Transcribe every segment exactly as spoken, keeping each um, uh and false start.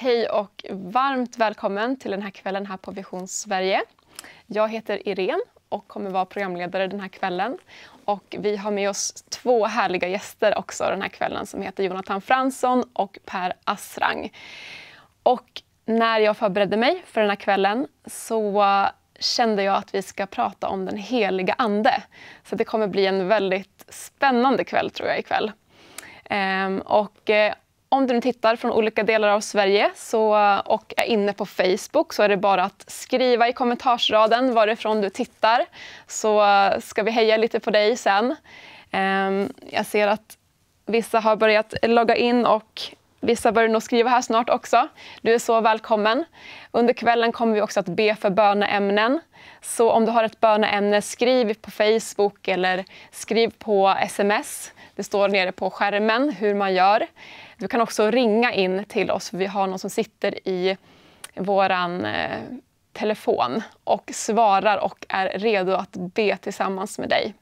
Hej och varmt välkommen till den här kvällen här på Vision Sverige. Jag heter Irene och kommer vara programledare den här kvällen. Och vi har med oss två härliga gäster också den här kvällen som heter Jonathan Fransson och Per Asrang. Och när jag förberedde mig för den här kvällen så kände jag att vi ska prata om den heliga ande. Så det kommer bli en väldigt spännande kväll tror jag ikväll. Ehm, och eh, om du nu tittar från olika delar av Sverige så, och är inne på Facebook så är det bara att skriva i kommentarsraden varifrån du tittar. Så ska vi heja lite på dig sen. Ehm, jag ser att vissa har börjat logga in och vissa börjar nog skriva här snart också. Du är så välkommen. Under kvällen kommer vi också att be för böneämnen. Så om du har ett böneämne, skriv på Facebook eller skriv på sms. Det står nere på skärmen hur man gör. Du kan också ringa in till oss. Vi har någon som sitter i våran eh, telefon och svarar och är redo att be tillsammans med dig.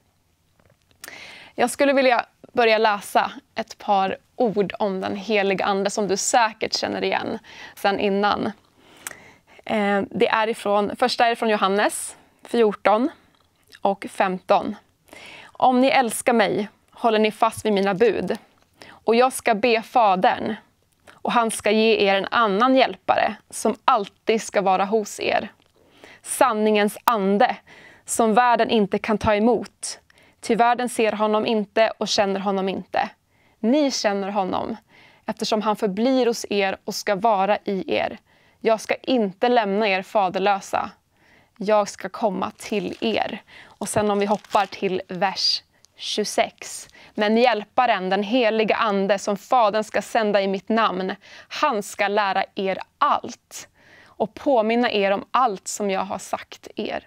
Jag skulle vilja börja läsa ett par ord om den heliga ande som du säkert känner igen sedan innan. Eh, det är ifrån, första är från Johannes fjorton och femton. Om ni älskar mig håller ni fast vid mina bud. Och jag ska be Fadern och han ska ge er en annan hjälpare som alltid ska vara hos er. Sanningens ande som världen inte kan ta emot. Ty världen ser honom inte och känner honom inte. Ni känner honom eftersom han förblir hos er och ska vara i er. Jag ska inte lämna er faderlösa. Jag ska komma till er. Och sen om vi hoppar till vers tjugosex. Men hjälparen, den heliga ande som Fadern ska sända i mitt namn, han ska lära er allt och påminna er om allt som jag har sagt er.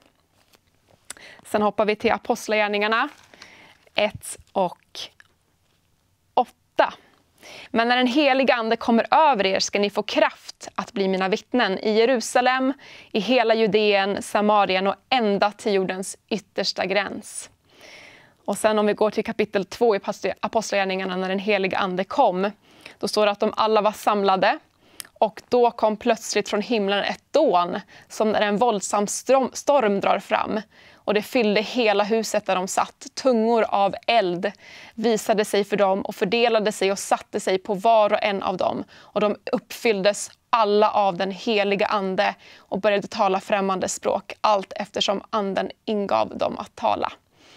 Sen hoppar vi till Apostlagärningarna ett och åtta. Men när den heliga ande kommer över er ska ni få kraft att bli mina vittnen i Jerusalem, i hela Judeen, Samarien och ända till jordens yttersta gräns. Och sen om vi går till kapitel två i Apostlagärningarna när den heliga ande kom. Då står det att de alla var samlade. Och då kom plötsligt från himlen ett dån som när en våldsam storm drar fram. Och det fyllde hela huset där de satt. Tungor av eld visade sig för dem och fördelade sig och satte sig på var och en av dem. Och de uppfylldes alla av den heliga ande och började tala främmande språk allt eftersom anden ingav dem att tala.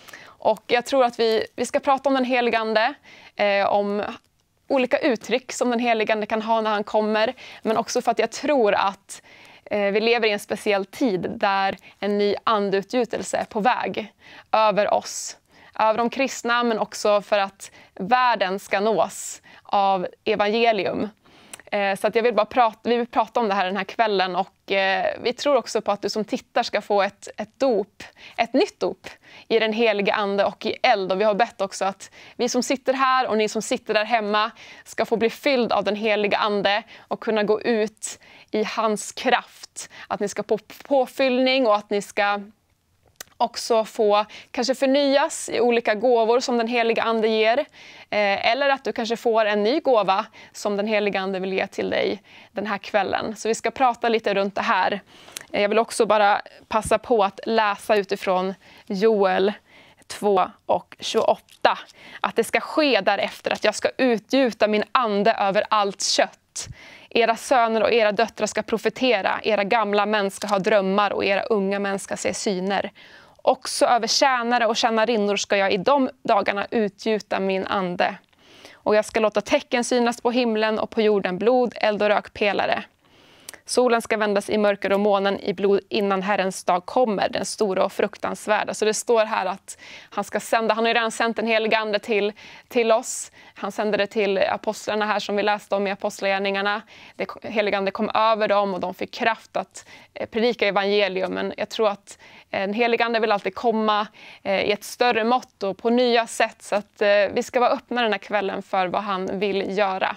Och jag tror att vi, vi ska prata om den heliga ande, eh, om olika uttryck som den heliga ande kan ha när han kommer. Men också för att jag tror att eh, vi lever i en speciell tid där en ny andeutgjutelse är på väg över oss. Över de kristna men också för att världen ska nås av evangelium. Så att jag vill bara prata, vi vill prata om det här den här kvällen och eh, vi tror också på att du som tittar ska få ett, ett dop, ett nytt dop i den heliga ande och i eld. Och vi har bett också att vi som sitter här och ni som sitter där hemma ska få bli fylld av den heliga ande och kunna gå ut i hans kraft. Att ni ska få påfyllning och att ni ska också få kanske förnyas i olika gåvor som den heliga ande ger. Eh, eller att du kanske får en ny gåva som den heliga ande vill ge till dig den här kvällen. Så vi ska prata lite runt det här. Eh, jag vill också bara passa på att läsa utifrån Joel två och tjugoåtta. Att det ska ske därefter att jag ska utgjuta min ande över allt kött. Era söner och era döttrar ska profetera, era gamla män ska ha drömmar och era unga män ska se syner. Också över tjänare och tjänarinnor ska jag i de dagarna utgjuta min ande. Och jag ska låta tecken synas på himlen och på jorden, blod, eld och rökpelare. Solen ska vändas i mörker och månen i blod innan Herrens dag kommer, den stora och fruktansvärda. Så det står här att han ska sända, han har ju redan sänt den heliga ande till, till oss. Han sände det till apostlarna här som vi läste om i apostlagärningarna. Det heliga ande kom över dem och de fick kraft att eh, predika evangelium. Men jag tror att eh, den heliga ande vill alltid komma eh, i ett större mått och på nya sätt. Så att eh, vi ska vara öppna den här kvällen för vad han vill göra.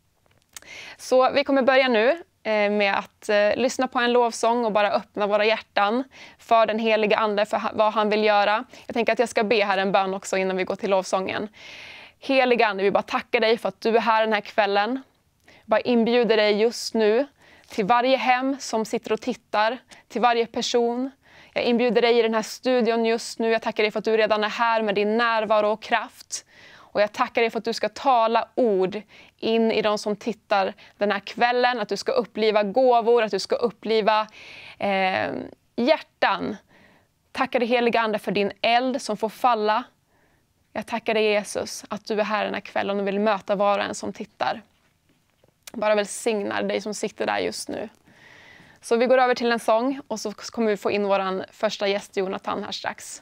Så vi kommer börja nu med att eh, lyssna på en lovsång och bara öppna våra hjärtan för den heliga ande, för vad han vill göra. Jag tänker att jag ska be här en bön också innan vi går till lovsången. Heliga ande, vi bara tackar dig för att du är här den här kvällen. Jag bara inbjuder dig just nu till varje hem som sitter och tittar, till varje person. Jag inbjuder dig i den här studion just nu. Jag tackar dig för att du redan är här med din närvaro och kraft. Och jag tackar dig för att du ska tala ord in i de som tittar den här kvällen. Att du ska uppliva gåvor, att du ska uppliva eh, hjärtan. Tackar dig heliga Ande för din eld som får falla. Jag tackar dig Jesus att du är här den här kvällen och vill möta var och en som tittar. Bara välsignar dig som sitter där just nu. Så vi går över till en sång och så kommer vi få in vår första gäst Jonathan här strax.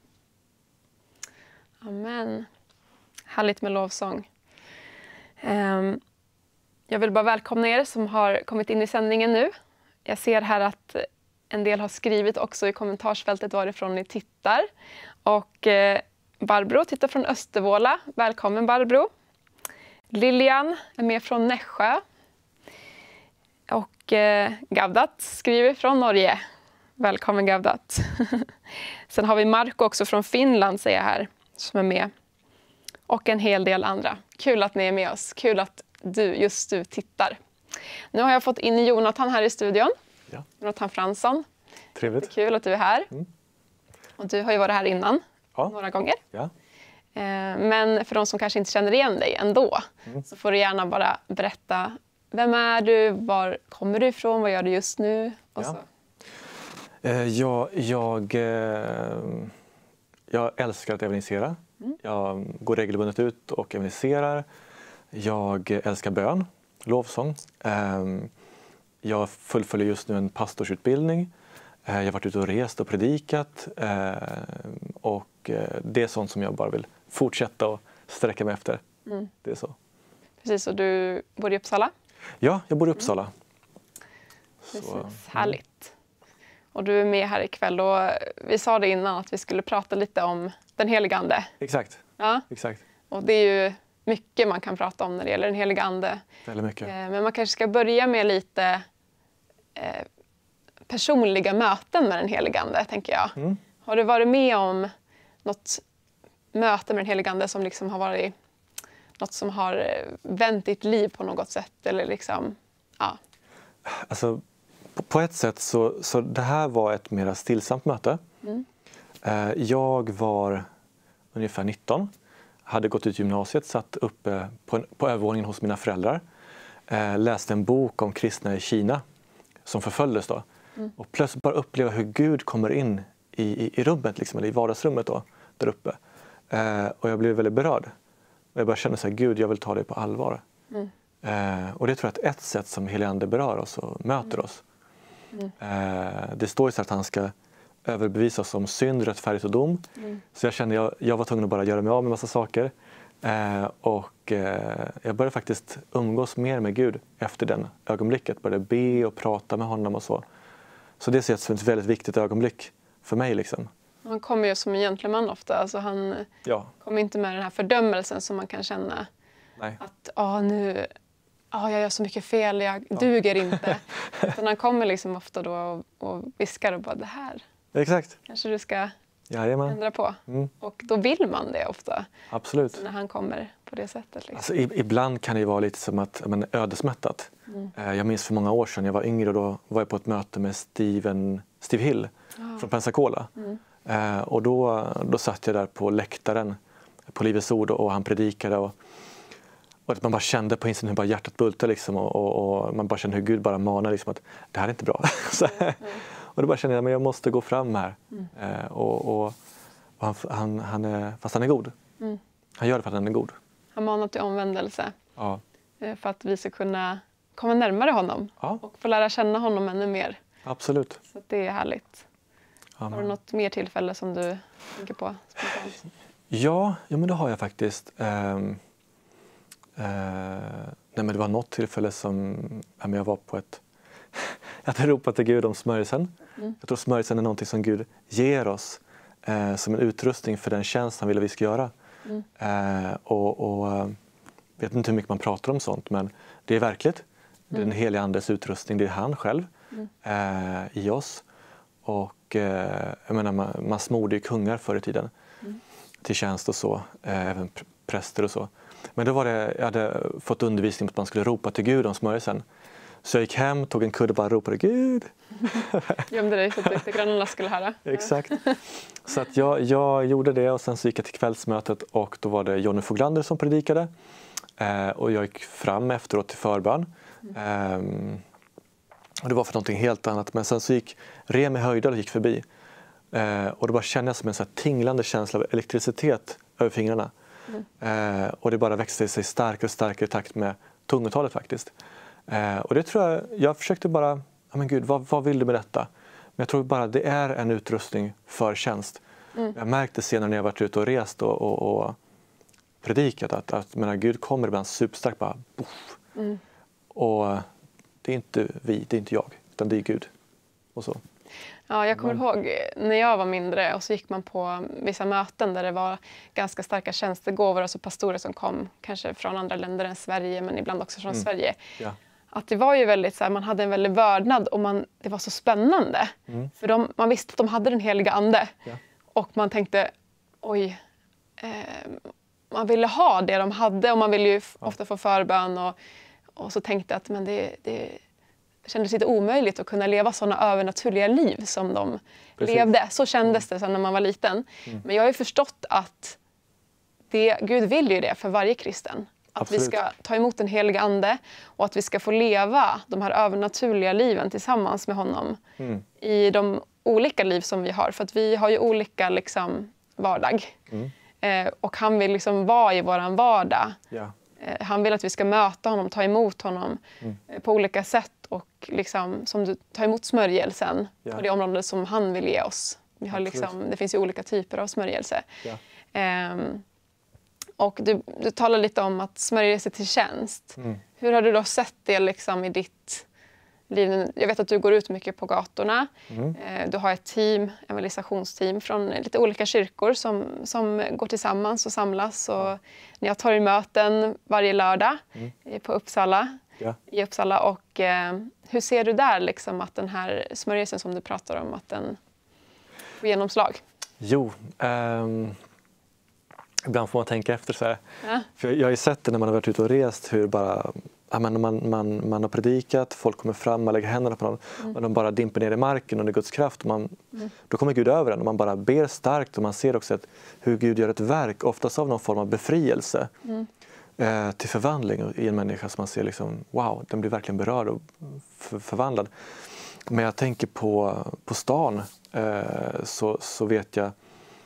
Amen. Härligt med lovsång. Um, jag vill bara välkomna er som har kommit in i sändningen nu. Jag ser här att en del har skrivit också i kommentarsfältet varifrån ni tittar. Och eh, Barbro tittar från Östervåla. Välkommen Barbro. Lilian är med från Nässjö. Och eh, Gavdat skriver från Norge. Välkommen Gavdat. Sen har vi Marco också från Finland säger jag här som är med. Och en hel del andra. Kul att ni är med oss. Kul att du, just du tittar. Nu har jag fått in Jonathan här i studion. Ja. Jonathan Fransson. Trevligt. Kul att du är här. Mm. Och du har ju varit här innan. Ja. Några gånger. Ja. Men för de som kanske inte känner igen dig ändå. Mm. Så får du gärna bara berätta. Vem är du? Var kommer du ifrån? Vad gör du just nu? Och ja. så. Jag, jag, jag älskar att evangelisera. Mm. Jag går regelbundet ut och evangeliserar. Jag älskar bön, lovsång. Jag fullföljer just nu en pastorsutbildning. Jag har varit ute och rest och predikat. Och det är sånt som jag bara vill fortsätta och sträcka mig efter. Mm. Det är så. Precis, och du bor i Uppsala? Ja, jag bor i Uppsala. Mm. Precis, så, härligt. Och du är med här ikväll och vi sa det innan att vi skulle prata lite om den heliga Ande. Exakt. Ja. Exakt. Och det är ju mycket man kan prata om när det gäller den heliga Ande. Väldigt mycket. Men man kanske ska börja med lite eh, personliga möten med den heliga Ande, tänker jag. Mm. Har du varit med om något möte med den heliga Ande som liksom har varit något som har vänt ditt liv på något sätt? Eller liksom, ja. Alltså, på, på ett sätt så, så det här var ett mer stillsamt möte. Mm. Eh, jag var ungefär nitton. Hade gått ut gymnasiet, satt uppe på, en, på övervåningen hos mina föräldrar. Eh, läste en bok om kristna i Kina som förföljdes då. Mm. Och plötsligt bara uppleva hur Gud kommer in i, i, i rummet, liksom, eller i vardagsrummet då, där uppe. Eh, och jag blev väldigt berörd. Och jag bara kände så här, Gud, jag vill ta det på allvar. Mm. Eh, och det tror jag är ett sätt som helig ande berör oss och möter mm. oss. Mm. Eh, det står ju så att han ska överbevisa oss om synd, rättfärdighet och dom. Mm. Så jag kände jag, jag var tvungen att bara göra mig av med massa saker. Eh, och eh, jag började faktiskt umgås mer med Gud efter den ögonblicket. Började be och prata med honom och så. Så det är ett väldigt viktigt ögonblick för mig liksom. Han kommer ju som en gentleman ofta. Alltså han ja. kommer inte med den här fördömelsen som man kan känna. Nej. Att ah, nu, ah, jag gör så mycket fel, jag ja. duger inte. Utan han kommer liksom ofta då och, och viskar och bara det här. Exakt. Kanske du ska Jajamän. ändra på. Mm. Och då vill man det ofta. Absolut. När han kommer på det sättet. Liksom. Alltså, ibland kan det vara lite som att men, ödesmättat. Mm. Jag minns för många år sedan, jag var yngre och då var jag på ett möte med Steven, Steve Hill oh. från Pensacola. Mm. Eh, och då, då satt jag där på läktaren på Livets ord och han predikade och, och man bara kände på insidan hur bara hjärtat bultade liksom, och, och, och man bara kände hur Gud bara manar liksom, att det här är inte bra. Så, mm. Och då bara kände jag att jag måste gå fram här mm. eh, och, och, och han, han, han är, fast han är god. Mm. Han gör det för att han är god. Han manar till omvändelse ja. eh, för att vi ska kunna komma närmare honom ja. och få lära känna honom ännu mer. Absolut. Så det är härligt. Amen. Har du något mer tillfälle som du tänker på spontant? Ja, ja men det har jag faktiskt. Um, uh, nej, men det var något tillfälle som ja, men jag var på ett... jag hade ropat till Gud om smörjelsen. Mm. Jag tror smörjelsen är någonting som Gud ger oss uh, som en utrustning för den tjänst han vill att vi ska göra. Mm. Uh, och, och uh, vet inte hur mycket man pratar om sånt, men det är verkligt. Mm. Det är den heliga andes utrustning, det är han själv mm. uh, i oss. Och eh, jag menar, man, man smorde ju kungar förr i tiden mm. till tjänst och så. Eh, även präster och så. Men då var det, jag hade fått undervisning om att man skulle ropa till Gud om smörjelsen. Så jag gick hem, tog en kudde och bara ropade Gud. Gömde dig så att inte grannarna skulle höra. Exakt. Så att jag, jag gjorde det och sen så gick jag till kvällsmötet och då var det Jonny Foglander som predikade. Eh, och jag gick fram efteråt till förbön. Eh, och det var för någonting helt annat. Men sen så gick Remi Höjdal och gick förbi. Eh, och det bara kändes som en så här tinglande känsla av elektricitet över fingrarna. Mm. Eh, och det bara växte sig starkare och starkare i takt med tungotalet faktiskt. Eh, och det tror jag, jag försökte bara, ja men Gud, vad, vad vill du med detta? Men jag tror bara det är en utrustning för tjänst. Mm. Jag märkte senare när jag varit ute och rest och, och, och predikat att, att menar, Gud kommer ibland superstarkt bara, boff. Mm. Och det är inte vi, det är inte jag, utan det är Gud. Och så. Ja, jag kommer ihåg när jag var mindre och så gick man på vissa möten där det var ganska starka tjänstegåvor, alltså pastorer som kom kanske från andra länder än Sverige men ibland också från mm. Sverige. Ja. Att det var ju väldigt så här, man hade en väldig vördnad och man, det var så spännande. Mm. För de, man visste att de hade den heliga ande ja. Och man tänkte oj, eh, man ville ha det de hade och man ville ju ja. Ofta få förbön och, och så tänkte att men det, det Det kändes lite omöjligt att kunna leva sådana övernaturliga liv som de Precis. Levde. Så kändes det sen när man var liten. Mm. Men jag har ju förstått att det, Gud vill ju det för varje kristen. Att Absolut. Vi ska ta emot den heliga ande och att vi ska få leva de här övernaturliga liven tillsammans med honom mm. i de olika liv som vi har. För att vi har ju olika liksom, vardag. Mm. Eh, och han vill liksom vara i våran vardag. Ja. Eh, han vill att vi ska möta honom, ta emot honom mm. eh, på olika sätt. Och liksom, som du tar emot smörjelsen ja. På det område som han vill ge oss. Vi har liksom, det finns ju olika typer av smörjelse. Ja. Um, och du, du talar lite om att smörjelse till tjänst. Mm. Hur har du då sett det liksom i ditt liv? Jag vet att du går ut mycket på gatorna. Mm. Uh, du har ett team, evangelisationsteam från lite olika kyrkor som, som går tillsammans och samlas. Och ja. Ni har torgmöten varje lördag mm. på Uppsala. Ja. I Uppsala och eh, hur ser du där liksom att den här smörjelsen som du pratar om att den får genomslag? Jo, um, ibland får man tänka efter så här. Ja. För jag har ju sett det när man har varit ute och rest hur bara ja, man, man, man, man har predikat, folk kommer fram, man lägger händerna på någon mm. och de bara dimper ner i marken under Guds kraft. Och man, mm. Då kommer Gud över en och man bara ber starkt och man ser också att hur Gud gör ett verk, oftast av någon form av befrielse. Mm. till förvandling i en människa som man ser liksom, wow, den blir verkligen berörd och för, förvandlad. Men jag tänker på, på stan eh, så, så vet jag,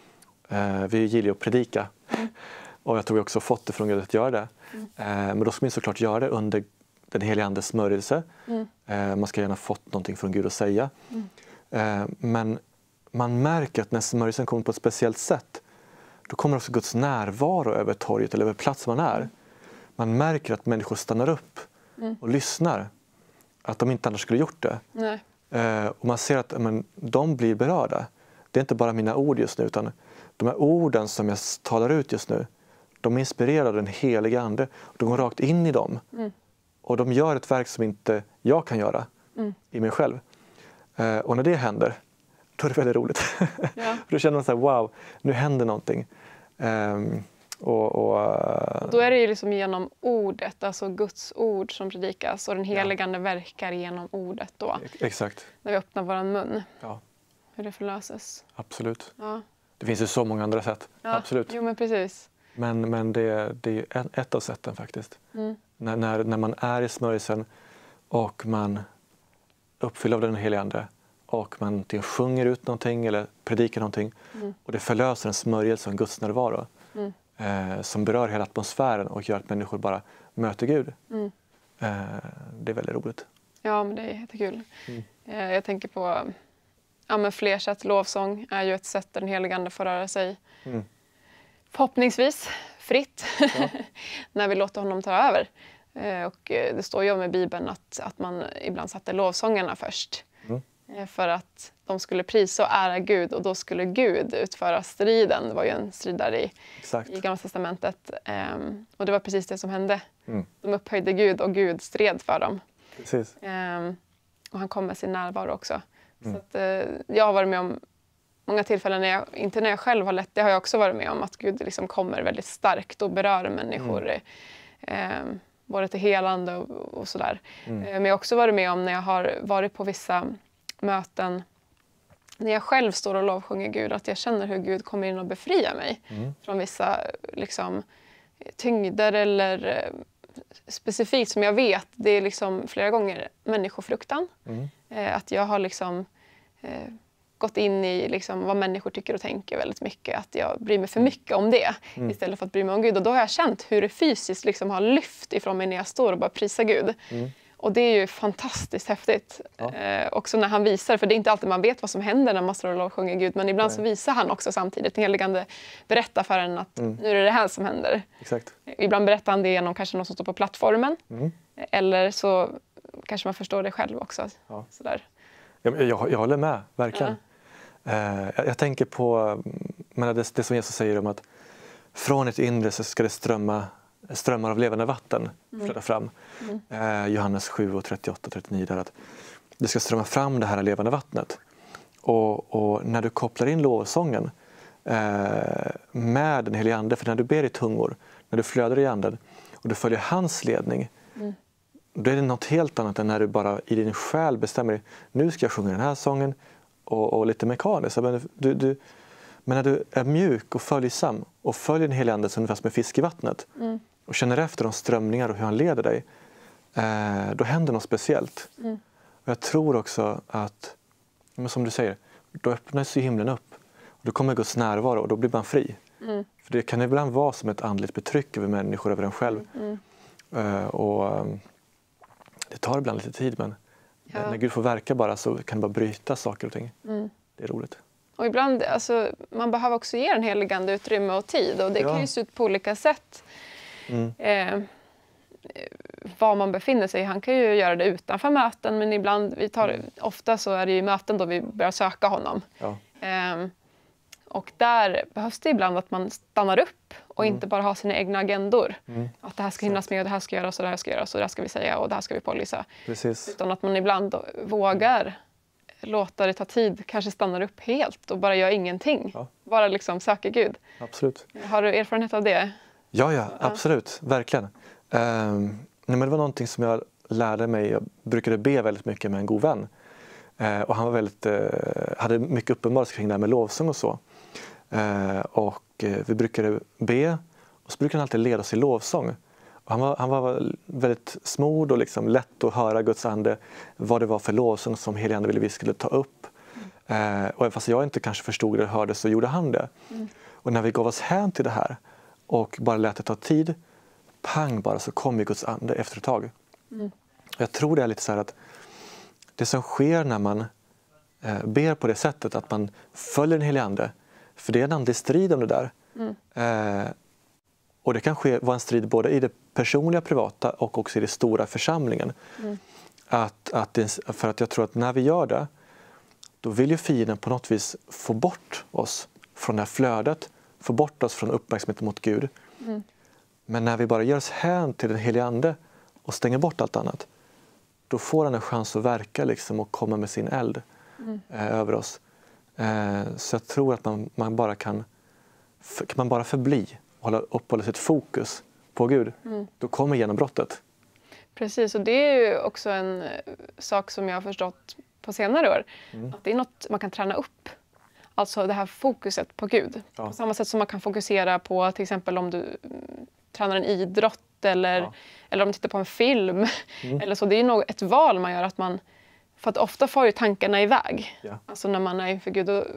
eh, vi gillar att predika mm. och jag tror vi också fått det från Gud att göra det. Mm. Eh, men då ska man såklart göra det under den heliga andes smörjelse. Mm. Eh, man ska gärna fått någonting från Gud att säga. Mm. Eh, men man märker att när smörjelsen kommer på ett speciellt sätt då kommer också Guds närvaro över torget eller över platsen man är. Man märker att människor stannar upp mm. och lyssnar. Att de inte annars skulle gjort det. Nej. Eh, och man ser att men, de blir berörda. Det är inte bara mina ord just nu utan de här orden som jag talar ut just nu. De är inspirerade av den heliga ande. De går rakt in i dem. Mm. Och de gör ett verk som inte jag kan göra mm. i mig själv. Eh, och när det händer, då är det väldigt roligt. Ja. Då känner man så här, wow, nu händer någonting. Um, och, och, uh... Då är det ju liksom genom ordet, alltså Guds ord som predikas och den heliga ande ja. Verkar genom ordet då. Exakt. När vi öppnar våran mun. Ja. Hur det förlöses. Absolut. Ja. Det finns ju så många andra sätt. Ja. Absolut. Jo men precis. Men, men det, det är ett av sätten faktiskt. Mm. När, när, när man är i smörjelsen och man uppfyller av den heliga ande och man sjunger ut någonting eller predikar någonting mm. och det förlöser en smörjelse och en Guds närvaro mm. eh, som berör hela atmosfären och gör att människor bara möter Gud. Mm. Eh, det är väldigt roligt. Ja, men det är jättekul. Mm. Eh, jag tänker på ja, men fler sätt. Lovsång är ju ett sätt där den heliga ande får röra sig. Mm. Förhoppningsvis fritt ja. När vi låter honom ta över. Eh, och det står ju om i Bibeln att, att man ibland satte lovsångarna först. Mm. För att de skulle prisa och ära Gud och då skulle Gud utföra striden. Det var ju en strid där i, i Gamla testamentet. Um, och det var precis det som hände. Mm. De upphöjde Gud och Gud stred för dem. Precis. Um, och han kom med sin närvaro också. Mm. Så att, uh, jag har varit med om många tillfällen, när jag, inte när jag själv har lett, det har jag också varit med om, att Gud liksom kommer väldigt starkt och berör människor. Mm. Eh, både till helande och, och sådär. Mm. Eh, men jag har också varit med om när jag har varit på vissa möten, när jag själv står och lovsjunger Gud, att jag känner hur Gud kommer in och befriar mig mm. från vissa liksom, tyngder eller eh, specifikt som jag vet, det är liksom flera gånger människofruktan. Mm. Eh, att jag har liksom eh, gått in i liksom vad människor tycker och tänker väldigt mycket. Att jag bryr mig för mycket om det mm. istället för att bry mig om Gud. Och då har jag känt hur det fysiskt liksom har lyft ifrån mig när jag står och bara prisar Gud. Mm. Och det är ju fantastiskt häftigt. Ja. Eh, också när han visar, för det är inte alltid man vet vad som händer när man står och lovsjunger Gud. Men ibland Nej. så visar han också samtidigt. Den heligande berättar för en att mm. nu är det det här som händer. Exakt. Ibland berättar han det genom kanske någon som står på plattformen. Mm. Eller så kanske man förstår det själv också. Ja. Sådär. Jag, jag, jag håller med, verkligen. Ja. Eh, jag, jag tänker på men det, det som Jesus säger om att från ett inre så ska det strömma strömmar av levande vatten flöda mm. fram. Mm. Eh, Johannes sju och trettioåtta trettionio där att det ska strömma fram det här levande vattnet. Och, och när du kopplar in lovsången eh, med den helige ande, för när du ber i tungor, när du flödar i anden och du följer hans ledning, mm. då är det något helt annat än när du bara i din själ bestämmer dig, nu ska jag sjunga den här sången och, och lite mekaniskt. Men, du, du, men när du är mjuk och följsam och följer den helige ande som fast med fisk i vattnet mm. och känner efter de strömningar och hur han leder dig, eh, då händer något speciellt. Mm. Och jag tror också att, men som du säger, då öppnas ju himlen upp. Och då kommer Guds närvaro och då blir man fri. Mm. För det kan ibland vara som ett andligt betryck över människor, över en själv. Mm. Uh, och um, det tar ibland lite tid, men ja. när Gud får verka bara så kan det bara bryta saker och ting. Mm. Det är roligt. Och ibland, alltså, man behöver också ge den helige ande utrymme och tid. Och det ja. kan ju se ut på olika sätt. Mm. Eh, var man befinner sig. Han kan ju göra det utanför möten, men ibland, vi tar, mm. ofta så är det i möten då vi börjar söka honom. Ja. Eh, och där behövs det ibland att man stannar upp och mm. inte bara har sina egna agendor. Mm. Att det här ska hinnas med och det här ska göras och det här ska göras och det här ska vi säga och det här ska vi polysa. Precis. Utan att man ibland vågar låta det ta tid, kanske stannar upp helt och bara gör ingenting. Ja. Bara liksom söker Gud. Absolut. Har du erfarenhet av det? Ja, ja, absolut. Ja. Verkligen. Um, nej, men det var någonting som jag lärde mig. Jag brukade be väldigt mycket med en god vän. Uh, och han var väldigt, uh, hade mycket uppenbarelse kring det här med lovsång och så. Uh, och uh, vi brukade be och så brukade han alltid leda oss i lovsång. Och han, var, han var väldigt smord och liksom lätt att höra Guds ande, vad det var för lovsång som helige ande ville vi skulle ta upp. Mm. Uh, och även fast jag inte kanske förstod det och hörde så gjorde han det. Mm. Och när vi gav oss hän till det här och bara lät det ta tid, pang bara så kom ju Guds ande efter ett tag. Mm. Jag tror det är lite så här att det som sker när man eh, ber på det sättet, att man följer den helige ande, för det är en andlig strid om det där. Mm. Eh, och det kan ske, vara en strid både i det personliga, privata och också i den stora församlingen. Mm. Att, att det, för att jag tror att när vi gör det, då vill ju fienden på något vis få bort oss från det här flödet, få bort oss från uppmärksamheten mot Gud. Mm. Men när vi bara ger oss hän till den helige ande och stänger bort allt annat, då får han en chans att verka liksom och komma med sin eld mm. eh, över oss. Eh, så jag tror att man, man bara kan, för, kan man bara förbli och hålla, uppehålla sitt fokus på Gud, mm. då kommer genombrottet. Precis, och det är ju också en sak som jag har förstått på senare år. Mm. Att det är något man kan träna upp. Alltså det här fokuset på Gud. Ja. På samma sätt som man kan fokusera på till exempel om du tränar en idrott eller, ja. eller om du tittar på en film. Mm. Eller så. Det är nog ett val man gör. Att man, för att ofta får ju tankarna iväg. Ja. Alltså när man är inför Gud. Och,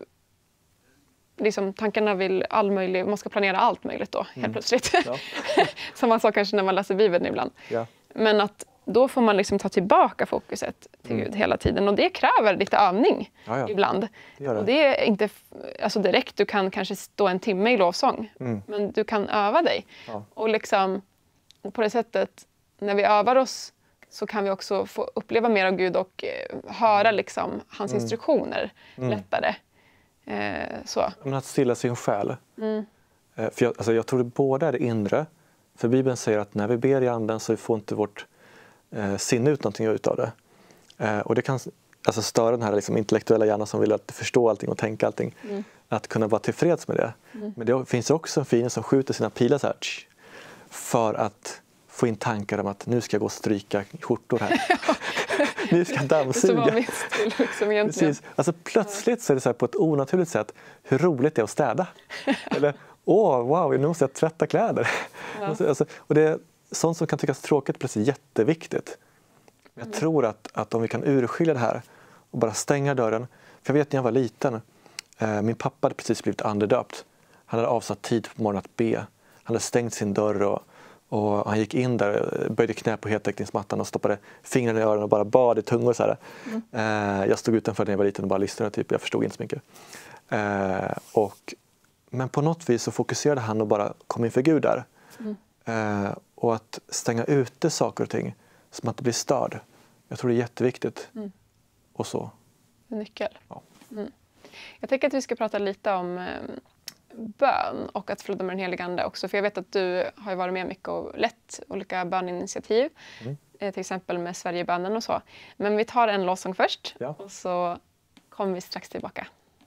liksom, tankarna vill all möjlig, man ska planera allt möjligt då mm. helt plötsligt. Ja. Som man sa kanske när man läser Bibeln ibland. Ja. Men att då får man liksom ta tillbaka fokuset till mm. Gud hela tiden. Och det kräver lite övning ja, ja. ibland. Det det. Och det är inte alltså direkt, du kan kanske stå en timme i lovsång. Mm. Men du kan öva dig. Ja. Och liksom och på det sättet, när vi övar oss så kan vi också få uppleva mer av Gud och eh, höra liksom hans mm. instruktioner mm. lättare. Eh, så. Men att stilla sin själ. Mm. Eh, för jag, alltså jag tror det båda är det inre. För Bibeln säger att när vi ber i anden så får inte vårt eh, sinne ut någonting utav det. Eh, och det kan alltså störa den här liksom intellektuella hjärnan som vill att förstå allting och tänka allting. Mm. Att kunna vara tillfreds med det. Mm. Men det finns också en fiende som skjuter sina pilar så här, tsch, för att få in tankar om att nu ska jag gå och stryka skjortor här. Nu ska jag dammsuga. Det var min stil liksom egentligen. Precis. Alltså, plötsligt så är det så här på ett onaturligt sätt hur roligt det är att städa. Eller, åh, wow, nu måste jag tvätta kläder. Ja. Alltså, och det är sånt som kan tyckas tråkigt plötsligt jätteviktigt. Jag mm. tror att, att om vi kan urskilja det här och bara stänga dörren. För jag vet när jag var liten, eh, min pappa hade precis blivit andedöpt. Han hade avsatt tid på morgonen att be. Han hade stängt sin dörr och, och han gick in där, böjde knä på heltäckningsmattan och stoppade fingrarna i öronen och bara bad i tungor. Så här. Mm. Eh, jag stod utanför när jag var liten och bara lyssnade, typ. Jag förstod inte så mycket. Eh, och, men på något vis så fokuserade han och bara kom inför Gud där. Mm. Eh, och att stänga ute saker och ting som att det blir störd. Jag tror det är jätteviktigt. Mm. Och så. En nyckel. Ja. Mm. Jag tänker att vi ska prata lite om eh, bön och att flöda med den helige Ande också. För jag vet att du har varit med mycket och lett olika böninitiativ. Mm. Eh, till exempel med Sverigebönen och så. Men vi tar en lovsång först. Ja. Och så kommer vi strax tillbaka.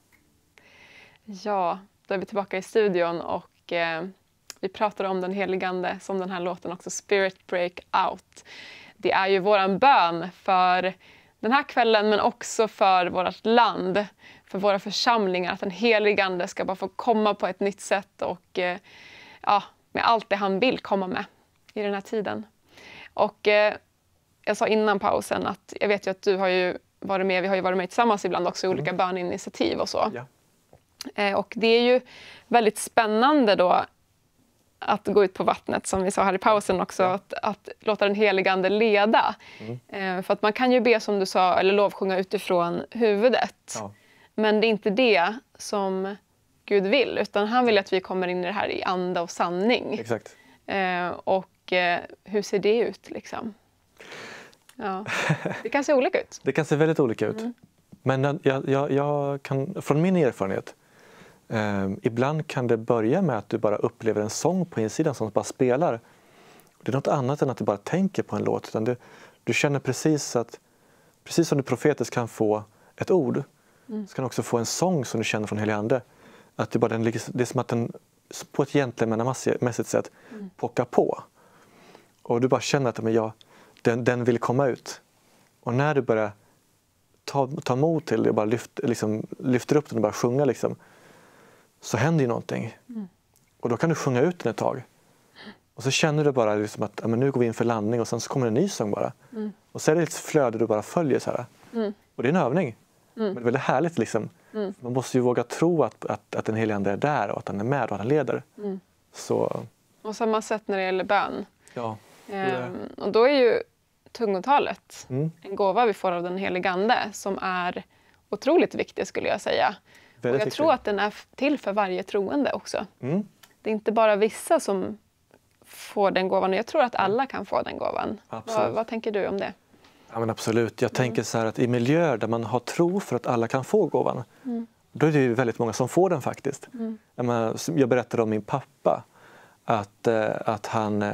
Ja, då är vi tillbaka i studion och eh, vi pratar om den helige Ande som den här låten också, Spirit Break Out. Det är ju våran bön för den här kvällen men också för vårt land, för våra församlingar, att den helige Ande ska bara få komma på ett nytt sätt och eh, ja, med allt det han vill komma med i den här tiden. Och eh, jag sa innan pausen att jag vet ju att du har ju varit med, vi har ju varit med tillsammans ibland också i olika mm. böninitiativ och så. Ja. Eh, och det är ju väldigt spännande då att gå ut på vattnet, som vi sa här i pausen också, ja. att, att låta den helige Ande leda. Mm. Eh, för att man kan ju be, som du sa, eller lovsjunga utifrån huvudet. Ja. Men det är inte det som Gud vill, utan han vill att vi kommer in i det här i anda och sanning. Exakt. Eh, och eh, hur ser det ut liksom? Ja. Det kan se olika ut. Det kan se väldigt olika ut. Mm. Men jag, jag, jag kan, från min erfarenhet, eh, ibland kan det börja med att du bara upplever en sång på insidan som bara spelar. Det är något annat än att du bara tänker på en låt. Utan du, du känner precis att, precis som du profetiskt kan få ett ord, mm. så kan du också få en sång som du känner från helig ande. Att det, bara, den, det är som att den på ett gentlemannamässigt sätt mm. pockar på. Och du bara känner att men jag, den, den vill komma ut. Och när du börjar ta, ta mod till det och bara lyft, liksom, lyfter upp den och bara sjunga, liksom, så händer ju någonting. Mm. Och då kan du sjunga ut den ett tag. Och så känner du bara liksom att ja, men nu går vi in för landning och sen så kommer en ny sång bara. Mm. Och så är det ett flöde du bara följer så här. Mm. Och det är en övning. Mm. Men det är väldigt härligt liksom. Mm. Man måste ju våga tro att, att, att den helige ande är där och att han är med och att han leder. Mm. Så... Och samma sätt när det gäller bön. Ja. Ehm, och då är ju tungotalet mm. en gåva vi får av den helige ande som är otroligt viktig, skulle jag säga. Väldigt och jag viktig. Tror att den är till för varje troende också. Mm. Det är inte bara vissa som får den gåvan. Jag tror att alla kan få den gåvan. Vad, vad tänker du om det? Ja, men absolut. Jag mm. tänker så här att i miljöer där man har tro för att alla kan få gåvan, mm. då är det ju väldigt många som får den faktiskt. Mm. Jag, menar, jag berättade om min pappa att, att han,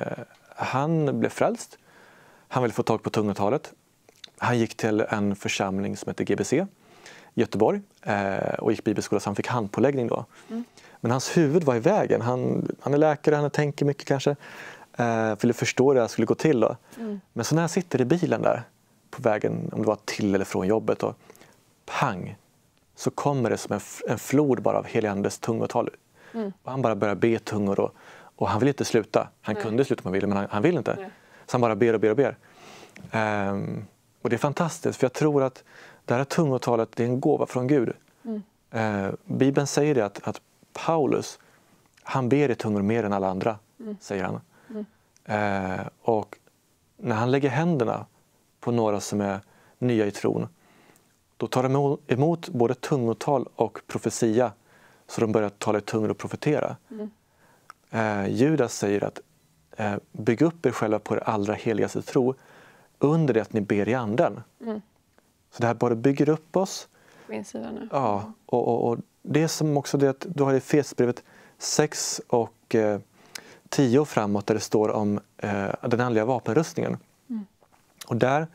han blev frälst. Han ville få tag på tungotalet. Han gick till en församling som heter G B C i Göteborg och gick bibelskola, så han fick handpåläggning då. Mm. Men hans huvud var i vägen. Han, han är läkare, han tänker mycket kanske. Uh, ville förstå hur det här skulle gå till då. Mm. Men så när jag sitter i bilen där på vägen, om det var till eller från jobbet, och pang, så kommer det som en, en flod bara av helig andes tungotal. Mm. Och han bara börjar be tungor och, och han vill inte sluta. Han Nej. kunde sluta om han ville, men han, han vill inte. Nej. Så han bara ber och ber och ber. Um, och det är fantastiskt, för jag tror att det här tungotalet, det är en gåva från Gud. Mm. Uh, Bibeln säger det att, att Paulus, han ber i tungor mer än alla andra, mm. säger han. Mm. Eh, och när han lägger händerna på några som är nya i tron, då tar de emot både tungotal och profetia, så de börjar tala i tungor och profetera. Mm. Eh, Judas säger att eh, bygg upp er själva på er allra heligaste tro under det att ni ber i anden. Mm. Så det här bara bygger upp oss. Ja, och, och, och det är som också det att du har i Efesierbrevet sex och eh, tio framåt, där det står om eh, den andliga vapenrustningen. Mm. Och där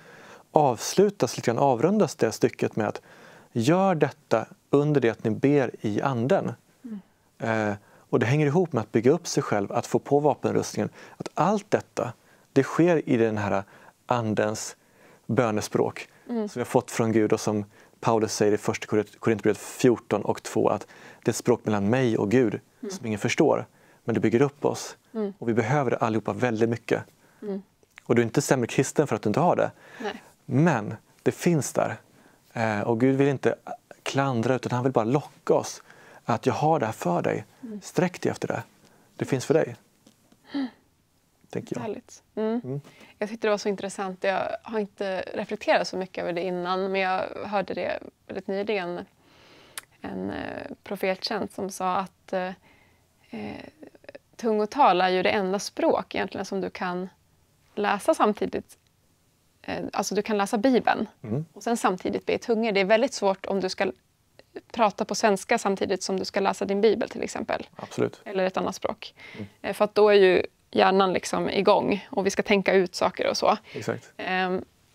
avslutas, lite grann avrundas det stycket med att gör detta under det att ni ber i anden. Mm. Eh, och det hänger ihop med att bygga upp sig själv, att få på vapenrustningen. Att allt detta, det sker i den här andens bönespråk mm. som vi har fått från Gud och som Paulus säger i första Korinthierbrevet fjorton och två att det är ett språk mellan mig och Gud mm. som ingen förstår. Men det bygger upp oss mm. och vi behöver det allihopa väldigt mycket. Mm. Och du är inte sämre kristen för att du inte har det. Nej. Men det finns där. Eh, och Gud vill inte klandra utan han vill bara locka oss. Att jag har det här för dig. Mm. Sträck dig efter det. Det finns för dig. Mm. Tänker jag. Härligt. Mm. Mm. Jag tyckte det var så intressant. Jag har inte reflekterat så mycket över det innan. Men jag hörde det väldigt nyligen. En eh, profettjänst som sa att eh, tungotal är ju det enda språk egentligen som du kan läsa samtidigt. Eh, alltså du kan läsa Bibeln mm. och sen samtidigt be i tungor. Det är väldigt svårt om du ska prata på svenska samtidigt som du ska läsa din Bibel till exempel. Absolut. Eller ett annat språk. Mm. Eh, för att då är ju hjärnan liksom igång och vi ska tänka ut saker och så. Exakt. Eh,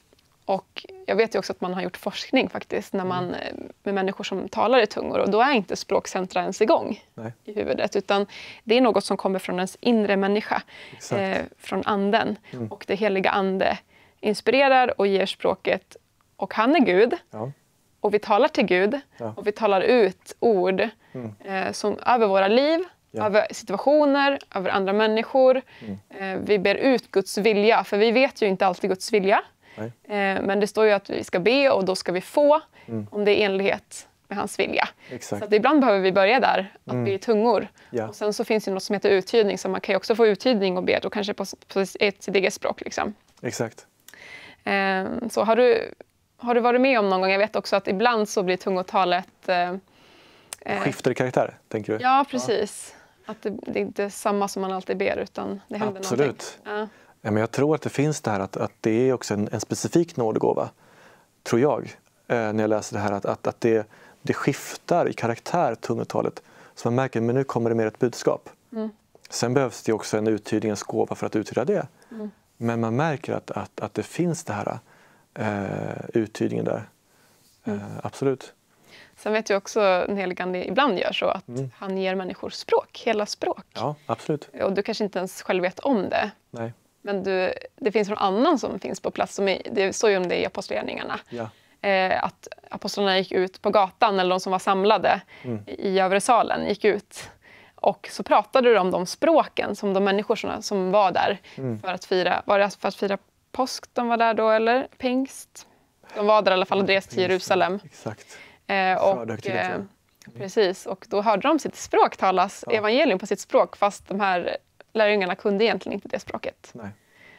och jag vet ju också att man har gjort forskning faktiskt när man, mm. med människor som talar i tungor och då är inte språkcentra ens igång Nej. i huvudet utan det är något som kommer från ens inre människa, eh, från anden mm. och det heliga ande inspirerar och ger språket och han är Gud ja. och vi talar till Gud ja. och vi talar ut ord mm. eh, som över våra liv, ja. över situationer, över andra människor. Mm. Eh, vi ber ut Guds vilja för vi vet ju inte alltid Guds vilja. Eh, men det står ju att vi ska be och då ska vi få mm. om det är enlighet med hans vilja. Exakt. Så att ibland behöver vi börja där, att mm. be i tungor. Ja. Och sen så finns det något som heter uttydning så man kan ju också få uttydning och be då kanske på, på ett sitt eget språk. Liksom. Exakt. Eh, så har du, har du varit med om någon gång? Jag vet också att ibland så blir tungotalet... Eh, skiftar i karaktär, tänker du? Ja, precis. Ja. Att det, det är inte samma som man alltid ber utan det händer Absolut. någonting. Ja. Ja, men jag tror att det finns det här att, att det är också en, en specifik nådegåva, tror jag, eh, när jag läser det här, att, att, att det, det skiftar i karaktär, tungotalet. Så man märker att nu kommer det mer ett budskap. Mm. Sen behövs det också en uttydningens gåva för att uttyda det. Mm. Men man märker att, att, att det finns det här eh, uttydningen där. Mm. Eh, absolut. Sen vet jag också en helig ande ibland gör så att mm. han ger människor språk, hela språk. Ja, absolut. Och du kanske inte ens själv vet om det. Nej. Men du, det finns någon annan som finns på plats. Som är, det står ju om det i apostlagärningarna. Ja. Eh, att apostlarna gick ut på gatan, eller de som var samlade mm. i övre salen gick ut. Och så pratade de om de språken som de människorna som var där mm. för att fira. Var det för att fira påsk de var där då, eller pingst? De var där i alla fall och reste till Jerusalem. Exakt. Eh, och, eh, mm. Precis, och då hörde de sitt språk talas, ja. evangelium på sitt språk, fast de här lärjungarna kunde egentligen inte det språket. Nej.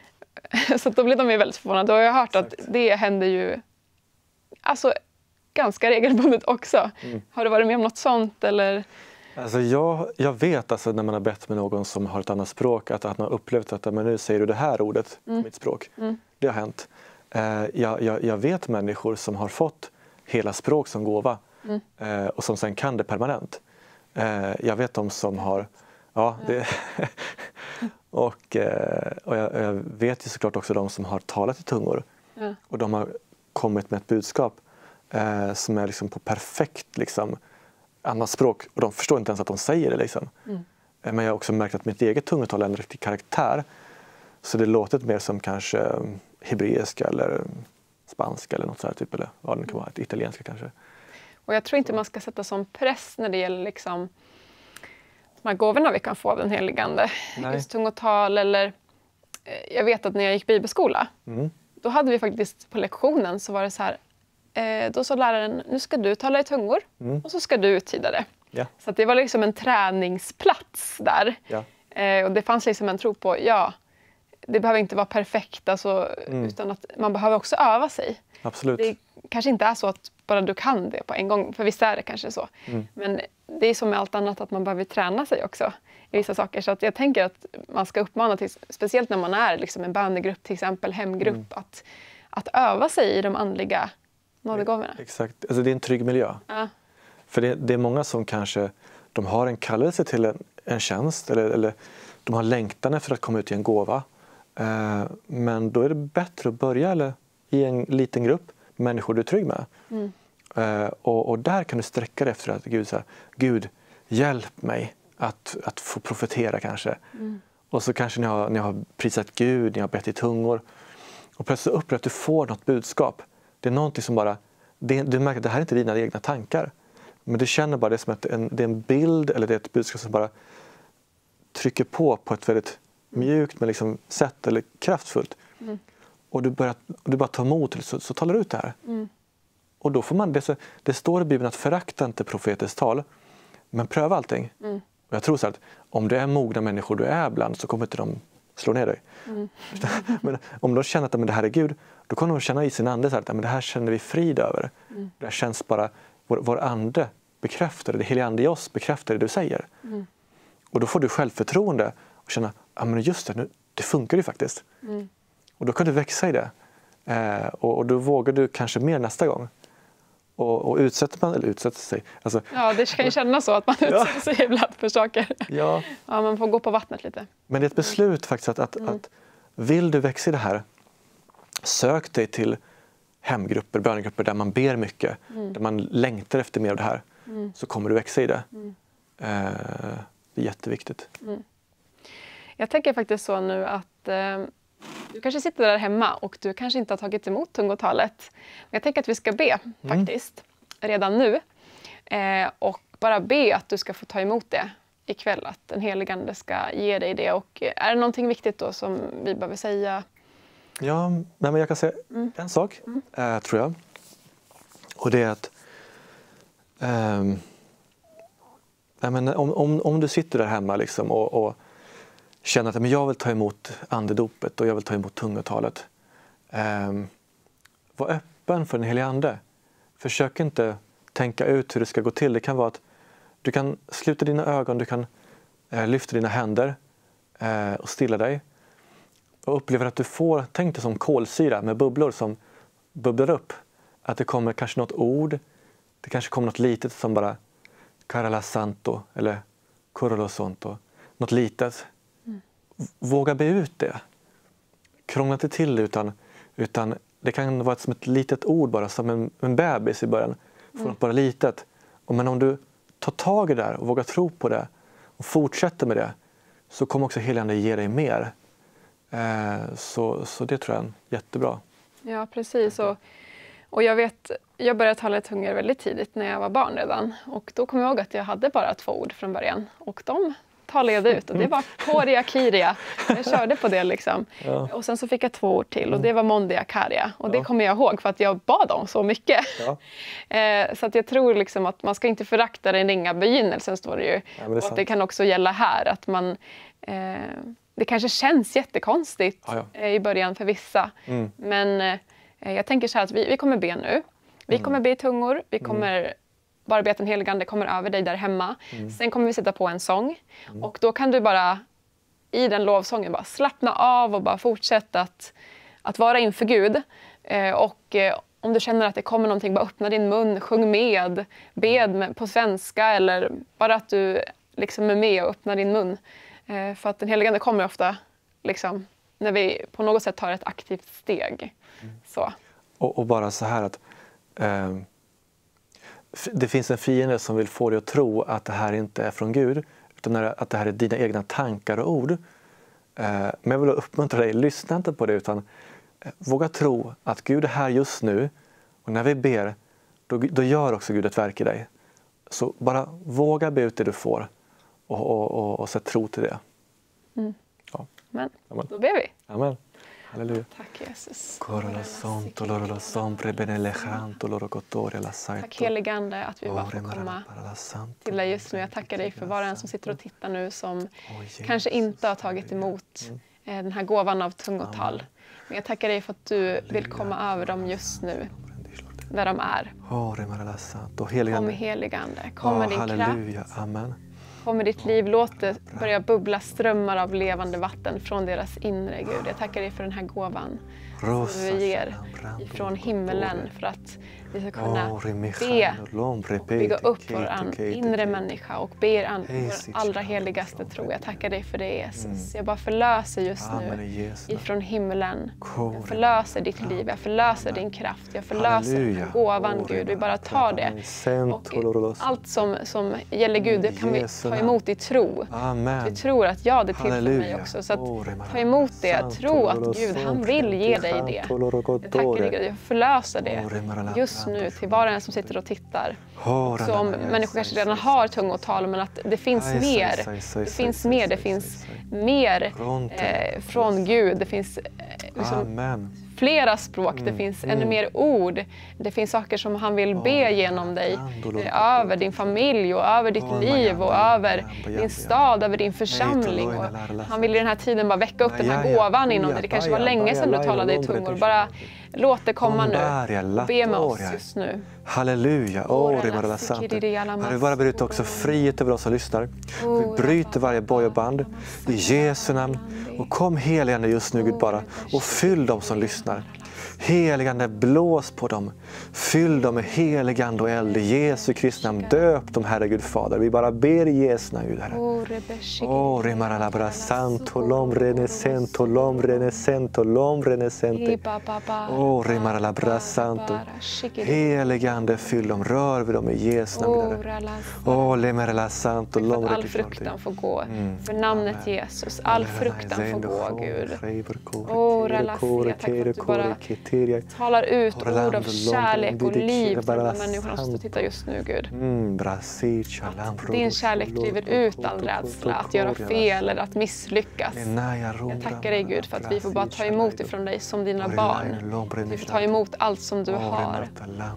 Så då blev de ju väldigt förvånade. Och jag har hört Exakt. att det händer ju alltså, ganska regelbundet också. Mm. Har du varit med om något sånt? Eller? Alltså jag, jag vet alltså, när man har bett med någon som har ett annat språk att, att man har upplevt att men nu säger du det här ordet mm. på mitt språk. Mm. Det har hänt. Eh, jag, jag, jag vet människor som har fått hela språk som gåva mm. eh, och som sen kan det permanent. Eh, jag vet de som har ja, det, och, eh, och jag, jag vet ju såklart också de som har talat i tungor ja. och de har kommit med ett budskap eh, som är liksom på perfekt liksom, annat språk och de förstår inte ens att de säger det. Liksom. Mm. Eh, men jag har också märkt att mitt eget tungotal är en riktig karaktär så det låter mer som kanske hebreiska eller spanska eller något så här typ, eller vad det kan vara, ett italienska kanske. Och jag tror inte man ska sätta sån press när det gäller liksom de här gåvorna vi kan få av den helige ande. Just tungotal eller jag vet att när jag gick bibelskola mm. då hade vi faktiskt på lektionen så var det så här eh, då sa läraren, nu ska du tala i tungor mm. och så ska du uttyda det. Ja. Så att det var liksom en träningsplats där. Ja. Eh, och det fanns liksom en tro på, ja det behöver inte vara perfekt alltså, mm. utan att man behöver också öva sig. Absolut. Det kanske inte är så att bara du kan det på en gång, för visst är det kanske så. Mm. Men det är som med allt annat att man behöver träna sig också i vissa saker. Så att jag tänker att man ska uppmana till, speciellt när man är liksom en bönegrupp, till exempel hemgrupp, mm. att, att öva sig i de andliga nådegåvorna. Exakt, alltså det är en trygg miljö. Ja. För det, det är många som kanske de har en kallelse till en, en tjänst eller, eller de har längtan efter att komma ut i en gåva. Uh, men då är det bättre att börja eller i en liten grupp människor du är trygg med. Mm. Uh, och, och där kan du sträcka dig efter att Gud säger, Gud, hjälp mig att, att få profetera kanske. Mm. Och så kanske ni har, ni har prisat Gud, ni har bett i tungor. Och plötsligt upplever att du får något budskap. Det är någonting som bara, det, du märker att det här är inte dina egna tankar. Men du känner bara det som att en, det är en bild eller det är ett budskap som bara trycker på på ett väldigt mjukt men liksom sätt eller kraftfullt. Mm. Och du, börjar, du bara tar emot det, så, så talar du ut det här. Mm. Och då får man, det, det står i Bibeln att förakta inte profetiskt tal, men pröva allting. Mm. Och jag tror så att om du är mogna människor du är bland så kommer inte de slå ner dig. Mm. Men om de känner att men det här är Gud, då kommer de känna i sin ande så att men det här känner vi frid över. Mm. Det här känns bara, vår, vår ande bekräftar det, det heliga ande i oss bekräftar det du säger. Mm. Och då får du självförtroende och känna, ja men just det, nu, det funkar ju faktiskt. Mm. Och då kan du växa i det. Eh, och, och då vågar du kanske mer nästa gång. Och, och utsätter man, eller utsätter sig. Alltså, ja, det kan ju kännas så att man utsätter ja. sig ibland för saker. Ja. Ja, man får gå på vattnet lite. Men det är ett beslut faktiskt att, att, mm. att vill du växa i det här, sök dig till hemgrupper, bönegrupper där man ber mycket, mm. där man längtar efter mer av det här, mm. så kommer du växa i det. Mm. Eh, det är jätteviktigt. Mm. Jag tänker faktiskt så nu att eh, du kanske sitter där hemma och du kanske inte har tagit emot tungotalet. Men jag tänker att vi ska be mm. faktiskt redan nu. Eh, och bara be att du ska få ta emot det ikväll. Att den helige Ande ska ge dig det. Och är det någonting viktigt då som vi behöver säga? Ja, nej, men jag kan säga mm. en sak, mm. eh, tror jag. Och det är att eh, nej, men om, om, om du sitter där hemma liksom och, och känner att men jag vill ta emot andedopet och jag vill ta emot tungotalet. Eh, var öppen för den helige Ande. Försök inte tänka ut hur det ska gå till. Det kan vara att du kan sluta dina ögon, du kan eh, lyfta dina händer eh, och stilla dig. Och upplever att du får, tänk dig som kolsyra med bubblor som bubblar upp. Att det kommer kanske något ord, det kanske kommer något litet som bara Carala Santo eller Corolo Santo. Något litet. Mm. Våga be ut det. Krångla inte till det utan, utan det kan vara som ett litet ord bara, som en, en bebis i början. Får mm. något bara litet. Och men om du tar tag i det där och vågar tro på det och fortsätter med det, så kommer också heliga Ande ge dig mer. Eh, så, så det tror jag är jättebra. Ja, precis. Och, och jag vet, jag började tala i tungor väldigt tidigt när jag var barn redan. Och då kom jag ihåg att jag hade bara två ord från början. Och de talade jag ut. Och det var Koria Kiria. Jag körde på det liksom. Ja. Och sen så fick jag två ord till. Och det var Mondia Karia. Och det kommer jag ihåg för att jag bad om så mycket. Ja. eh, så att jag tror liksom att man ska inte förakta den ringa begynnelsen, står det ju. Ja, det och det kan också gälla här. Att man... Eh, Det kanske känns jättekonstigt ah, ja. i början för vissa. Mm. Men eh, jag tänker så här att vi, vi kommer be nu. Vi mm. kommer be i tungor. Vi kommer mm. bara be att den helige Ande kommer över dig där hemma. Mm. Sen kommer vi sätta på en sång. Mm. Och då kan du bara i den lovsången bara slappna av och bara fortsätta att, att vara inför Gud. Eh, och eh, om du känner att det kommer någonting, bara öppna din mun, sjung med, bed med, på svenska. Eller bara att du liksom är med och öppnar din mun. För att den helige Ande kommer ofta liksom, när vi på något sätt tar ett aktivt steg. Mm. Så. Och, och bara så här att eh, det finns en fiende som vill få dig att tro att det här inte är från Gud, utan att det här är dina egna tankar och ord. Eh, men jag vill uppmuntra dig, lyssna inte på det, utan eh, våga tro att Gud är här just nu, och när vi ber då, då gör också Gud ett verk i dig. Så bara våga be ut det du får. Och, och, och, och sätt tro till det. Mm. Ja. Men Amen. Då ber vi. Amen. Halleluja. Tack Jesus. Tack helige Ande att vi bara får komma till dig just nu. Jag tackar dig för var och en som sitter och tittar nu som kanske inte har tagit emot den här gåvan av tungotal. Men jag tackar dig för att du vill komma över dem just nu. Där de är. Kom helige Ande. Kom med din kraft. Amen. Kom i ditt liv, låt det börja bubbla strömmar av levande vatten från deras inre, Gud. Jag tackar dig för den här gåvan som du ger ifrån himmelen för att vi ska kunna be och bygga upp vår inre människa och be an vår allra heligaste tro. Jag tackar dig för det, Jesus. Jag bara förlöser just nu ifrån himlen. Jag förlöser ditt liv, jag förlöser din kraft, jag förlöser den gåvan, Gud. Vi bara tar det. Och allt som, som gäller Gud, det kan vi ta emot i tro. Vi tror att ja, det tillför mig också. Så att ta emot det, tro att Gud, han vill ge dig det. Jag tackar dig, Gud. Jag förlöser det just nu till var och en som sitter och tittar. Som människor kanske redan har tungotal, men att det finns mer. Det finns mer, det finns mer eh, från Gud. Det finns eh, liksom, flera språk, det finns ännu mer ord. Det finns saker som han vill be genom dig. Eh, över din familj och över ditt liv och över din stad, över din församling. Och han vill i den här tiden bara väcka upp den här gåvan inom dig. Det kanske var länge sedan du talade i tungor. Bara låt det komma nu. Be med oss just nu. Halleluja. Åh, det var sant. Vi bara bryter också frihet över oss som lyssnar. Vi bryter varje bojoband i Jesu namn. Och kom heligande just nu, Gud, bara. Och fyll dem som lyssnar. Heligande, blås på dem. Fyll dem med heligande och eld i Jesu Kristi namn. Döp dem, Herre Gud Fader. Vi bara ber i Jesu namn, Gud, Herre. Åh, remara labra santo, lom renesento, lom renesento, lom renesente. Åh, remara labra santo. Heligande, fyll dem, rör vi dem i Jesu namn, Herre. Åh, lemara la santo, lom renesente. All fruktan får gå. För namnet Jesus, all fruktan får gå, Gud. Åh, relasia, tack för att du bara talar ut ord av kärlek och liv till de människorna som tittar just nu, Gud. Att din kärlek driver ut all rädsla, att göra fel eller att misslyckas. Jag tackar dig, Gud, för att vi får bara ta emot ifrån dig som dina barn. Vi får ta emot allt som du har.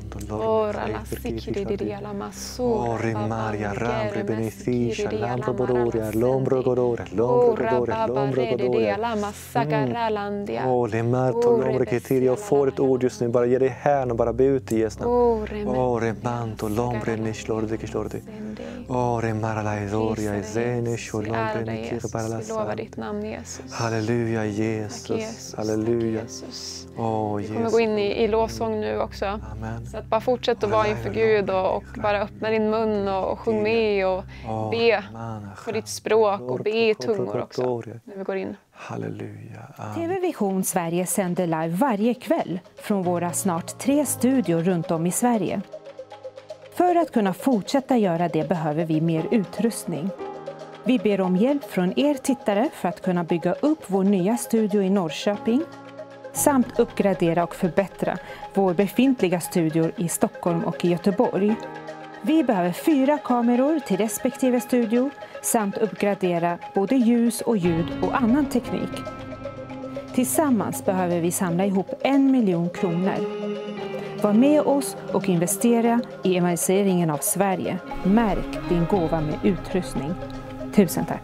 Jag får ett ord just nu, bara ge dig här och bara be ut i Jesu namn. Åh, remanto, lombre, nishlorde, kishlorde. Åh, remarala, idoria, izene, sholombre, nikirbarala. Vi lovar ditt namn, Jesus. Halleluja, Jesus. Halleluja. Åh, Jesus. Vi kommer gå in i, i lovsång nu också. Amen. Så att bara fortsätt att vara inför Gud och, och bara öppna din mun och, och sjung med och be på ditt språk och be i tungor också när vi går in. Halleluja. Amen. T V Vision Sverige sänder live varje kväll från våra snart tre studior runt om i Sverige. För att kunna fortsätta göra det behöver vi mer utrustning. Vi ber om hjälp från er tittare för att kunna bygga upp vår nya studio i Norrköping samt uppgradera och förbättra vår befintliga studio i Stockholm och i Göteborg. Vi behöver fyra kameror till respektive studio samt uppgradera både ljus och ljud och annan teknik. Tillsammans behöver vi samla ihop en miljon kronor. Var med oss och investera i evangeliseringen av Sverige. Märk din gåva med utrustning. Tusen tack.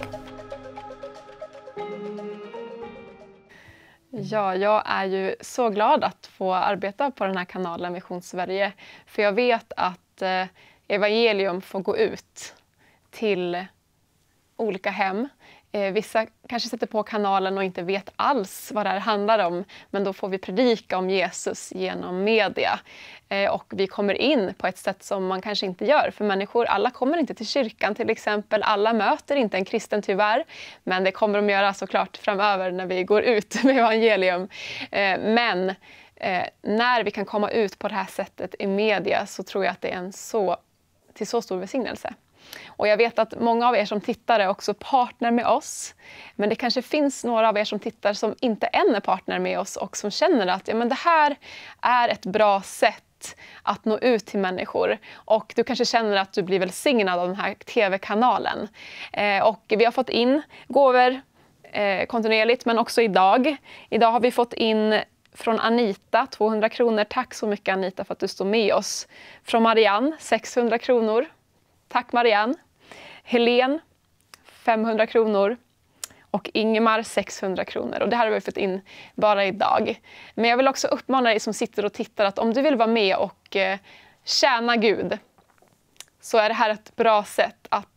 Ja, jag är ju så glad att få arbeta på den här kanalen Vision Sverige. För jag vet att eh, evangelium får gå ut till olika hem. Eh, vissa kanske sätter på kanalen och inte vet alls vad det här handlar om. Men då får vi predika om Jesus genom media. Eh, och vi kommer in på ett sätt som man kanske inte gör. För människor, alla kommer inte till kyrkan till exempel. Alla möter inte en kristen tyvärr. Men det kommer de göra såklart framöver när vi går ut med evangelium. Eh, men eh, när vi kan komma ut på det här sättet i media så tror jag att det är en så, till så stor välsignelse. Och jag vet att många av er som tittar är också partner med oss. Men det kanske finns några av er som tittar som inte än är partner med oss och som känner att ja, men det här är ett bra sätt att nå ut till människor. Och du kanske känner att du blir välsignad av den här tv-kanalen. Eh, och vi har fått in gåvor eh, kontinuerligt, men också idag. Idag har vi fått in från Anita, tvåhundra kronor. Tack så mycket Anita för att du står med oss. Från Marianne, sexhundra kronor. Tack Marianne. Helen, femhundra kronor. Och Ingemar, sexhundra kronor. Och det här har vi fått in bara idag. Men jag vill också uppmana dig som sitter och tittar att om du vill vara med och eh, tjäna Gud så är det här ett bra sätt att eh,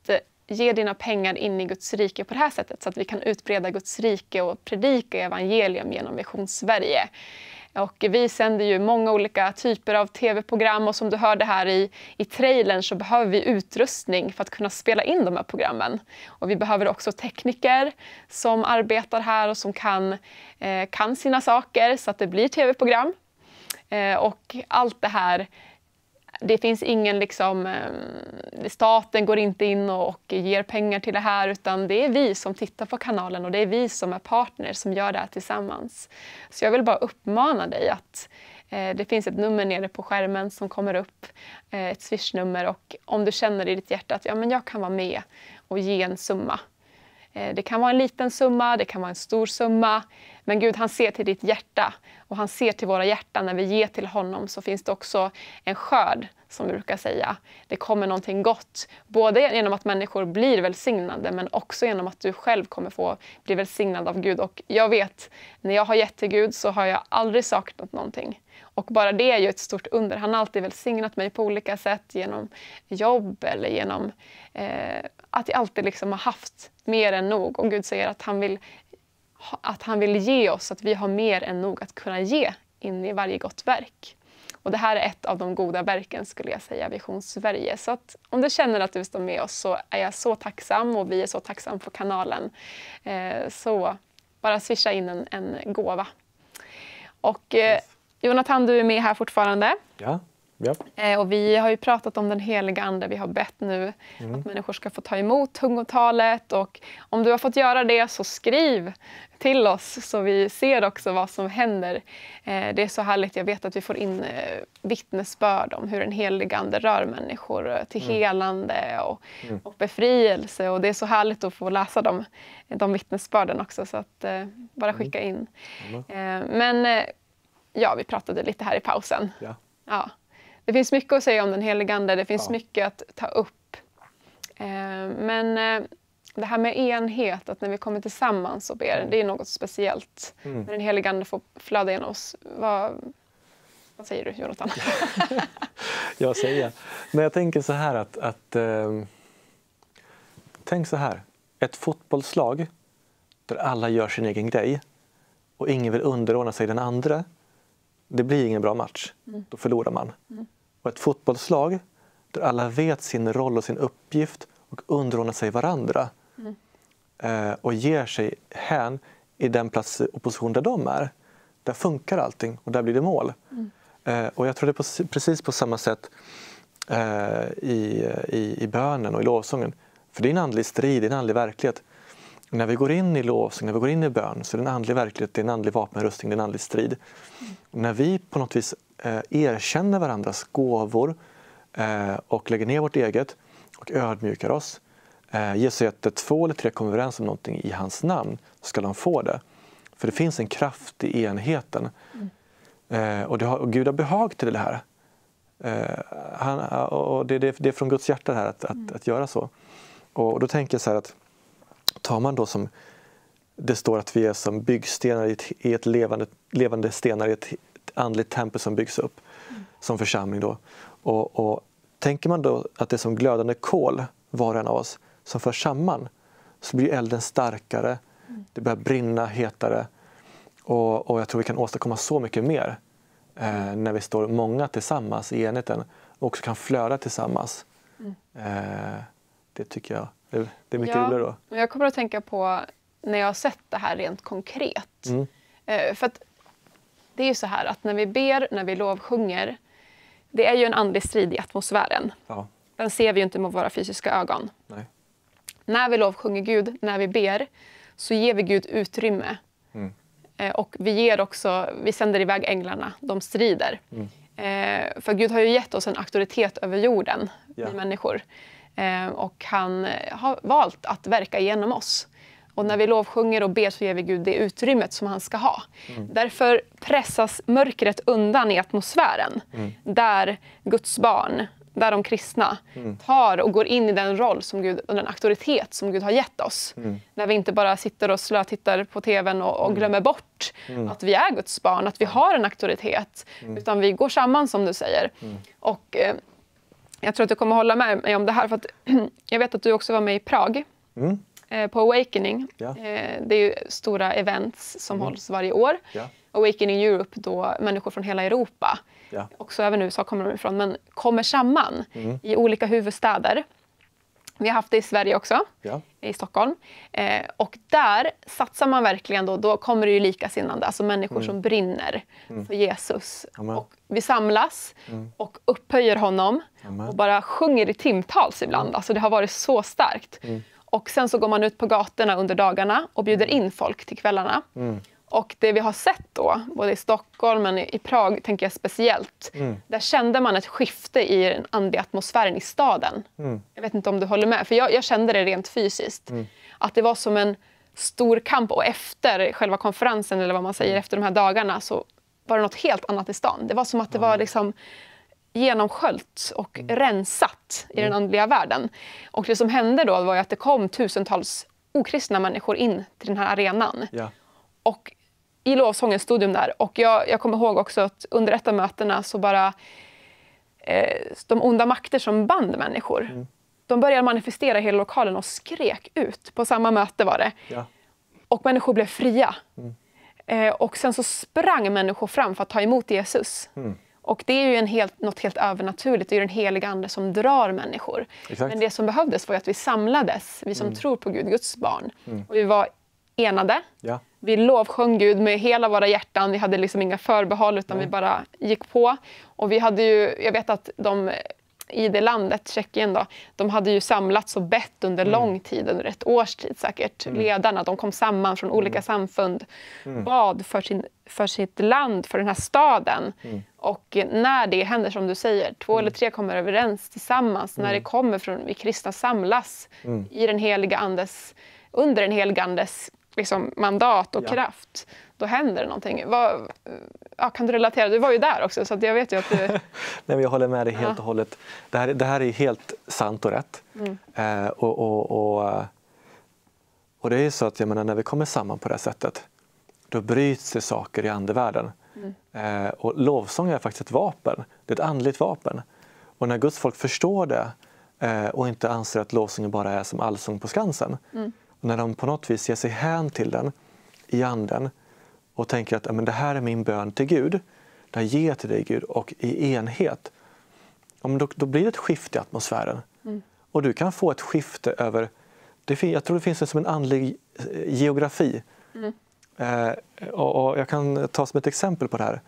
ge dina pengar in i Guds rike på det här sättet så att vi kan utbreda Guds rike och predika evangelium genom Vision Sverige. Och vi sänder ju många olika typer av tv-program och som du hörde här i, i trailern så behöver vi utrustning för att kunna spela in de här programmen. Och vi behöver också tekniker som arbetar här och som kan, eh, kan sina saker så att det blir tv-program. Eh, och allt det här, det finns ingen liksom, eh, staten går inte in och, och ger pengar till det här utan det är vi som tittar på kanalen och det är vi som är partners som gör det här tillsammans. Så jag vill bara uppmana dig att eh, det finns ett nummer nere på skärmen som kommer upp, eh, ett swishnummer och om du känner i ditt hjärta att ja, men jag kan vara med och ge en summa. Eh, det kan vara en liten summa, det kan vara en stor summa. Men Gud han ser till ditt hjärta och han ser till våra hjärtan. När vi ger till honom så finns det också en skörd som vi brukar säga. Det kommer någonting gott. Både genom att människor blir välsignade men också genom att du själv kommer få bli välsignad av Gud. Och jag vet, när jag har gett till Gud så har jag aldrig saknat någonting. Och bara det är ju ett stort under. Han har alltid välsignat mig på olika sätt genom jobb eller genom eh, att jag alltid liksom har haft mer än nog. Och Gud säger att han vill att han vill ge oss, att vi har mer än nog att kunna ge in i varje gott verk. Och det här är ett av de goda verken skulle jag säga, Vision Sverige. Så att om du känner att du står med oss så är jag så tacksam och vi är så tacksam för kanalen. Eh, så bara swisha in en, en gåva. Och eh, yes. Jonathan, du är med här fortfarande. Ja. Ja. Eh, och vi har ju pratat om den heliga ande. Vi har bett nu mm. att människor ska få ta emot tungotalet. Och om du har fått göra det så skriv till oss så vi ser också vad som händer. Eh, det är så härligt. Jag vet att vi får in eh, vittnesbörd om hur den heliga ande rör människor till mm. helande och, mm. och befrielse. Och det är så härligt att få läsa de, de vittnesbörden också. Så att eh, bara skicka in. Mm. Eh, men eh, ja, vi pratade lite här i pausen. Ja. Ja. Det finns mycket att säga om den helige ande, det finns ja. mycket att ta upp. Eh, men eh, det här med enhet, att när vi kommer tillsammans och ber, mm. det är något speciellt. Mm. När den helige ande får flöda genom oss. Vad, vad säger du, Jonathan? jag säger. Men jag tänker så här att, att eh, tänk så här. Ett fotbollslag där alla gör sin egen grej och ingen vill underordna sig den andra. Det blir ingen bra match. Mm. Då förlorar man. Mm. Och ett fotbollslag där alla vet sin roll och sin uppgift och underordnar sig varandra mm. eh, och ger sig hän i den plats och position där de är. Där funkar allting och där blir det mål. Mm. Eh, och jag tror det är på, precis på samma sätt eh, i, i, i bönen och i lovsången. För det är en andlig strid, det är en andlig verklighet. När vi går in i lovsång, när vi går in i bön så är det en andlig verklighet, det är en andlig vapenrustning, det är en andlig strid. Mm. När vi på något vis eh, erkänner varandras gåvor eh, och lägger ner vårt eget och ödmjukar oss. Eh, Jesus säger att två eller tre kommer överens om någonting i hans namn så ska de få det. För det finns en kraft i enheten. Mm. Eh, och, det har, och Gud har behag till det här. Eh, han, och det, det, det är från Guds hjärta här att, mm. att, att göra så. Och, och då tänker jag så här att tar man då som det står att vi är som byggstenar i ett, i ett levande, levande stenar i ett, ett andligt tempel som byggs upp mm. som församling då. Och, och tänker man då att det är som glödande kol var och en av oss som förs samman så blir elden starkare, mm. det börjar brinna hetare och, och jag tror vi kan åstadkomma så mycket mer eh, mm. när vi står många tillsammans i enheten och också kan flöda tillsammans. Mm. Eh, det tycker jag. Det, det är mycket ja, roligare då. Jag kommer att tänka på när jag har sett det här rent konkret. Mm. Eh, för att det är ju så här att när vi ber, när vi lovsjunger, det är ju en andlig strid i atmosfären. Ja. Den ser vi ju inte med våra fysiska ögon. Nej. När vi lovsjunger Gud, när vi ber, så ger vi Gud utrymme. Mm. Eh, och vi ger också, vi sänder iväg änglarna, de strider. Mm. Eh, för Gud har ju gett oss en auktoritet över jorden, ja. vi människor. Eh, och han har valt att verka genom oss. Och när vi lovsjunger och ber så ger vi Gud det utrymmet som han ska ha. Mm. Därför pressas mörkret undan i atmosfären. Mm. Där Guds barn, där de kristna mm. tar och går in i den roll som Gud, och den auktoritet som Gud har gett oss. Mm. När vi inte bara sitter och slötittar på tvn och, och mm. glömmer bort mm. att vi är Guds barn, att vi har en auktoritet. Mm. Utan vi går samman som du säger. Mm. Och... Eh, jag tror att du kommer hålla med mig om det här. För att jag vet att du också var med i Prag. Mm. På Awakening. Ja. Det är ju stora events som mm. hålls varje år. Ja. Awakening Europe, då människor från hela Europa, ja. också även U S A kommer de ifrån, men kommer samman mm. i olika huvudstäder. Vi har haft det i Sverige också, ja. i Stockholm. Eh, och där satsar man verkligen, då, då kommer det ju likasinnande, alltså människor mm. som brinner mm. för Jesus. Amen. Och vi samlas mm. och upphöjer honom Amen. Och bara sjunger i timtals ibland. Mm. Alltså det har varit så starkt. Mm. Och sen så går man ut på gatorna under dagarna och bjuder in folk till kvällarna. Mm. Och det vi har sett då, både i Stockholm men i Prag tänker jag speciellt, mm. där kände man ett skifte i den andliga atmosfären i staden. Mm. Jag vet inte om du håller med, för jag, jag kände det rent fysiskt. Mm. Att det var som en stor kamp, och efter själva konferensen, eller vad man säger, mm. efter de här dagarna, så var det något helt annat i stan. Det var som att det var liksom genomsköljt och mm. rensat i den andliga världen. Och det som hände då var ju att det kom tusentals okristna människor in till den här arenan. Ja. Och i lovsången stod de där. Och jag, jag kommer ihåg också att under ett av mötena så bara eh, de onda makter som band människor, mm. de började manifestera i hela lokalen och skrek ut. På samma möte var det. Ja. Och människor blev fria. Mm. Eh, och sen så sprang människor fram för att ta emot Jesus. Mm. Och det är ju en helt, något helt övernaturligt. Det är ju den heliga ande som drar människor. Exakt. Men det som behövdes var att vi samlades, vi som mm. tror på Gud, Guds barn. Mm. Och vi var enade. Ja. Vi lovsjöng Gud med hela våra hjärtan. Vi hade liksom inga förbehåll, utan mm. vi bara gick på. Och vi hade ju, jag vet att de i det landet, Tjeckien då, de hade ju samlats och bett under mm. lång tid, under ett års tid säkert. Mm. Ledarna, de kom samman från olika mm. samfund, mm. bad för, sin, för sitt land, för den här staden. Mm. Och när det händer, som du säger, två mm. eller tre kommer överens tillsammans, mm. när det kommer från, vi kristna samlas mm. i den heliga andes, under den heliga andes liksom mandat och ja. kraft, då händer det någonting. Vad, ja, kan du relatera? Du var ju där också, så att jag vet ju att du... Nej, men jag håller med dig helt ja. och hållet. Det här, det här är helt sant och rätt. Mm. Eh, och, och, och, och det är ju så att jag menar, när vi kommer samman på det här sättet, då bryts det saker i andevärlden. Mm. Eh, och lovsång är faktiskt ett vapen. Det är ett andligt vapen. Och när Guds folk förstår det eh, och inte anser att lovsången bara är som allsång på Skansen, mm. och när de på något vis ger sig hän till den i anden och tänker att men det här är min bön till Gud, det här ger jag till dig Gud, och i enhet, då, då blir det ett skifte i atmosfären. Mm. Och du kan få ett skifte över, det, jag tror det finns som en andlig geografi. Mm. Eh, och, och jag kan ta som ett exempel på det här.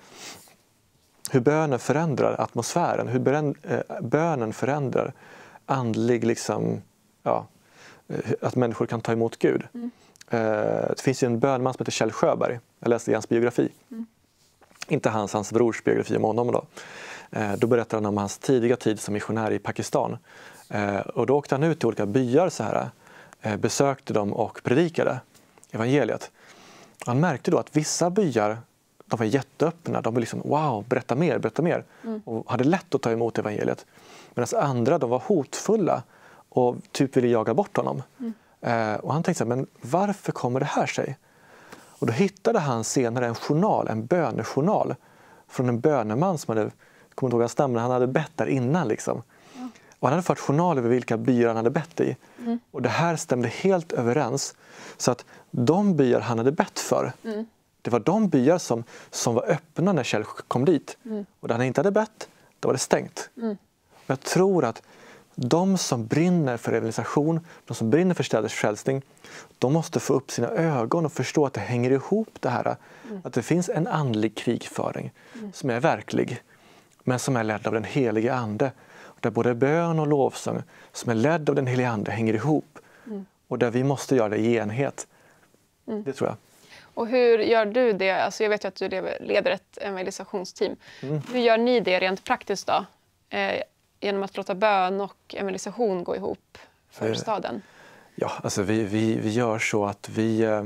Hur bönen förändrar atmosfären, hur bön, eh, bönen förändrar andlig, liksom, ja, att människor kan ta emot Gud. Mm. Eh, det finns ju en bönman som heter Kjell Sjöberg. Jag läste hans biografi. Mm. Inte hans, hans brors biografi om honom då. Eh, då berättar han om hans tidiga tid som missionär i Pakistan. Eh, och då åkte han ut till olika byar så här, eh, besökte dem och predikade evangeliet. Han märkte då att vissa byar, de var jätteöppna. De var liksom, wow, berätta mer, berätta mer. Mm. Och hade lätt att ta emot evangeliet. Medan andra, de var hotfulla och typ ville jaga bort honom. Mm. Eh, och han tänkte så här, men varför kommer det här sig? Och då hittade han senare en journal, en bönejournal från en böneman som hade, jag kommer inte ihåg hans namn, han hade bett där innan liksom. Mm. Och han hade fått journal över vilka byar han hade bett i. Mm. Och det här stämde helt överens. Så att de byar han hade bett för, mm. det var de byar som, som var öppna när Kjell kom dit. Mm. Och där han inte hade bett, då var det stängt. Mm. Och jag tror att de som brinner för evangelisation, de som brinner för städers frälsning, de måste få upp sina ögon och förstå att det hänger ihop det här. Mm. Att det finns en andlig krigföring mm. som är verklig, men som är ledd av den helige ande. Där både bön och lovsång som är ledd av den helige ande hänger ihop. Mm. Och där vi måste göra det i enhet. Mm. Det tror jag. Och hur gör du det? Alltså jag vet ju att du leder ett evangelisationsteam. Mm. Hur gör ni det rent praktiskt då? Eh, genom att låta bön och evangelisation gå ihop för eh, staden? Ja, alltså vi, vi, vi gör så att vi... Eh,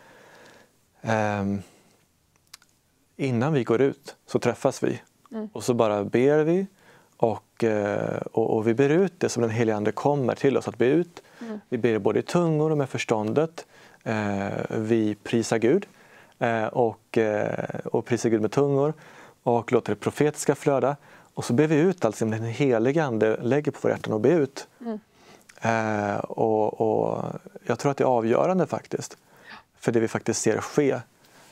eh, innan vi går ut så träffas vi. Mm. Och så bara ber vi. Och, och, och vi ber ut det som den helige ande kommer till oss att be ut. Mm. Vi ber både i tungor och med förståndet. Eh, vi prisar Gud eh, och, eh, och prisar Gud med tungor och låter det profetiska flöda. och så ber vi ut allt som den helige Ande lägger på våra hjärtan och ber ut. Mm. Eh, och, och jag tror att det är avgörande faktiskt. För det vi faktiskt ser ske.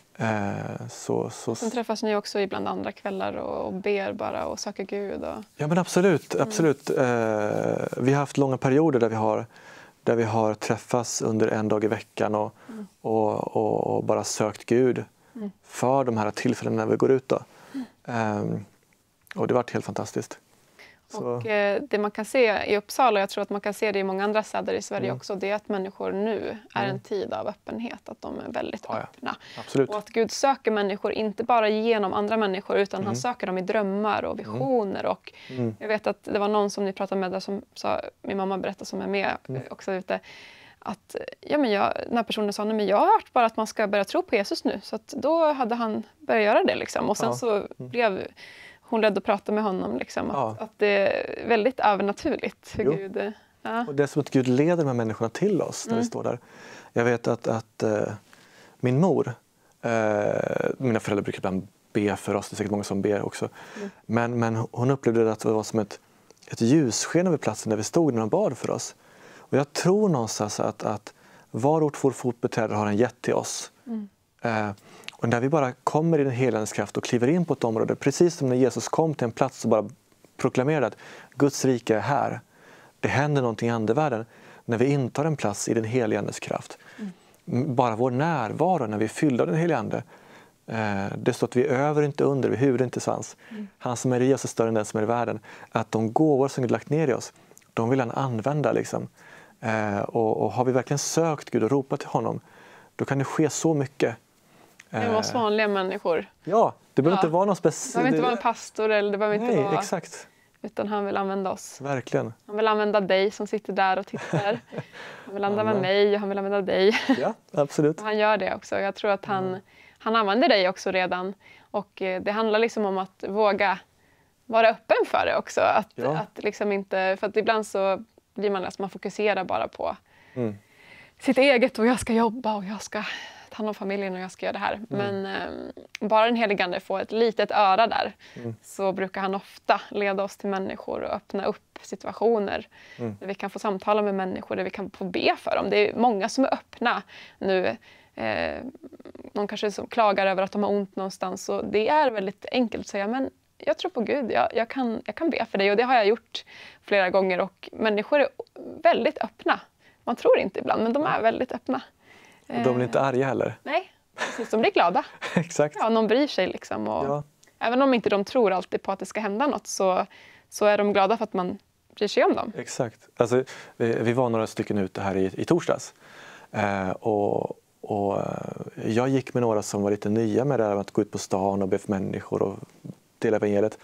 Eh, så, så... Sen träffas ni också ibland andra kvällar och, och ber bara och söker Gud. Och... Ja men absolut. absolut. Mm. Eh, vi har haft långa perioder där vi har, där vi har träffats under en dag i veckan och, mm. och, och, och bara sökt Gud mm. för de här tillfällena när vi går ut. Då. Mm. Eh, och det har varit helt fantastiskt. Och eh, det man kan se i Uppsala, jag tror att man kan se det i många andra städer i Sverige mm. också, det är att människor nu är mm. en tid av öppenhet, att de är väldigt ja, öppna. Ja. Absolut. Och att Gud söker människor, inte bara genom andra människor, utan mm. han söker dem i drömmar och visioner. Mm. Och mm. jag vet att det var någon som ni pratade med där som sa, min mamma berättade som är med mm. också ute, att ja, men jag, den här personen sa, nej, men jag har hört bara att man ska börja tro på Jesus nu. Så att då hade han börjat göra det liksom. Och sen ja. så mm. blev hon rädd att prata med honom. Liksom, ja. att, att det är väldigt övernaturligt för jo. Gud. Ja. Och det är som att Gud leder de här människorna till oss när mm. vi står där. Jag vet att, att äh, min mor, äh, mina föräldrar brukar ibland be för oss, det är säkert många som ber också. Mm. Men, men hon upplevde att det var som ett, ett ljussken över platsen där vi stod när de bad för oss. Och jag tror någonstans att, att var ort vår fot beträder har en gett till oss. Mm. Äh, Och när vi bara kommer i den helandes kraft och kliver in på ett område, precis som när Jesus kom till en plats och bara proklamerade att Guds rike är här. Det händer någonting i andevärlden när vi intar en plats i den heligandes kraft. Mm. Bara vår närvaro när vi är fyllda av den helige ande. Eh, det står att vi är över, inte under, vi är huvud, inte svans. Mm. Han som är i oss är större än den som är i världen. Att de gåvor som Gud lagt ner i oss, de vill han använda. Liksom. Eh, och, och har vi verkligen sökt Gud och ropat till honom, då kan det ske så mycket. Det var vanliga människor. Ja, det behöver ja. inte vara någon speciell... Det behöver inte vara en pastor eller det behöver Nej, inte vara... exakt. Utan han vill använda oss. Verkligen. Han vill använda dig som sitter där och tittar. Han vill använda Amen. mig och han vill använda dig. Ja, absolut. Och han gör det också. Jag tror att han, mm. han använder dig också redan. Och det handlar liksom om att våga vara öppen för det också. Att, ja. att liksom inte... För att ibland så blir man att man fokuserar bara på mm. sitt eget och jag ska jobba och jag ska... hand om familjen och jag ska göra det här. Mm. Men eh, bara den helige Ande får ett litet öra där mm. så brukar han ofta leda oss till människor och öppna upp situationer mm. där vi kan få samtala med människor, där vi kan få be för dem. Det är många som är öppna nu. Eh, någon kanske som klagar över att de har ont någonstans och det är väldigt enkelt att säga men jag tror på Gud, jag, jag, kan, jag kan be för dig och det har jag gjort flera gånger och människor är väldigt öppna. Man tror inte ibland men de är väldigt öppna. Och de blir inte arga heller. Nej, precis. De blir glada. Exakt. Ja, någon bryr sig liksom. Och ja. Även om inte de tror alltid på att det ska hända något så, så är de glada för att man bryr sig om dem. Exakt. Alltså, vi, vi var några stycken ute här i, i torsdags. Eh, och, och jag gick med några som var lite nya med det här att gå ut på stan och be för människor och dela evangeliet.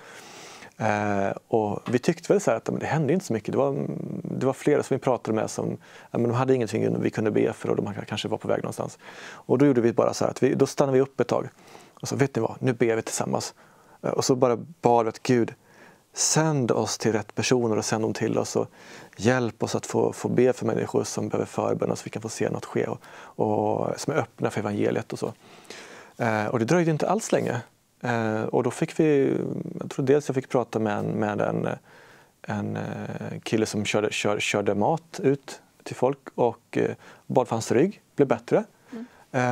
Eh, och vi tyckte väl så här att men det hände inte så mycket. Det var, det var flera som vi pratade med som ja, men de hade ingenting vi kunde be för och de kanske var på väg någonstans. Och då gjorde vi bara så här att vi, då stannade vi upp ett tag. Och så vet ni vad, nu ber vi tillsammans. Eh, och så bara bad vi att Gud sänd oss till rätt personer och sänd dem till oss och hjälp oss att få, få be för människor som behöver förbön så vi kan få se något ske och, och som är öppna för evangeliet och så. Eh, och det dröjde inte alls länge. Eh, och då fick vi, jag tror dels jag fick prata med en, med en, en kille som körde, kör, körde mat ut till folk och eh, bad för hans rygg, blev bättre. Mm.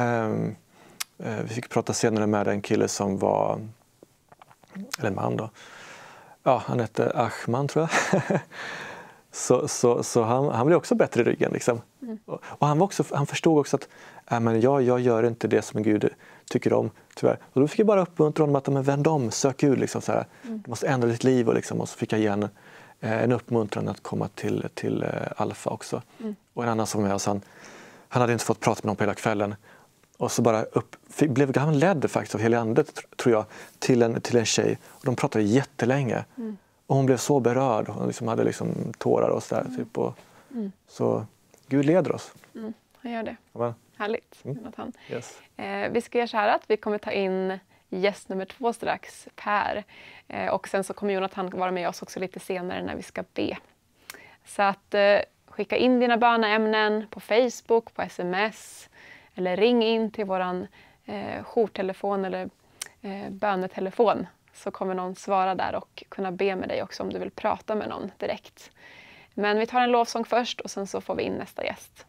Eh, vi fick prata senare med en kille som var, eller en man då, ja han hette Ahman tror jag. så så, så han, han blev också bättre i ryggen liksom. Mm. Och, och han, var också, han förstod också att äh, men jag, jag gör inte det som Gud tycker om, tyvärr. Och då fick jag bara uppmuntra honom att men vänd om, sök Gud. Liksom, så här. Mm. Du måste ändra ditt liv och, liksom, och så fick jag ge en, en uppmuntran att komma till, till uh, Alfa också. Mm. Och en annan som var med oss, han, han hade inte fått prata med någon på hela kvällen. Och så bara upp, fick, blev han ledd faktiskt av helig ande, tror jag, till en, till en tjej. Och de pratade jättelänge. Mm. Och hon blev så berörd. Hon liksom hade liksom tårar och sådär. Mm. Typ, och, mm. Så Gud leder oss. Mm. Han gör det. Amen. Härligt. Mm. Jonathan. Yes. Eh, vi ska göra så här att vi kommer ta in gäst nummer två strax, Per. Eh, och sen så kommer Jonathan vara med oss också lite senare när vi ska be. Så att eh, skicka in dina böneämnen på Facebook, på sms. Eller ring in till våran eh, jourtelefon eller eh, bönetelefon. så kommer någon svara där och kunna be med dig också om du vill prata med någon direkt. Men vi tar en lovsång först och sen så får vi in nästa gäst.